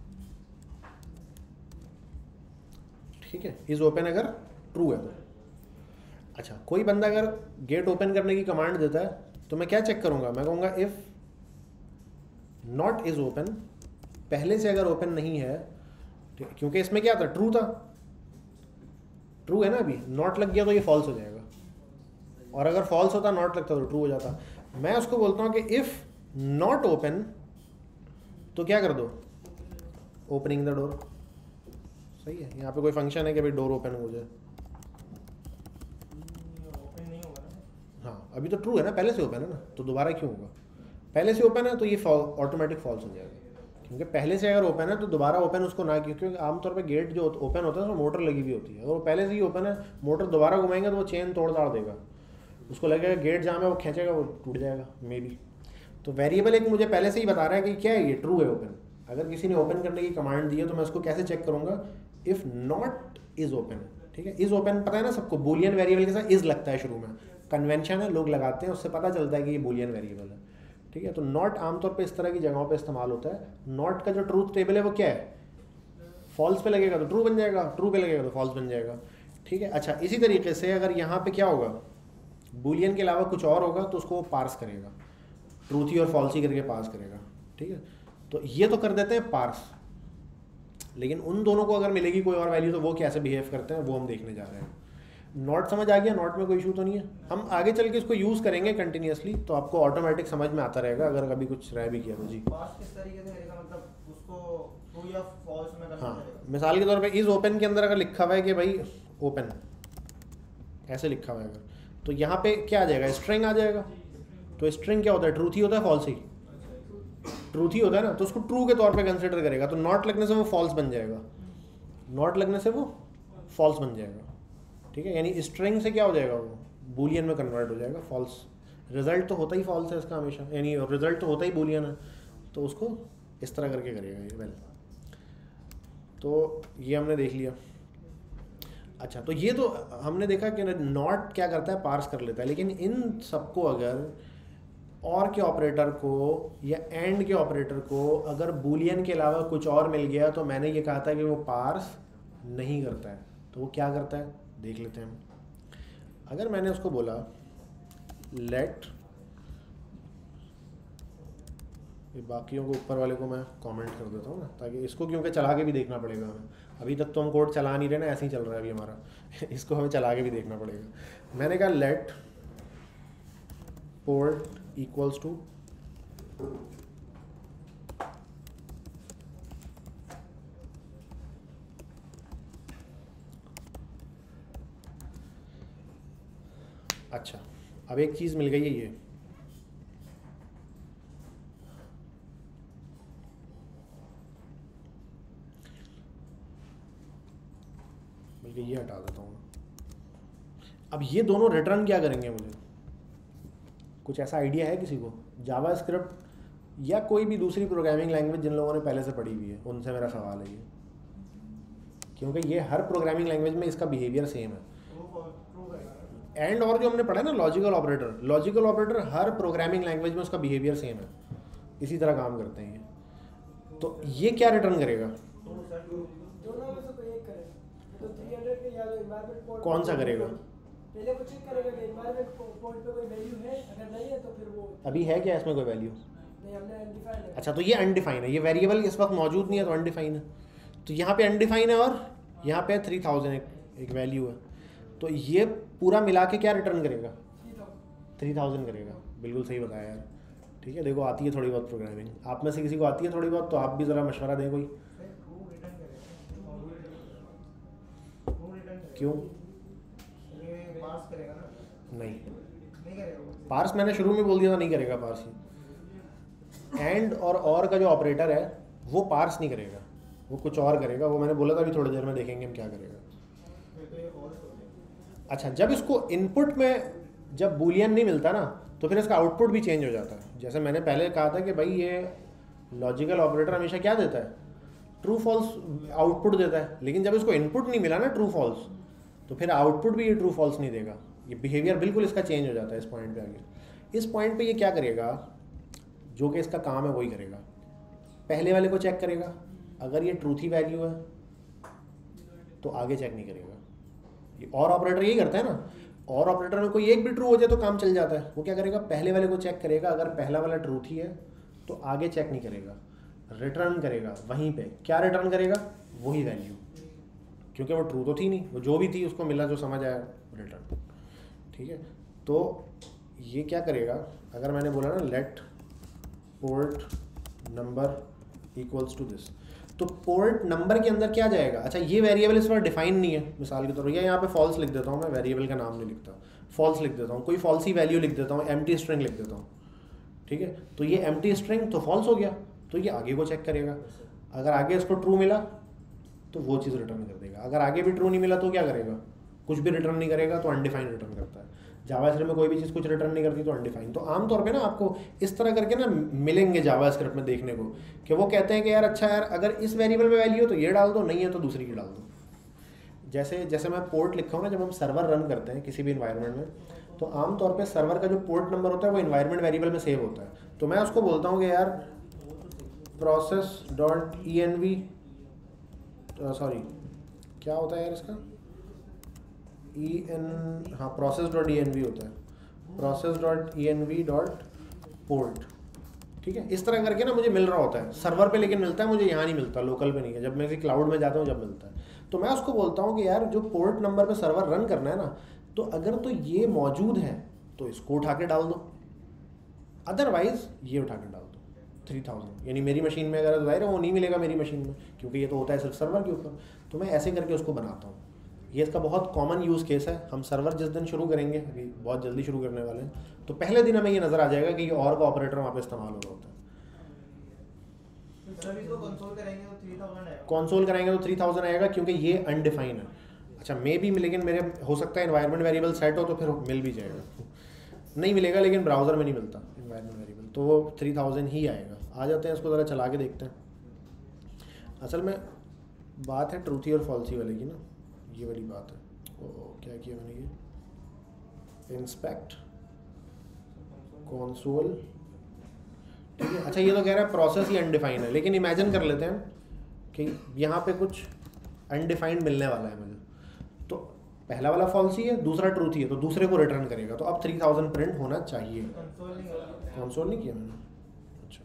ठीक है, इज ओपन अगर ट्रू है तो। अच्छा कोई बंदा अगर गेट ओपन करने की कमांड देता है तो मैं क्या चेक करूंगा, मैं कहूँगा इफ नॉट इज ओपन, पहले से अगर ओपन नहीं है, क्योंकि इसमें क्या था, ट्रू था, ट्रू है ना, अभी नॉट लग गया तो ये फॉल्स हो जाएगा, और अगर फॉल्स होता नॉट लगता तो ट्रू हो जाता। मैं उसको बोलता हूँ कि इफ नॉट ओपन तो क्या कर दो, ओपनिंग द डोर। सही है, यहाँ पे कोई फंक्शन है कि भाई डोर ओपन हो जाए, ओपन नहीं होगा ना। हाँ अभी तो ट्रू है ना, पहले से ओपन है ना, तो दोबारा क्यों होगा, पहले से ओपन है तो ये ऑटोमेटिक फॉल्स हो जाएगा, क्योंकि पहले से अगर ओपन है तो दोबारा ओपन उसको ना, क्योंकि आमतौर पे गेट जो ओपन होता है उसमें मोटर लगी हुई होती है, अगर वो पहले से ही ओपन है, मोटर दोबारा घुमाएंगे तो वो चेन तोड़ ताड़ देगा, उसको लगेगा गेट जाम है, वो खींचेगा, वो टूट जाएगा मे बी। तो वेरिएबल एक मुझे पहले से ही बता रहा है कि क्या है, ये ट्रू है ओपन। अगर किसी ने ओपन करने की कमांड दी है तो मैं उसको कैसे चेक करूंगा, इफ नॉट इज ओपन, ठीक है। इज ओपन पता है ना सबको, बूलियन वेरिएबल के साथ इज लगता है शुरू में, कन्वेंशन है, लोग लगाते हैं, उससे पता चलता है कि ये बूलियन वेरिएबल है, ठीक है। तो नॉट आमतौर पे इस तरह की जगहों पे इस्तेमाल होता है। नॉट का जो ट्रूथ टेबल है वो क्या है, फॉल्स पे लगेगा तो ट्रू बन जाएगा, ट्रू पे लगेगा तो फॉल्स बन जाएगा, ठीक है। अच्छा इसी तरीके से अगर यहाँ पे क्या होगा, बूलियन के अलावा कुछ और होगा तो उसको वो पार्स करेगा, ट्रूथी और फॉल्सी करके पास करेगा, ठीक है। तो ये तो कर देते हैं पार्स, लेकिन उन दोनों को अगर मिलेगी कोई और वैल्यू तो वो कैसे बिहेव करते हैं वो हम देखने जा रहे हैं। नॉट समझ आ गया, नॉट में कोई इशू तो नहीं है, हम आगे चल के इसको यूज़ करेंगे कंटिन्यूसली, तो आपको ऑटोमेटिक समझ में आता रहेगा अगर कभी कुछ रह भी किया तो। जी पास किस तरीके से करेगा, मतलब उसको ट्रू या फॉल्स में करना हाँ, पड़ेगा। मिसाल के तौर पे इज ओपन के अंदर अगर लिखा हुआ है कि भाई ओपन, ऐसे लिखा हुआ है अगर, तो यहाँ पे क्या आ जाएगा, स्ट्रिंग आ जाएगा। तो स्ट्रिंग क्या होता है, ट्रूथ ही होता है फॉल्स ही, ट्रूथ ही होता है ना, तो उसको ट्रू के तौर पे कंसिडर करेगा, तो नॉट लगने से वो फॉल्स बन जाएगा, नॉट लगने से वो फॉल्स बन जाएगा, ठीक है। यानी स्ट्रिंग से क्या हो जाएगा, वो बूलियन में कन्वर्ट हो जाएगा, फॉल्स। रिजल्ट तो होता ही फॉल्स है इसका हमेशा, यानी रिजल्ट तो होता ही बूलियन है, तो उसको इस तरह करके करेगा ये। वेल तो ये हमने देख लिया। अच्छा तो ये तो हमने देखा कि नॉट क्या करता है, पार्स कर लेता है, लेकिन इन सबको अगर और के ऑपरेटर को या एंड के ऑपरेटर को अगर बूलियन के अलावा कुछ और मिल गया तो मैंने ये कहा था कि वो पार्स नहीं करता है, तो वो क्या करता है देख लेते हैं हम। अगर मैंने उसको बोला लेट, बाकियों को ऊपर वाले को मैं कमेंट कर देता हूँ ना, ताकि इसको क्योंकि चला के भी देखना पड़ेगा हमें, अभी तक तो हम कोड चला नहीं रहे ना, ऐसे ही चल रहा है अभी हमारा इसको हमें चला के भी देखना पड़ेगा। मैंने कहा लेट पोर्ट इक्वल्स टू अच्छा, अब एक चीज़ मिल गई है, ये ठीक है, ये हटा देता हूँ। अब ये दोनों रिटर्न क्या करेंगे, मुझे कुछ ऐसा आइडिया है किसी को? जावा स्क्रिप्ट या कोई भी दूसरी प्रोग्रामिंग लैंग्वेज जिन लोगों ने पहले से पढ़ी हुई है, उनसे मेरा सवाल है ये, क्योंकि ये हर प्रोग्रामिंग लैंग्वेज में इसका बिहेवियर सेम है। एंड और जो हमने पढ़ा है ना लॉजिकल ऑपरेटर, लॉजिकल ऑपरेटर हर प्रोग्रामिंग लैंग्वेज में उसका बिहेवियर सेम है, इसी तरह काम करते हैं ये। तो ये क्या रिटर्न करेगा? दोनों में से कोई एक करेगा। तो तीन सौ के या जो एनवायरनमेंट पोर्ट कौन सा करेगा? पहले वो चेक करेगा कि एनवायरनमेंट पोर्ट पे कोई वैल्यू है, अगर नहीं है तो फिर वो अभी है क्या इसमें कोई वैल्यू? नहीं, हमने अनडिफाइंड है। अच्छा, तो ये अनडिफाइन है, ये वेरिएबल इस वक्त मौजूद नहीं है तो अनडिफाइन है। तो यहाँ पे अनडिफाइन है और यहाँ पे थ्री थाउजेंड एक, एक वैल्यू है। तो ये पूरा मिला के क्या रिटर्न करेगा? थ्री थाउजेंड करेगा। बिल्कुल सही बताया यार। ठीक है, देखो आती है थोड़ी बहुत प्रोग्रामिंग, आप में से किसी को आती है थोड़ी बहुत, तो आप भी ज़रा मशवरा दें कोई। क्यों नहीं? पार्स मैंने शुरू में बोल दिया था नहीं करेगा पार्स। एंड और और का जो ऑपरेटर है वो पार्स नहीं करेगा, वो कुछ और करेगा। वो मैंने बोला था अभी थोड़ी देर में देखेंगे हम क्या करेगा। अच्छा, जब इसको इनपुट में जब बूलियन नहीं मिलता ना, तो फिर इसका आउटपुट भी चेंज हो जाता है। जैसे मैंने पहले कहा था कि भाई ये लॉजिकल ऑपरेटर हमेशा क्या देता है? ट्रू फॉल्स आउटपुट देता है। लेकिन जब इसको इनपुट नहीं मिला ना ट्रू फॉल्स, तो फिर आउटपुट भी ये ट्रू फॉल्स नहीं देगा। ये बिहेवियर बिल्कुल इसका चेंज हो जाता है इस पॉइंट पे आगे। इस पॉइंट पे ये क्या करेगा? जो कि इसका काम है वही करेगा। पहले वाले को चेक करेगा, अगर ये ट्रूथ ही वैल्यू है तो आगे चेक नहीं करेगा। ये और ऑपरेटर यही करता है ना, और ऑपरेटर में कोई एक भी ट्रू हो जाए तो काम चल जाता है। वो क्या करेगा? पहले वाले को चेक करेगा, अगर पहला वाला ट्रूथ ही है तो आगे चेक नहीं करेगा, रिटर्न करेगा वहीं पे। क्या रिटर्न करेगा? वही वैल्यू, क्योंकि वो ट्रू तो थी नहीं, वो जो भी थी उसको मिला, जो समझ आया रिटर्न। ठीक है, तो ये क्या करेगा? अगर मैंने बोला ना let port number equals to this, तो पोर्ट नंबर के अंदर क्या जाएगा? अच्छा, ये वेरिएबल इस बार डिफाइन नहीं है, मिसाल के तौर पर, या यहाँ पे फॉल्स लिख देता हूँ मैं, वेरिएबल का नाम नहीं लिखता, फॉल्स लिख देता हूँ, कोई फॉल्स ही वैल्यू लिख देता हूँ, एम्प्टी स्ट्रिंग लिख देता हूँ। ठीक है, तो ये एम्प्टी स्ट्रिंग तो फॉल्स हो गया, तो ये आगे को चेक करेगा। अगर आगे इसको ट्रू मिला तो वो चीज़ रिटर्न कर देगा। अगर आगे भी ट्रू नहीं मिला तो क्या करेगा? कुछ भी रिटर्न नहीं करेगा, तो अनडिफाइंड रिटर्न करता है। जावा स्क्रिप्ट में कोई भी चीज़ कुछ रिटर्न नहीं करती तो अनडिफाइंड। तो आमतौर पे ना आपको इस तरह करके ना मिलेंगे जावा स्क्रिप्ट में देखने को, कि वो कहते हैं कि यार अच्छा यार अगर इस वेरिएबल में वैल्यू हो तो ये डाल दो, नहीं है तो दूसरी की डाल दो। जैसे जैसे मैं पोर्ट लिखा हूँ ना, जब हम सर्वर रन करते हैं किसी भी इन्वायरमेंट में, तो आमतौर पर सर्वर का जो पोर्ट नंबर होता है वो इन्वायरमेंट वेरिएबल में सेव होता है। तो मैं उसको बोलता हूँ कि यार process dot E N V, sorry क्या होता है यार इसका, ई एन हाँ process dot E N V होता है, process dot E N V dot port. ठीक है, इस तरह करके ना मुझे मिल रहा होता है सर्वर पे, लेकिन मिलता है मुझे यहाँ नहीं मिलता, लोकल पे नहीं है। जब मैं किसी क्लाउड में जाता हूँ जब मिलता है, तो मैं उसको बोलता हूँ कि यार जो पोर्ट नंबर पे सर्वर रन करना है ना, तो अगर तो ये मौजूद है तो इसको उठा के डाल दो, अदरवाइज ये उठा के डाल दो थ्री थाउजेंड। यानी मेरी मशीन में अगर जाहिर है वो नहीं मिलेगा मेरी मशीन में, क्योंकि ये तो होता है सिर्फ सर्वर के ऊपर। तो मैं ऐसे करके उसको बनाता हूँ। ये इसका बहुत कॉमन यूज़ केस है। हम सर्वर जिस दिन शुरू करेंगे, अभी बहुत जल्दी शुरू करने वाले हैं, तो पहले दिन हमें ये नज़र आ जाएगा कि ये और का ऑपरेटर वहाँ पे इस्तेमाल हो रहा होता है। कंसोल करेंगे तो थ्री थाउजेंड आएगा, कंसोल कराएंगे तो थ्री थाउजेंड आएगा, क्योंकि ये अनडिफाइन है। अच्छा, मे भी, लेकिन मेरे हो सकता है एनवायरनमेंट वेरिएबल सेट हो तो फिर मिल भी जाएगा, नहीं मिलेगा लेकिन ब्राउज़र में नहीं मिलता एनवायरनमेंट वेरिएबल, तो वो थ्री थाउजेंड ही आएगा। आ जाते हैं इसको ज़रा चला के देखते हैं। असल में बात है ट्रूथी और फॉल्सी वाले की ना, ये वाली बात है। ओ, क्या किया मैंने? ये इंस्पेक्ट कंसोल, ठीक है। अच्छा, ये तो कह रहा है प्रोसेस ही अनडिफाइंड है, लेकिन इमेजिन कर लेते हैं कि यहाँ पे कुछ अनडिफाइंड मिलने वाला है मुझे, तो पहला वाला फॉल्स ही है, दूसरा ट्रूथ ही है, तो दूसरे को रिटर्न करेगा। तो अब थ्री थाउजेंड प्रिंट होना चाहिए। कंसोल नहीं किया मैंने। अच्छा,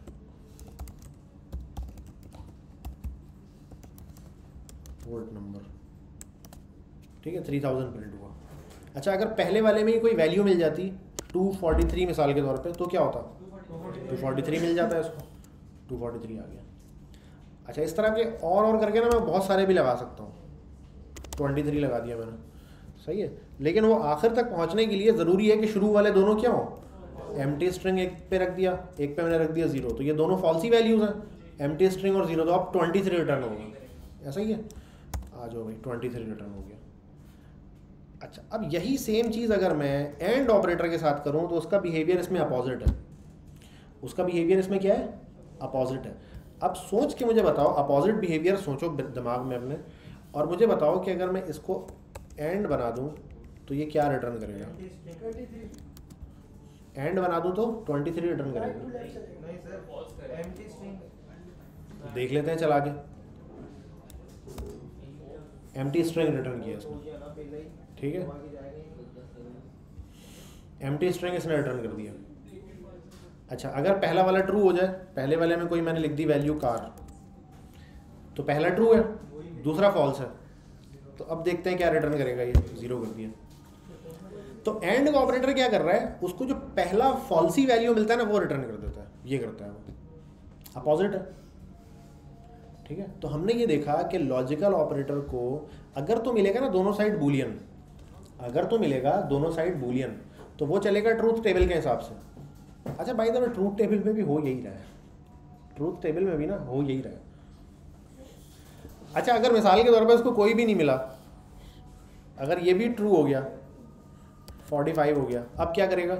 पोर्ट नंबर, ठीक है, थ्री थाउजेंड प्रिंट हुआ। अच्छा, अगर पहले वाले में ही कोई वैल्यू मिल जाती टू फोर्टी थ्री मिसाल के तौर पे, तो क्या होता? टू फोर्टी थ्री मिल जाता है इसको, टू फोर्टी थ्री आ गया। अच्छा, इस तरह के और और करके ना मैं बहुत सारे भी लगा सकता हूँ। ट्वेंटी थ्री लगा दिया मैंने, सही है। लेकिन वो आखिर तक पहुँचने के लिए ज़रूरी है कि शुरू वाले दोनों क्या हो? एम्प्टी स्ट्रिंग एक पे रख दिया, एक पे मैंने रख दिया जीरो, तो ये दोनों फॉल्सी वैल्यूज़ हैं, एम्प्टी स्ट्रिंग और जीरो, तो अब ट्वेंटी थ्री रिटर्न होगा। ऐसा ही है, आ जाओ भाई, ट्वेंटी थ्री रिटर्न हो गया। अच्छा, अब यही सेम चीज़ अगर मैं एंड ऑपरेटर के साथ करूं तो उसका बिहेवियर इसमें अपोजिट है। उसका बिहेवियर इसमें क्या है? अपोजिट है। अब सोच के मुझे बताओ, अपोजिट बिहेवियर सोचो दिमाग में अपने, और मुझे बताओ कि अगर मैं इसको एंड बना दूं तो ये क्या रिटर्न करेगा? ट्वेंटी थ्री एंड बना दूं तो twenty three return right to करेगा। लेफ्ट चलेगा। नहीं सर, एम्प्टी स्ट्रिंग देख लेते हैं चला के। एम्प्टी स्ट्रिंग रिटर्न किया इसने, हो गया ना पहले ही, ठीक है। आगे जाएंगे। एम्प्टी स्ट्रिंग इसने रिटर्न कर दिया। अच्छा, अगर पहला वाला ट्रू हो जाए, पहले वाले में कोई मैंने लिख दी वैल्यू कार, तो पहला ट्रू है, दूसरा फॉल्स है, तो अब देखते हैं क्या रिटर्न करेगा। ये जीरो कर दिया। तो एंड का ऑपरेटर क्या कर रहा है? उसको जो पहला फॉल्सी वैल्यू मिलता है ना वो रिटर्न कर देता है, ये करता है वो, अपोजिट है, ठीक है। तो हमने ये देखा कि लॉजिकल ऑपरेटर को अगर तो मिलेगा ना दोनों साइड बूलियन, अगर तो मिलेगा दोनों साइड बूलियन तो वो चलेगा ट्रूथ टेबल के हिसाब से। अच्छा भाई, तो ट्रूथ टेबल में भी हो यही रहा है, ट्रूथ टेबल में भी ना हो यही रहा है। अच्छा, अगर मिसाल के तौर पर इसको कोई भी नहीं मिला, अगर ये भी ट्रू हो गया, पैंतालीस हो गया, अब क्या करेगा?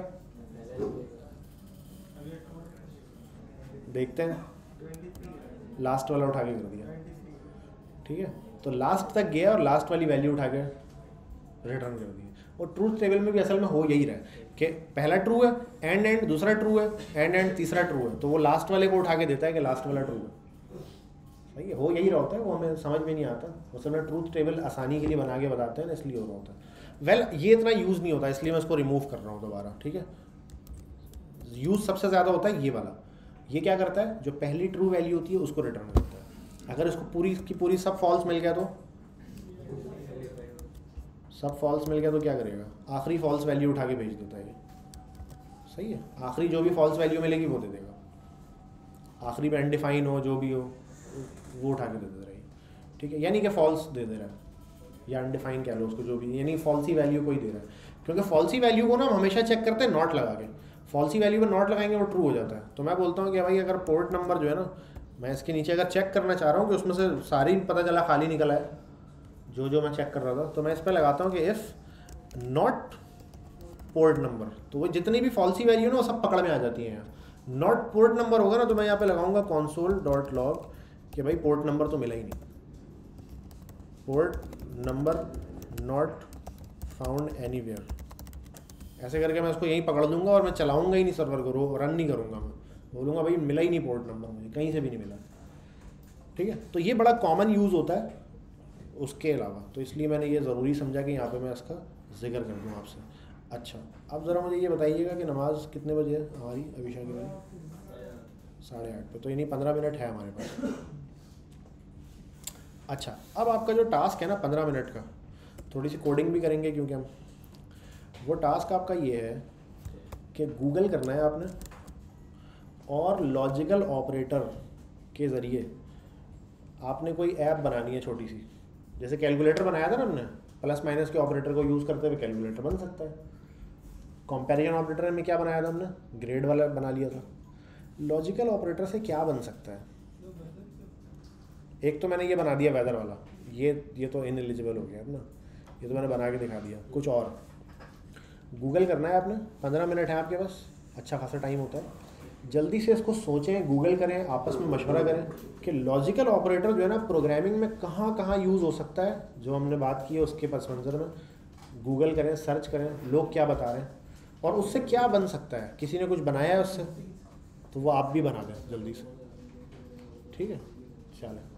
देखते हैं, लास्ट वाला उठा के कर दिया, ठीक है। तो लास्ट तक गया और लास्ट वाली वैल्यू उठा के रिटर्न कर दी। और ट्रूथ टेबल में भी असल में हो यही रहा है कि पहला ट्रू है, एंड एंड दूसरा ट्रू है, एंड एंड तीसरा ट्रू है, तो वो लास्ट वाले को उठा के देता है कि लास्ट वाला ट्रू है। सही है, हो यही रहा होता है, वो हमें समझ में नहीं आता। असल में ट्रूथ टेबल आसानी के लिए बना के बताते हैं ना, इसलिए हो रहा होता है। वेल well, ये इतना यूज़ नहीं होता, इसलिए मैं इसको रिमूव कर रहा हूँ दोबारा, ठीक है। यूज़ सबसे ज़्यादा होता है ये वाला। ये क्या करता है? जो पहली ट्रू वैल्यू होती है उसको रिटर्न करता है। अगर इसको पूरी की पूरी सब फॉल्स मिल गया तो सब फॉल्स मिल गया तो क्या करेगा? आखिरी फॉल्स वैल्यू उठा के भेज देता है। सही है, आखिरी जो भी फॉल्स वैल्यू मिलेगी वो दे देगा। आखिरी में अनडिफाइन हो, जो भी हो, वो उठा के दे दे रहा है, ठीक है। यानी कि फॉल्स दे दे रहा है या अनडिफाइन कह लो उसको, जो भी, यानी फॉल्सी वैल्यू को ही दे रहा है। क्योंकि फॉल्सी वैल्यू को ना हम हमेशा चेक करते हैं नॉट लगा के। फॉल्सी वैल्यू पर नॉट लगाएंगे वो ट्रू हो जाता है। तो मैं बोलता हूँ कि भाई अगर पोर्ट नंबर जो है ना, मैं इसके नीचे अगर चेक करना चाह रहा हूँ कि उसमें से सारी पता चला खाली निकला है जो जो मैं चेक कर रहा था, तो मैं इस पर लगाता हूँ कि इफ़ नॉट पोर्ट नंबर, तो वो जितनी भी फॉल्सी वैल्यू ना वो सब पकड़ में आ जाती हैं यहाँ। नॉट पोर्ट नंबर होगा ना तो मैं यहाँ पे लगाऊंगा कॉन्सोल डॉट लॉग कि भाई पोर्ट नंबर तो मिला ही नहीं, port number not found anywhere. ऐसे करके मैं उसको यहीं पकड़ लूँगा और मैं चलाऊँगा ही नहीं सर्वर को, रन नहीं करूँगा। मैं बोलूँगा भाई मिला ही नहीं पोर्ट नंबर, मुझे कहीं से भी नहीं मिला, ठीक है। तो ये बड़ा कॉमन यूज़ होता है उसके अलावा, तो इसलिए मैंने ये ज़रूरी समझा कि यहाँ पे मैं इसका जिक्र कर दूँ आपसे। अच्छा, अब ज़रा मुझे ये बताइएगा कि नमाज कितने बजे है हमारी अभिशा के बजे? साढ़े आठ पे, तो यानी पंद्रह मिनट है हमारे पास। अच्छा, अब आपका जो टास्क है ना पंद्रह मिनट का, थोड़ी सी कोडिंग भी करेंगे क्योंकि हम, वो टास्क आपका ये है कि गूगल करना है आपने और लॉजिकल ऑपरेटर के ज़रिए आपने कोई ऐप बनानी है छोटी सी। जैसे कैलकुलेटर बनाया था ना हमने, प्लस माइनस के ऑपरेटर को यूज़ करते हुए कैलकुलेटर बन सकता है। कंपैरिजन ऑपरेटर में क्या बनाया था हमने? ग्रेड वाला बना लिया था। लॉजिकल ऑपरेटर से क्या बन सकता है? एक तो मैंने ये बना दिया वेदर वाला, ये ये तो इनएलिजिबल हो गया अब ना, ये तो मैंने बना के दिखा दिया। कुछ और गूगल करना है आपने, पंद्रह मिनट है आपके पास, अच्छा खासा टाइम होता है। जल्दी से इसको सोचें, गूगल करें, आपस में मशवरा करें कि लॉजिकल ऑपरेटर जो है ना प्रोग्रामिंग में कहाँ कहाँ यूज़ हो सकता है। जो हमने बात की है उसके पस मंज़र में गूगल करें, सर्च करें लोग क्या बता रहे हैं और उससे क्या बन सकता है। किसी ने कुछ बनाया है उससे तो वो आप भी बना दें जल्दी से, ठीक है। चलें।